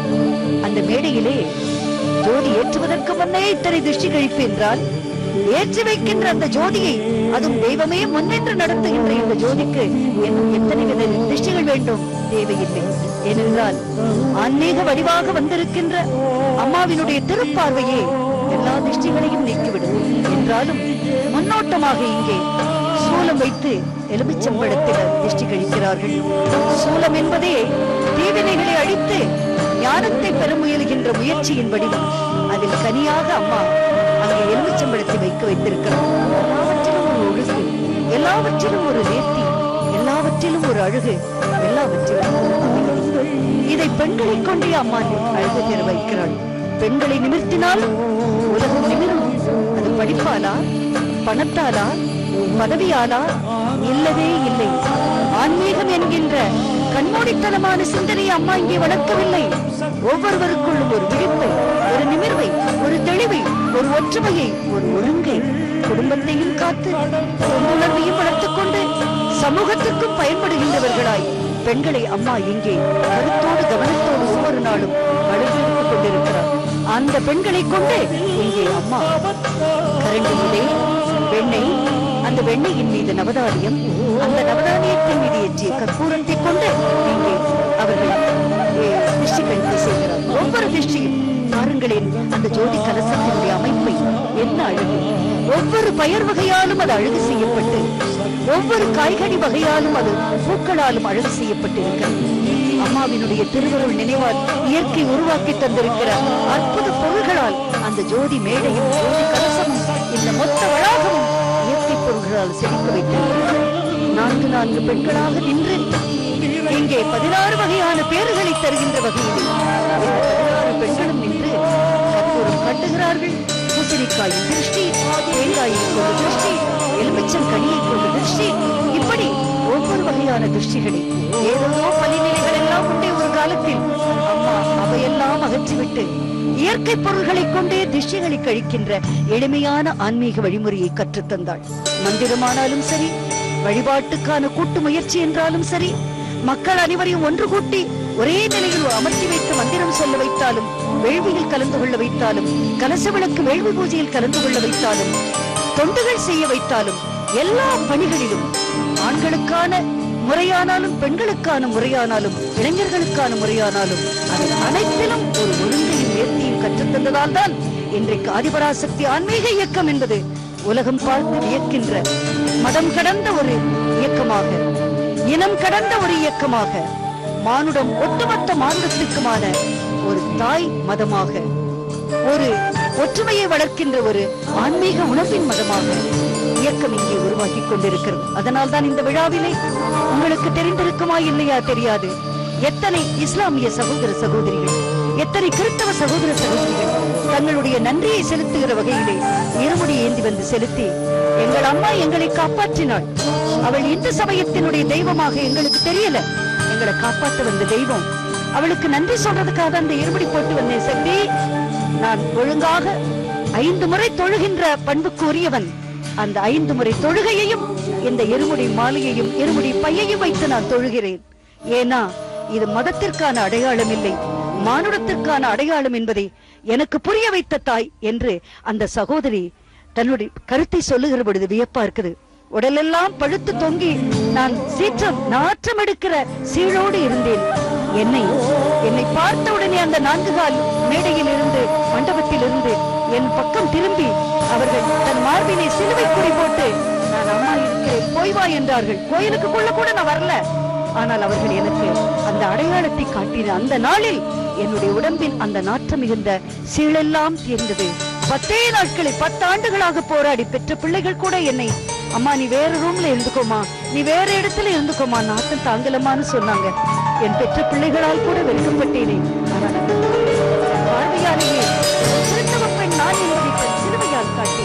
அந்த மேடையிலே ஜோதி ஏற்றுவதற்கு முன்னே இத்தனை திருஷ்டி கழிப்பு என்றால், ஏற்றி வைக்கின்ற அந்த ஜோதியை அதுவும் தெய்வமே முன்னின்று நடத்துகின்ற இந்த ஜோதிக்கு இன்னும் எத்தனை வித திருஷ்டிகள் வேண்டும்? தேவையில்லை. ஏனென்றால் ஆன்மீக வடிவாக வந்திருக்கின்ற அம்மாவினுடைய திருப்பார்வையே எல்லா திருஷ்டிகளையும் நீக்கிவிடும். என்றாலும் முன்னோட்டமாக இங்கே சூலம் வைத்து எலுமிச்சம்பழத்தில் திருஷ்டி கழிக்கிறார்கள். சூலம் என்பதே தீவினைகளை அழித்து ஞானத்தை பெற முயல்கின்ற முயற்சியின் வடிவம். அதில் கனியாக அம்மா அங்கே எலுமிச்சம்பழத்தை வைக்க வைத்திருக்கிறார். எல்லாவற்றிலும் ஒரு ஒழுங்கு, எல்லாவற்றிலும் ஒரு நேர்த்தி, எல்லாவற்றிலும் ஒரு அழகு, எல்லாவற்றிலும் இதை பெண்களை கொண்டே அம்மா அழகு பெற வைக்கிறாள். பெண்களை நிமிர்த்தினால் உலகம் நிமிரும். அது படிப்பாலா, பணத்தாலா, பதவியாலா? இல்லவே இல்லை. ஆன்மீகம் என்கின்ற கண்மூடித்தனமான சிந்தனையை அம்மா இங்கே வளர்க்கவில்லை. ஒவ்வொருவருக்குள்ளும் ஒரு விழிப்பை, ஒரு நிமிர்வை, ஒரு தெளிவை, ஒரு ஒற்றுமையை, ஒரு ஒழுங்கை, குடும்பத்தையும் காத்து தொண்டுணர்வையும் வளர்த்துக் கொண்டு சமூகத்திற்கும் பயன்படுகின்றவர்களாய் பெண்களை அம்மா இங்கே கருத்தோடு கவனத்தோடு ஒவ்வொரு நாளும் வளர்த்தெடுத்துக் கொண்டிருக்கிறார். அந்த பெண்களை கொண்டு இங்கே அம்மா கரண்டி முதே வெண்ணெய், அந்த வெண்ணெயின் மீது நவதானியம், அந்த நவதானியத்தின் மீது ஏற்றிய கற்பூரத்தை கொண்டு இங்கே அவர்கள் திருஷ்டி கழிப்பு செய்கிறார். ஒவ்வொரு திருஷ்டியும் பாருங்களேன், அந்த ஜோதி கலசத்தினுடைய அமைப்பை என்ன அழகு! ஒவ்வொரு பயிர் வகையாலும் அது அழகு செய்யப்பட்டு, ஒவ்வொரு காய்கறி வகையாலும் அது பூக்களாலும் அழகு செய்யப்பட்டிருக்கிறது. அம்மாவினுடைய திருவருள் நினைவால் இயற்கை உருவாக்கி தந்திருக்கிற அற்புத பொருள்களால் அந்த ஜோதி மேடையும் ஜோதி கலசமும் இந்த மொத்த வளாகமும் இயற்கை பொருள்களால் செழிக்க வைத்திருக்கிறார். நான்கு நான்கு பெண்களாக நின்று இங்கே பதினாறு வகையான பேறுகளை தருகின்ற வகையில் பதினாறு பெண்களும் நின்று கற்பூரம் காட்டுகிறார்கள். பூசணிக்காயின் திருஷ்டி, தேங்காயை கொண்டு திருஷ்டி, எலுமிச்சம் கனியை கொண்டு திருஷ்டி, இப்படி ஒவ்வொரு வகையான திருஷ்டிகளை ஏதோ பலிநிலைகள் எல்லாம் உண்டே ஒரு காலத்தில். அம்மா அவையெல்லாம் அகற்றிவிட்டு இயற்கை பொருள்களை கொண்டே திருஷ்டிகளை கழிக்கின்ற எளிமையான ஆன்மீக வழிமுறையை கற்றுத்தந்தாள். மந்திரமானாலும் சரி, வழிபாட்டுக்கான கூட்டு முயற்சி என்றாலும் சரி, மக்கள் அனைவரையும் ஒன்று கூட்டி ஒரே நிலையில் அமர்த்தி வைத்து மந்திரம் சொல்ல வைத்தாலும், வேள்வியில் கலந்து கொள்ள வைத்தாலும், கலச விளக்கு வேள்வி பூஜையில் கலந்து கொள்ள வைத்தாலும், தொண்டுகள் செய்ய வைத்தாலும், எல்லா பணிகளிலும் ஆண்களுக்கான முறையானாலும் பெண்களுக்கான முறையானாலும் இளைஞர்களுக்கான முறையானாலும் அது அனைத்திலும் ஒரு ஒழுங்கையும் நேர்த்தியும் கற்றுத்தந்ததால் தான் இன்றைக்கு ஆதிபராசக்தி ஆன்மீக இயக்கம் என்பது உலகம் பார்த்து வியக்கின்ற மதம் கடந்த ஒரு இயக்கமாக, இனம் கடந்த ஒரு இயக்கமாக, மானுடம் ஒட்டுமொத்த மானுடத்திற்குமான ஒரு தாய் மதமாக, ஒரு ஒற்றுமையை வளர்க்கின்ற ஒரு ஆன்மீக உணர்வின் மதமாக இயக்கம் இங்கே உருவாக்கி கொண்டிருக்கிறது. அதனால் தான் இந்த விழாவிலே உங்களுக்கு தெரிந்திருக்குமா இல்லையா தெரியாது, எத்தனை இஸ்லாமிய சகோதர சகோதரிகள், எத்தனை கிறிஸ்தவ சகோதர சகோதரிகள் தங்களுடைய நன்றியை செலுத்துகிற வகையிலே இருமுடி ஏந்தி வந்து செலுத்தி, எங்கள் அம்மா எங்களை காப்பாற்றினாள், அவள் இந்து சமயத்தினுடைய தெய்வமாக எங்களுக்கு தெரியல, எங்களை காப்பாற்ற வந்த தெய்வம், அவளுக்கு நன்றி சொல்றதுக்காக அந்த இருமுடி போட்டு வந்தேன். சக்தி, நான் ஒழுங்காக ஐந்து முறை தொழுகின்ற பண்புக்கு உரியவன். அந்த ஐந்து முறை தொழுகையையும் இந்த இருமுடி மாலையையும் இருமுடி பையையும் வைத்து நான் தொழுகிறேன். ஏனா இது மதத்திற்கான அடையாளம் இல்லை, மானுடத்திற்கான அடையாளம் என்பதை எனக்கு புரிய வைத்த தாய் என்று அந்த சகோதரி தன்னுடைய கருத்தை சொல்லுகிற பொழுது வியப்பா இருக்குது. உடலெல்லாம் பழுத்து தொங்கி நான் சீற்றம் நாற்றம் எடுக்கிற சீழோடு இருந்தேன். என்னை என்னை பார்த்த உடனே அந்த நான்கு கால் மேடையில் இருந்து மண்டபத்தில் இருந்து என் பக்கம் திரும்பி அவர்கள் தன் மார்பினை சிலுவை குறி போட்டு நான் அம்மா இருக்கிறேன் போய் வா என்றார்கள். கோயிலுக்குள்ள கூட நான் வரல. ஆனால் அவர்கள் எனக்கு அந்த அடையாளத்தை காட்டின அந்த நாளில் என்னுடைய உடம்பில் அந்த நாற்றம் மிகுந்த சீழெல்லாம் தீர்ந்தது. பத்தே நாட்களில் பத்து ஆண்டுகளாக போராடி பெற்ற பிள்ளைகள் கூட என்னை அம்மா நீ வேற ரூம்ல இருந்துக்கோமா, நீ வேற இடத்துல இருந்துக்கோமா, நாட்டம் தாங்கலமான்னு சொன்னாங்க. என் பெற்ற பிள்ளைகளால் கூட வெறுக்கப்பட்டேனே. ஆனால் பார்வையாலேயே கிறிஸ்தவ பெண் நான் என்பதை சிலுவையால் காட்டி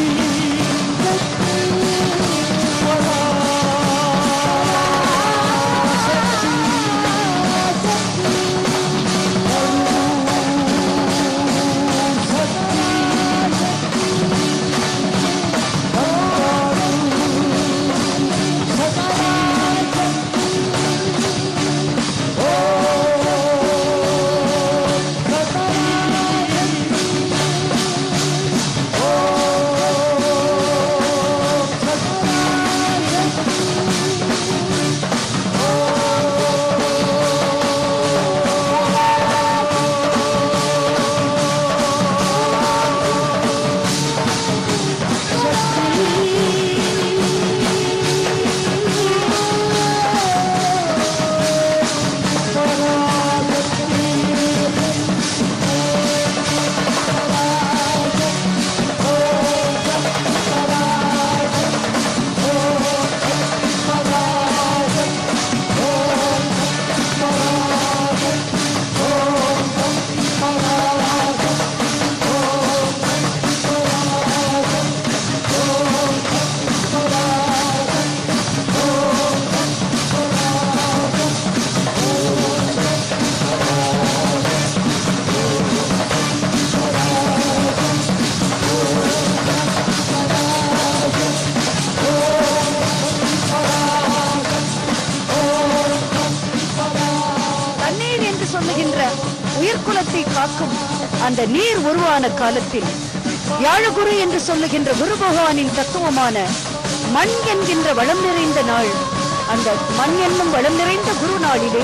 உயிர்குலத்தை காக்கும் அந்த நீர் உருவான காலத்தில் யாழகுரு என்று சொல்லுகின்ற குரு பகவானின் தத்துவமான மண் என்கின்ற வளம் நிறைந்த நாள், அந்த மண் என்னும் வளம் நிறைந்த குரு நாளிலே,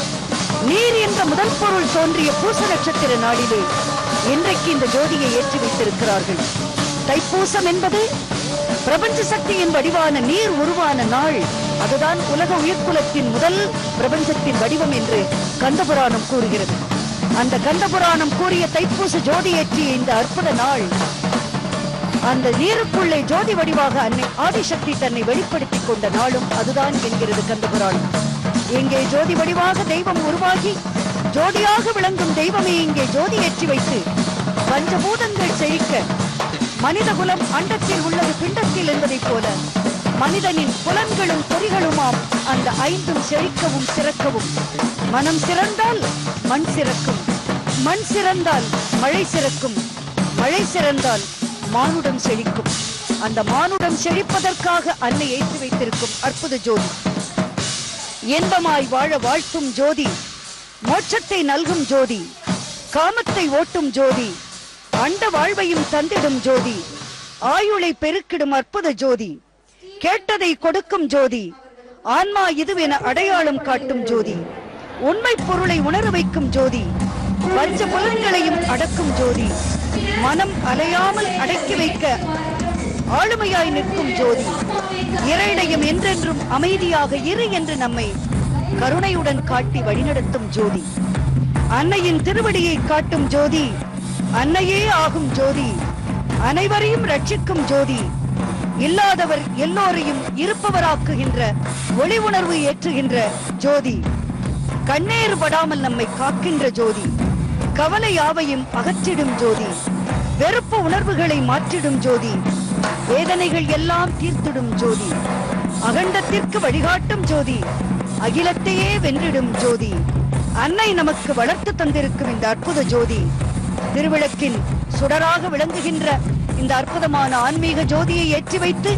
நீர் என்ற முதல் பொருள் தோன்றிய பூச நட்சத்திர நாளிலே இன்றைக்கு இந்த ஜோதியை ஏற்றி வைத்திருக்கிறார்கள். தைப்பூசம் என்பது பிரபஞ்ச சக்தியின் வடிவான நீர் உருவான நாள். அதுதான் உலக உயிர்குலத்தின் முதல் பிரபஞ்சத்தின் வடிவம் என்று கந்தபுராணம் கூறுகிறது. அந்த கந்தபுராணம் கூறிய தைப்பூச ஜோதி ஏற்றிய இந்த அற்புத நாள், அந்த நீருக்குள்ளே ஜோதி வடிவாக அன்னை ஆதிசக்தி தன்னை வெளிப்படுத்திக் கொண்ட நாளும் அதுதான் என்கிறது கந்தபுராணம். இங்கே ஜோதி வடிவாக தெய்வம் உருவாகி ஜோதியாக விளங்கும் தெய்வமே இங்கே ஜோதி ஏற்றி வைத்து பஞ்சபூதங்கள் செழிக்க, மனித குலம் அண்டத்தில் உள்ளது பிண்டத்தில் என்பதைப் போல மனிதனின் புலன்களும் பொறிகளுமாம் அந்த ஐந்தும் செழிக்கவும் சிறக்கவும். மனம் சிறந்தால் மண் சிறக்கும், மண் சிறந்தால் மழை சிறக்கும், மழை சிறந்தால் மானுடம் செழிக்கும். அந்த மானுடம் செழிப்பதற்காக அன்னை ஏற்றி வைத்திருக்கும் அற்புத ஜோதி, இன்பமாய் வாழ வாழ்த்தும் ஜோதி, மோட்சத்தை நல்கும் ஜோதி, காமத்தை ஓட்டும் ஜோதி, அண்ட வாழ்வையும் தந்திடும் ஜோதி, ஆயுளை பெருக்கிடும் அற்புத ஜோதி, கேட்டதை கொடுக்கும் ஜோதி, ஆன்மா இதுவென அடையாளம் காட்டும் ஜோதி, உண்மை பொருளை உணர வைக்கும் ஜோதி, பஞ்ச புலன்களையும் அடக்கும் ஜோதி, மனம் அலையாமல் அடக்கி வைக்க ஆளுமையாய் நிற்கும் ஜோதி, இறைடையும் என்றென்றும் அமைதியாக இரு என்று நம்மை கருணையுடன் காட்டி வழிநடத்தும் ஜோதி, அன்னையின் திருவடியை காட்டும் ஜோதி, அன்னையே ஆகும் ஜோதி, அனைவரையும் ரட்சிக்கும் ஜோதி, இல்லாதவர் எல்லோரையும் இருப்பவராக்குகின்ற ஒளி உணர்வு ஏற்றுகின்ற ஜோதி, கண்ணேறு படாமல் நம்மை காக்கின்ற ஜோதி, கவலை யாவையும் அகற்றிடும் ஜோதி, வெறுப்பு உணர்வுகளை மாற்றிடும் ஜோதி, வேதனைகள் எல்லாம் தீர்த்திடும் ஜோதி, அகண்டத்திற்கு வழிகாட்டும் ஜோதி, அகிலத்தையே வென்றிடும் ஜோதி, அன்னை நமக்கு வளர்த்து தந்திருக்கும் இந்த அற்புத ஜோதி, திருவிளக்கின் சுடராக விளங்குகின்ற இந்த அற்புதமான ஆன்மீக ஜோதியை ஏற்றி வைத்து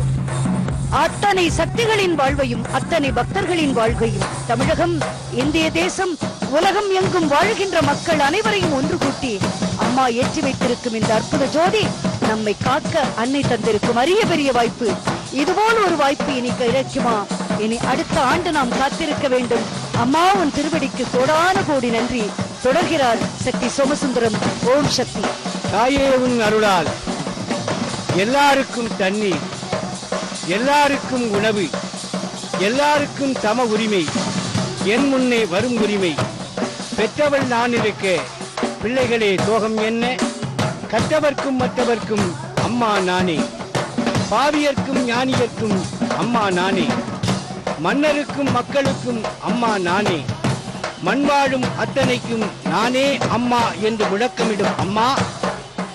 அத்தனை சக்திகளின் வாழ்வையும் அத்தனை பக்தர்களின் வாழ்வையும் தமிழகம், இந்திய தேசம், உலகம் எங்கும் வாழ்கின்ற மக்கள் அனைவரையும் ஒன்று கூட்டி அம்மா ஏற்றி வைத்திருக்கும் இந்த அற்புத ஜோதி நம்மை காக்க அன்னை தந்திருக்கும் அரிய பெரிய வாய்ப்பு. இதுபோல் ஒரு வாய்ப்பு இனி கிடைக்குமா? இனி அடுத்த ஆண்டு நாம் காத்திருக்க வேண்டும். அம்மா உன் திருவடிக்கு கோடான கோடி நன்றி. தொடர்கிறார் சக்தி சோமசுந்தரம். ஓம் சக்தி. தாயே உன் அருளால் எல்லாருக்கும் தண்ணீர், எல்லாருக்கும் உணவு, எல்லாருக்கும் சம உரிமை, என் முன்னே வரும் உரிமை, பெற்றவள் நான் இருக்க பிள்ளைகளே சோகம் என்ன, கற்றவர்க்கும் மற்றவர்க்கும் அம்மா நானே, பாவியர்க்கும் ஞானியர்க்கும் அம்மா நானே, மன்னருக்கும் மக்களுக்கும் அம்மா நானே, மண் வாழும் அத்தனைக்கும் நானே அம்மா என்று முழக்கமிடும் அம்மா,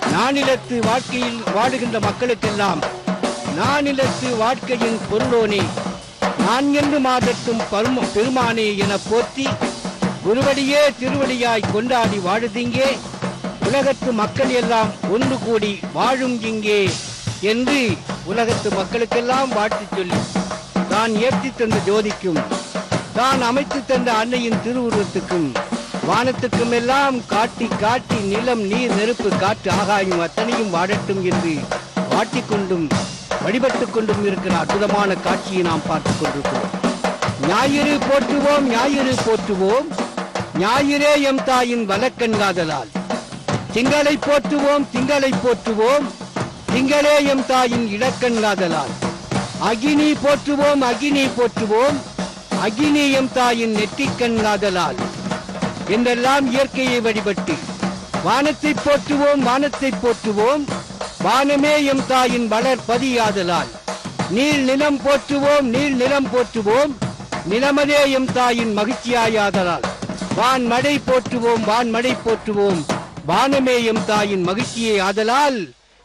நானிலத்து வாழ்க்கையில் வாடுகின்ற மக்களுக்கெல்லாம் நானிலத்து வாழ்க்கையின் பொருளோனே நான் என்று மாதட்டும் பரும பெருமானே என போற்றி குருவடியே திருவடியாய் கொண்டாடி வாழுதிங்கே உலகத்து மக்கள் எல்லாம் ஒன்று கூடி வாழும் இங்கே என்று உலகத்து மக்களுக்கெல்லாம் வாழ்த்து சொல்லி தான் ஏற்றி தந்த ஜோதிக்கும் தான் அமைத்து தந்த அன்னையின் திருவுருவத்துக்கும் வானத்துக்கும் எல்லாம் காட்டி காட்டி நிலம் நீர் நெருப்பு காற்று ஆகாயம் அத்தனையும் வாழட்டும் என்று வாட்டிக்கொண்டும் வழிபட்டுக் கொண்டும் இருக்கிற அற்புதமான காட்சியை நாம் பார்த்துக் கொண்டிருக்கிறோம். ஞாயிறு போற்றுவோம் ஞாயிறு போற்றுவோம் ஞாயிறே எம் தாயின் வலக்கண் காதலால் திங்களை போற்றுவோம் திங்களை போற்றுவோம் திங்களே எம் தாயின் இலக்கண் காதலால் அகினி போற்றுவோம் அகினி போற்றுவோம் அகினி எம் தாயின் நெற்றிக்கண் காதலால் என்றெல்லாம் இயற்கையை வழிபட்டு வானத்தை போற்றுவோம் வானத்தை போற்றுவோம் வானமே எம் தாயின் வளர்பதியாதலால் நீள் நிலம் போற்றுவோம் நீள் நிலம் போற்றுவோம் நிலமதே எம் தாயின் மகிழ்ச்சியாயாதலால் வான் மழை போற்றுவோம் வான் மழை போற்றுவோம் வானமே எம் தாயின் மகிழ்ச்சியை ஆதலால்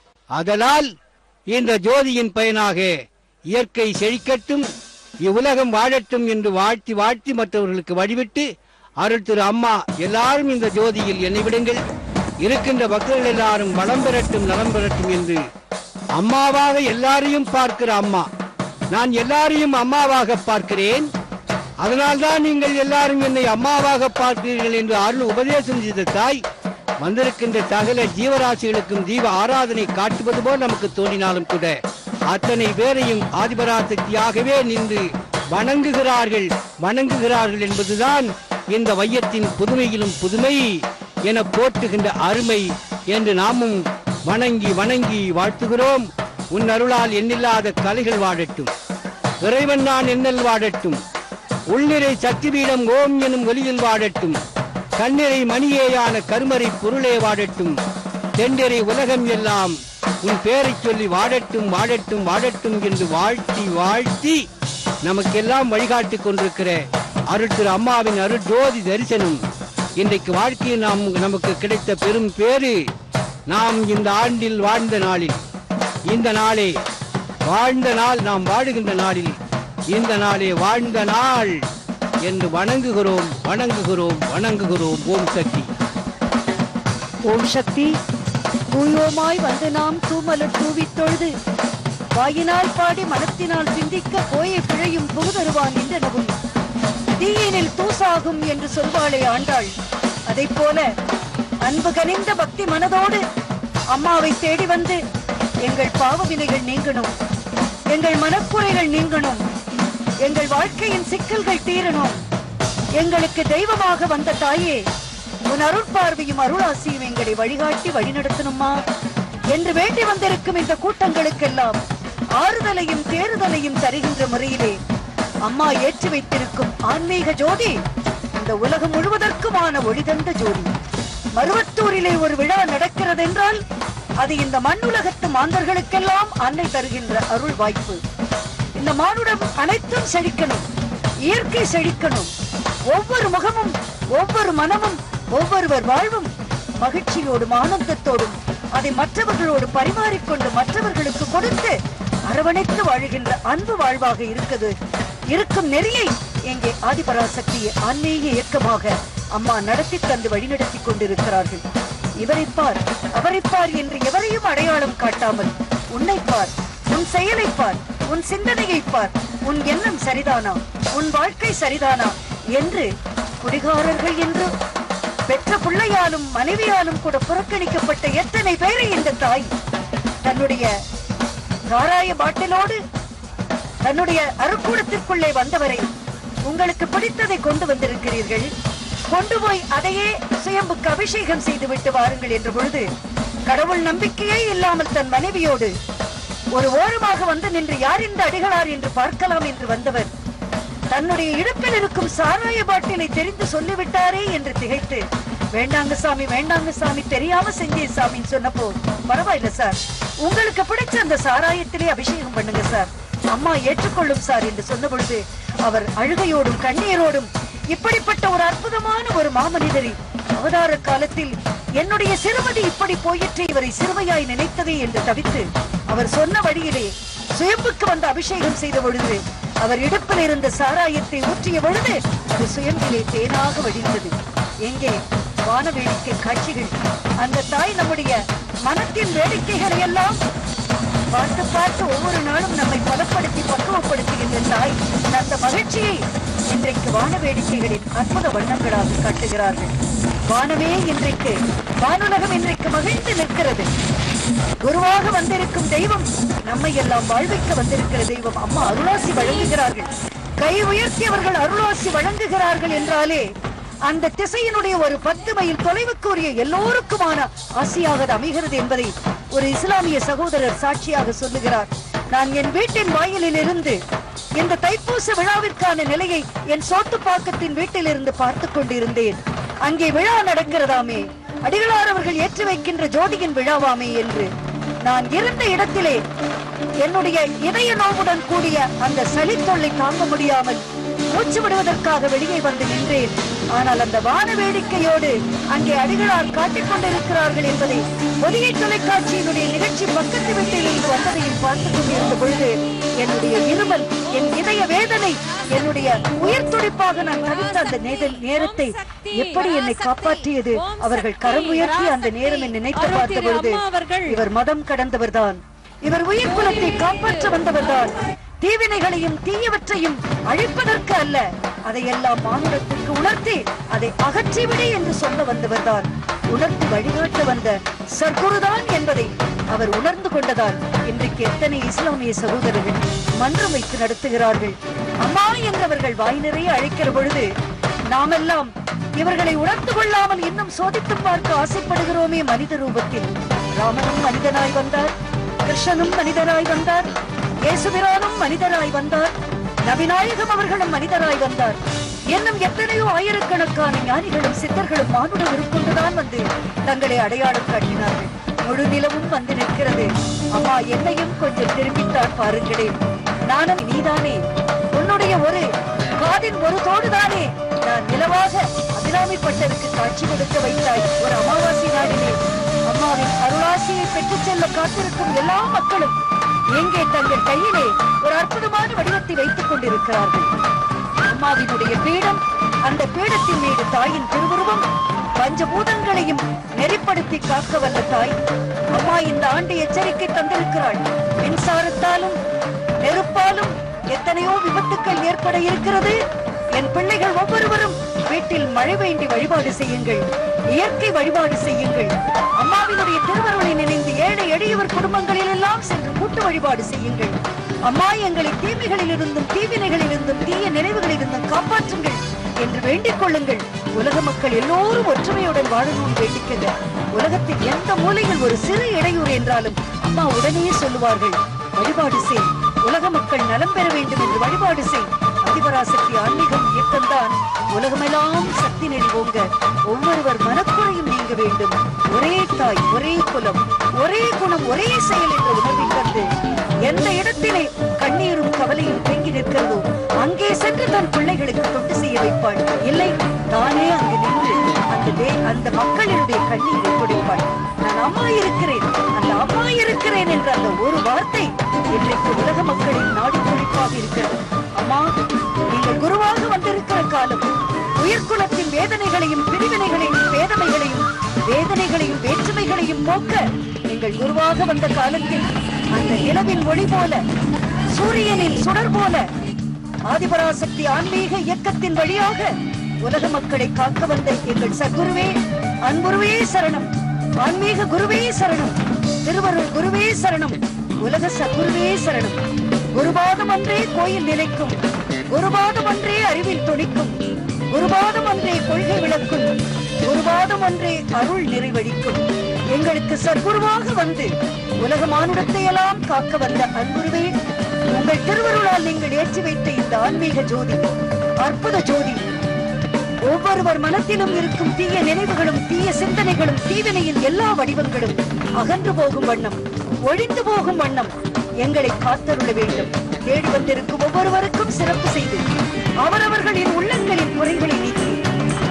ஆதலால் இந்த ஜோதியின் பயனாக இயற்கை செழிக்கட்டும் இவ்வுலகம் வாழட்டும் என்று வாழ்த்தி வாழ்த்தி மற்றவர்களுக்கு வழிவிட்டு அருள் திரு அம்மா எல்லாரும் இந்த ஜோதியில் என்னை விடுங்கள் இருக்கின்ற பக்தர்கள் எல்லாரும் வளம் பெறட்டும் நலம் பெறட்டும் என்று அம்மாவாக எல்லாரையும் பார்க்கிற அம்மா நான் எல்லாரையும் அம்மாவாக பார்க்கிறேன் அதனால்தான் நீங்கள் எல்லாரும் என்னை அம்மாவாக பார்க்கிறீர்கள் என்று அருள் உபதேசம் செய்த தாய் வந்திருக்கின்ற சகல ஜீவராசிகளுக்கும் தீப ஆராதனை காட்டுவது போல் நமக்கு தோன்றினாலும் கூட அத்தனை பேரையும் ஆதிபராசக்தியாகவே நின்று வணங்குகிறார்கள் வணங்குகிறார்கள் என்பதுதான் இந்த வையத்தின் புதுமையிலும் புதுமை என போற்றுகின்ற அருமை என்று நாமும் வணங்கி வணங்கி வாழ்த்துகிறோம். உன் அருளால் எண்ணில்லாத கலைகள் வாழட்டும் இறைவன் நான் எண்ணல் வாழட்டும் உள்நிறை சக்தி பீடம் ஓம் எனும் ஒலியில் வாழட்டும் கண்ணிறை மணியேயான கருமறை பொருளே வாழட்டும் தென்னிறை உலகம் எல்லாம் உன் பேரை சொல்லி வாழட்டும் வாழட்டும் வாழட்டும் என்று வாழ்த்தி வாழ்த்தி நமக்கெல்லாம் வழிகாட்டி கொண்டிருக்கிற அருள் திரு அம்மாவின் அருள் ஜோதி தரிசனம் இன்றைக்கு வாழ்க்கையில் நாம் நமக்கு கிடைத்த பெரும் பேரு. நாம் இந்த ஆண்டில் வாழ்ந்த நாளில் இந்த நாளே வாழ்ந்த நாள் நாம் வாழுகின்ற நாளில் இந்த நாளே வாழ்ந்த நாள் என்று வணங்குகிறோம் வணங்குகிறோம் வணங்குகிறோம். ஓம் சக்தி ஓம் சக்தி. தூயோமாய் வந்து நாம் தூமலர் தூவித் தொழுது வாயினால் பாடி மனத்தினால் சிந்திக்க போய பிழையும் புகுதருவான் என்றனவும் தீயினில் தூசாகும் என்று சொல்வாளே ஆண்டாள். அதை போல அன்பு கனிந்த பக்தி மனதோடு அம்மாவை தேடி வந்து எங்கள் பாவ வினைகள் நீங்கணும் எங்கள் மனக்குறைகள் நீங்கணும் எங்கள் வாழ்க்கையின் சிக்கல்கள் தீரணும் எங்களுக்கு தெய்வமாக வந்த தாயே உன் அருட்பார்வையும் அருளாசியும் எங்களை வழிகாட்டி வழிநடத்தணுமா என்று வேண்டி வந்திருக்கும் இந்த கூட்டங்களுக்கெல்லாம் ஆறுதலையும் தேறுதலையும் தருகின்ற முறையிலே அம்மா ஏற்றி வைத்திருக்கும் ஆன்மீக ஜோதி இந்த உலகம் முழுவதற்குமான ஒளி தந்த ஜோதி. மருவத்தூரிலே ஒரு விழா நடக்கிறது என்றால் அது இந்த மண்ணுலகத்து மாந்தர்களுக்கெல்லாம் அன்னை தருகின்ற அருள் வாய்ப்பு. இந்த மானுடம் அனைத்தும் செழிக்கணும் இயற்கை செழிக்கணும் ஒவ்வொரு முகமும் ஒவ்வொரு மனமும் ஒவ்வொருவர் வாழ்வும் மகிழ்ச்சியோடும் ஆனந்தத்தோடும் அதை மற்றவர்களோடு பரிமாறிக்கொண்டு மற்றவர்களுக்கு கொடுத்து அரவணைத்து வாழ்கின்ற அன்பு வாழ்வாக இருக்குது இருக்கும் நெறியை எங்கே ஆதிபராசக்தியை ஆன்மீக இயக்கமாக அம்மா நடத்தி தந்து வழிநடத்தி கொண்டிருக்கிறார்கள். இவரை பார் அவரை பார் என்று எவரையும் அடையாளம் காட்டாமல் உன்னை பார் உன் செயலை பார் உன் சிந்தனையை பார் உன் எண்ணம் சரிதானா உன் வாழ்க்கை சரிதானா என்று குடிகாரர்கள் என்று பெற்ற பிள்ளையாலும் மனைவியாலும் கூட புறக்கணிக்கப்பட்ட எத்தனை பேரை இந்த தாய் தன்னுடைய சாராய பாட்டிலோடு தன்னுடைய அருக்கூடத்திற்குள்ளே வந்தவரை உங்களுக்கு பிடித்ததை கொண்டு வந்திருக்கிறீர்கள் கொண்டு போய் அதையே சுயம்புக்கு அபிஷேகம் செய்து விட்டு வாருங்கள் என்ற பொழுது கடவுள் நம்பிக்கையே இல்லாமல் தன் மனைவியோடு ஒரு ஓரமாக வந்து நின்று யார் இந்த அடிகளார் என்று பார்க்கலாம் என்று வந்தவர் தன்னுடைய இடுப்பில் இருக்கும் சாராய பாட்டிலை தெரிந்து சொல்லிவிட்டாரே என்று திகைத்து வேண்டாங்க சாமி வேண்டாங்க சாமி தெரியாம செஞ்சேன் சாமின்னு சொன்னப்போ பரவாயில்ல சார் உங்களுக்கு பிடிச்ச அந்த சாராயத்திலே அபிஷேகம் பண்ணுங்க சார் அம்மா ஏற்றுக்கொள்ளும் சார் என்று சொன்ன பொழுது அவர் அழுகையோடும் கண்ணீரோடும் இப்படிப்பட்ட ஒரு அற்புதமான ஒரு மாமனிதரை அவதார காலத்தில் என்னுடைய சிறுமதி இப்படி போயிற்று, இவரை சிறுமையாய் நினைத்ததே என்று தவித்து அவர் சொன்ன வழியிலே சுயம்புக்கு வந்து அபிஷேகம் செய்த பொழுது அவர் இடுப்பில் இருந்த சாராயத்தை ஊற்றிய பொழுது அது சுயம்பிலே தேனாக வடிந்தது. எங்கே வான வேடிக்கை காட்சிகள்! அந்த தாய் நம்முடைய மனத்தின் வேடிக்கைகளை எல்லாம் பார்த்து பார்த்து ஒவ்வொரு நாளும் நம்மை பலப்படுத்தி பக்குவப்படுத்துகின்ற தாய் அந்த மகிழ்ச்சியை இன்றைக்கு வான வேடிக்கைகளின் அற்புத வண்ணங்களாக காட்டுகிறார்கள். வானமே இன்றைக்கு வானுலகம் இன்றைக்கு மகிழ்ந்து நிற்கிறது. குருவாக வந்திருக்கும் தெய்வம் நம்மை எல்லாம் வாழ்விக்க வந்திருக்கிற தெய்வம். அம்மா அருளாசி வழங்குகிறார்கள். கை உயர்த்தி அவர்கள் அருளாசி வழங்குகிறார்கள் என்றாலே அந்த திசையினுடைய ஒரு பத்து மைல் தொலைவுக்குரிய எல்லோருக்குமான ஆசியாக அமைகிறது என்பதை ஒரு இஸ்லாமிய சகோதரர் சாட்சியாக சொல்லுகிறார். நான் என் வீட்டின் வாயிலில் இருந்து இந்த தைப்பூச விழாவிற்கான நிலையை என் சோத்துப்பாக்கத்தின் வீட்டில் இருந்து பார்த்து கொண்டிருந்தேன். அங்கே விழா நடக்கிறதாமே, அடிகளார் அவர்கள் ஏற்றி வைக்கின்ற ஜோதியின் விழாவாமே என்று நான் இருந்த இடத்திலே என்னுடைய இதய நோவுடன் கூடிய அந்த சளி தொல்லை தாங்க முடியாமல் மூச்சு விடுவதற்காக வெளியே வந்து நின்றேன். ஆனால் அந்த வான வேடிக்கையோடு அங்கே அடிகளார் காட்டிக் கொண்டிருக்கிறார்கள் என்பதை ஒலியை தொலைக்காட்சியினுடைய நிகழ்ச்சி பக்கத்து வீட்டில் இருந்து வந்ததையும் பார்த்துக் கொண்டிருந்த பொழுது என்னுடைய இருமல், என் இதய வேதனை, என்னுடைய உயிர் துடிப்பாக நான் தவித்த அந்த நேரத்தை எப்படி என்னை காப்பாற்றியது. அவர்கள் கரம் உயர்த்தி அந்த நேரம் நினைத்து பார்த்த பொழுது இவர் மதம் கடந்தவர்தான், இவர் உயிர் குலத்தை காப்பாற்ற வந்தவர்தான், தீவினைகளையும் தீயவற்றையும் அழிப்பதற்கு அல்ல, அதையெல்லாம் மானுடத்திற்கு உணர்த்தி அதை அகற்றிவிடு என்று சொல்ல வந்தவர்தான், உணர்த்தி வழிகாட்ட வந்த சர்க்குருதான் என்பதை அவர் உணர்ந்து கொண்டதால் இன்றைக்கு எத்தனை இஸ்லாமிய சகோதரர்கள் மன்றம் வைத்து நடத்துகிறார்கள். அம்மா என்றவர்கள் வாய் நிறைய அழைக்கிற பொழுது நாமெல்லாம் இவர்களை உணர்ந்து கொள்ளாமல் இன்னும் சோதித்து பார்க்க ஆசைப்படுகிறோமே. மனித ரூபத்தில் ராமனும் மனிதனாய் வந்தார், கிருஷ்ணனும் மனிதனாய் வந்தார், இயேசுபிரானும் மனிதராய் வந்தார், நபிநாயகம் அவர்களும் மனிதராய் வந்தார். இன்னும் எத்தனையோ ஆயிரக்கணக்கான ஞானிகளும் சித்தர்களும் மானுட உருக்கொண்டுதான் வந்து தங்களை அடையாளம் காட்டினார்கள். முழு நிலவும் வந்து நிற்கிறது. அம்மா என்னையும் கொஞ்சம் திரும்பித்தான் பாருங்களேன். நானும் நீதானே, உன்னுடைய ஒரு காதின் ஒரு தோடுதானே நான் நிலவாக அபிராமிப்பட்டருக்கு காட்சி கொடுக்க வைத்தாய். ஒரு அமாவாசை நாளிலே அம்மாவின் அருளாசியை பெற்றுச் செல்ல காத்திருக்கும் எல்லா மக்களும் எங்கே தங்கள் கையிலே ஒரு அற்புதமான வடிவத்தை வைத்துக் கொண்டிருக்கிறார்கள். அம்மாவினுடைய பீடம், அந்த பீடத்தின் மீது தாயின் திருவுருவம், பஞ்சபூதங்களையும் நெறிப்படுத்தி காக்க வல்ல தாய் அம்மா இந்த ஆண்டு எச்சரிக்கை தந்திருக்கிறாள். மின்சாரத்தாலும் நெருப்பாலும் எத்தனையோ விபத்துக்கள் ஏற்பட இருக்கிறது. என் பிள்ளைகள் ஒவ்வொருவரும் வீட்டில் மழை வேண்டி வழிபாடு செய்யுங்கள், இயற்கை வழிபாடு செய்யுங்கள். அம்மாவினுடைய திருவருளை நினைந்து ஏழை எளியவர் குடும்பங்களில் எல்லாம் சென்று கூட்டு வழிபாடு செய்யுங்கள். அம்மா எங்களை தீமைகளில் இருந்தும் தீவினைகளில் இருந்தும் தீய நினைவுகளில் இருந்தும் காப்பாற்றுங்கள் என்று வேண்டிக் கொள்ளுங்கள். உலக மக்கள் எல்லோரும் ஒற்றுமையுடன் வாழணும் வேண்டிக்கங்க. உலகத்தின் எந்த மூலையில் ஒரு சிறு இடையூறு என்றாலும் அம்மா உடனே சொல்லுவார்கள், வழிபாடு செய், உலக மக்கள் நலம் பெற வேண்டும் என்று வழிபாடு செய். அதிபராசக்தி ஆன்மீகம் இயக்கம்தான் உலகமெல்லாம் சக்தி நெறி ஓங்க, ஒவ்வொருவர் மனக்குறையும் நீங்க வேண்டும். ஒரே தாய், ஒரே குலம், ஒரே குணம், ஒரே செயல் என்ற உணர்வில் கண்டு எந்த இடத்திலே கண்ணீரும் கவலையும் தேங்கி நிற்கிறதோ அங்கே சென்று தன் பிள்ளைகளுக்கு தொண்டு செய்ய வைப்பாள். இல்லை, தானே அங்கு நின்று அந்த அந்த மக்களுடைய கண்ணீரை துடைப்பாள். நான் அம்மா இருக்கிறேன், அந்த அம்மா இருக்கிறேன் என்ற அந்த ஒரு வார்த்தை இன்றைக்கு உலக மக்களின் நாடு துடிப்பாக இருக்கிறது. அம்மா, நீங்கள் குருவாக வந்திருக்கிற காலம் உயிர்குலத்தின் வேதனைகளையும் பிரிவினைகளையும் வேதனைகளையும் வேதனைகளையும் வேற்றுமைகளையும் போக்க நீங்கள் குருவாக வந்த காலத்தில் அந்த நிலவின் ஒளி போல, சூரியனின் சுடர் போல ஆதிபராசக்தி ஆன்மீக இயக்கத்தின் வழியாக உலக மக்களை காக்க வந்த எங்கள் சத்குருவே, அன்புருவே சரணம், ஆன்மீக குருவே சரணம், திருவருள் குருவே சரணம், உலக சத்குருவே சரணம். குருபாதம் ஒன்றே கோயில் நிலைக்கும், குருபாதம் ஒன்றே அறிவில் துணிக்கும், குருபாதம் ஒன்றே கொள்கை விளக்கும், குருபாதம் ஒன்றே அருள் நிறைவழிக்கும். எங்களுக்கு சத்குருவாக வந்து உலக மானுடத்தை எல்லாம் காக்க வந்த அன்புருவே, உங்கள் திருவருளால் நீங்கள் ஏற்றி வைத்த இந்த ஆன்மீக ஜோதி, அற்புத ஜோதி ஒவ்வொருவர் மனத்திலும் இருக்கும் தீய நினைவுகளும் தீய சிந்தனைகளும் தீவினையின் எல்லா வடிவங்களும் அகன்று போகும் வண்ணம், ஒழிந்து போகும் வண்ணம் எங்களை காத்தருள வேண்டும். தேடி வந்திருக்கும் ஒவ்வொருவருக்கும் சிறப்பு செய்து அவரவர்களின் உள்ளங்களின் குறைகளை நீக்கி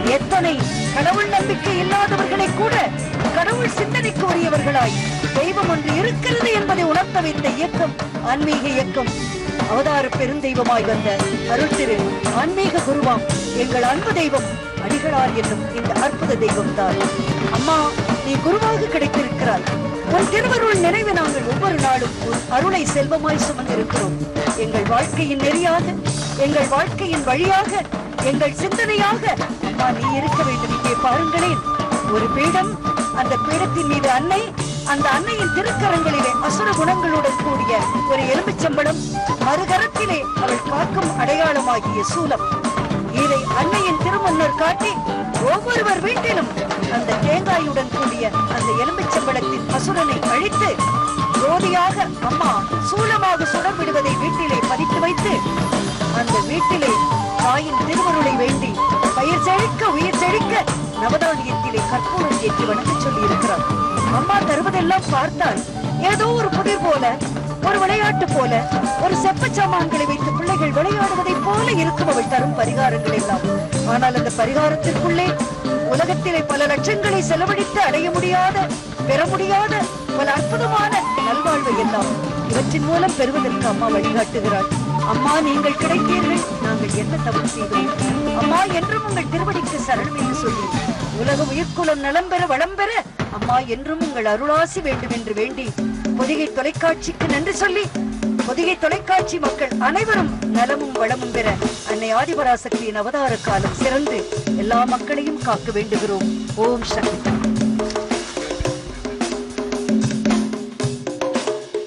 எத்தனை கடவுள் நம்பிக்கை இல்லாதவர்களை கூட கடவுள் சிந்தனைக்கு உரியவர்களாய் தெய்வம் ஒன்று இருக்கிறது என்பதை உணர்த்த வைத்த இயக்கம் ஆன்மீக இயக்கம். அவதார பெருந்தெய்வமாய் வந்த அருள் திரு ஆன்மீக குருவாம் எங்கள் அன்பு தெய்வம் அடிகளார் என்னும் இந்த அற்புத தெய்வம் தான். அம்மா, நீ குருவாக கிடைத்திருக்கிறாய். உன் திருவருள் நினைவு நாங்கள் ஒவ்வொரு நாளும் உன் அருளை செல்வமாய் சுமந்திருக்கிறோம். எங்கள் வாழ்க்கையின் நெறியாக, எங்கள் வாழ்க்கையின் வழியாக, எங்கள் சிந்தனையாக அம்மா நீ இருக்க வேண்டும். இங்கே பாருங்களேன், ஒரு பீடம், அந்த பீடத்தின் மீது அன்னை, அந்த அன்னையின் திருக்கரங்களிலே அசுர குணங்களுடன் கூடிய ஒரு எலுமிச்சம்பழம், மறுகரத்திலே அவள் காக்கும் அடையாளமாகிய சூலம். இதை அன்னையின் திருமன்னர் காட்டி ஒவ்வொருவர் வீட்டிலும் அந்த தேங்காயுடன் கூடிய அந்த எலுமிச்சம்பழத்தின் அசுரனை அழித்து ஜோதியாக அம்மா சூலமாக சுடர் விடுவதை வீட்டிலே பதித்து வைத்து அந்த வீட்டிலே தாயின் திருவருளை வேண்டி பயிர் செழிக்க உயிர் செழிக்க நவதானியத்திலே கற்பூரம் ஏற்றி வணங்க சொல்லி இருக்கிறார். அம்மா தருவதெல்லாம் பார்த்தால் ஏதோ ஒரு புதிர் போல, ஒரு விளையாட்டு போல, ஒரு செப்ப சாமான்களை வைத்து பிள்ளைகள் விளையாடுவதை போல இருக்கும் அவள் தரும் பரிகாரங்கள் எல்லாம். ஆனால் அந்த பரிகாரத்திற்குள்ளே உலகத்திலே பல லட்சங்களை செலவழித்து அடைய முடியாத, பெற முடியாத பல அற்புதமான நல்வாழ்வை எல்லாம் இவற்றின் மூலம் பெறுவதற்கு அம்மா வழிகாட்டுகிறாள். அம்மா, நீங்கள் கிடைத்தீர்கள், நாங்கள் என்ன தவறு செய்தோம்? அம்மா, என்றும் உங்கள் திருவடிக்கு சரணம் என்று சொல்லி உலக உயிர்க்குலம் நலம் பெற வளம் பெற அம்மா என்றும் உங்கள் அருளாசி வேண்டும் என்று வேண்டி பொதிகை தொலைக்காட்சிக்கு நன்றி சொல்லி பொதிகை தொலைக்காட்சி மக்கள் அனைவரும் நலமும் வளமும் பெற அன்னை ஆதிபராசக்தியின் அவதார காலம் சிறந்து எல்லா மக்களையும் காக்க வேண்டுகிறோம். ஓம் சக்தி.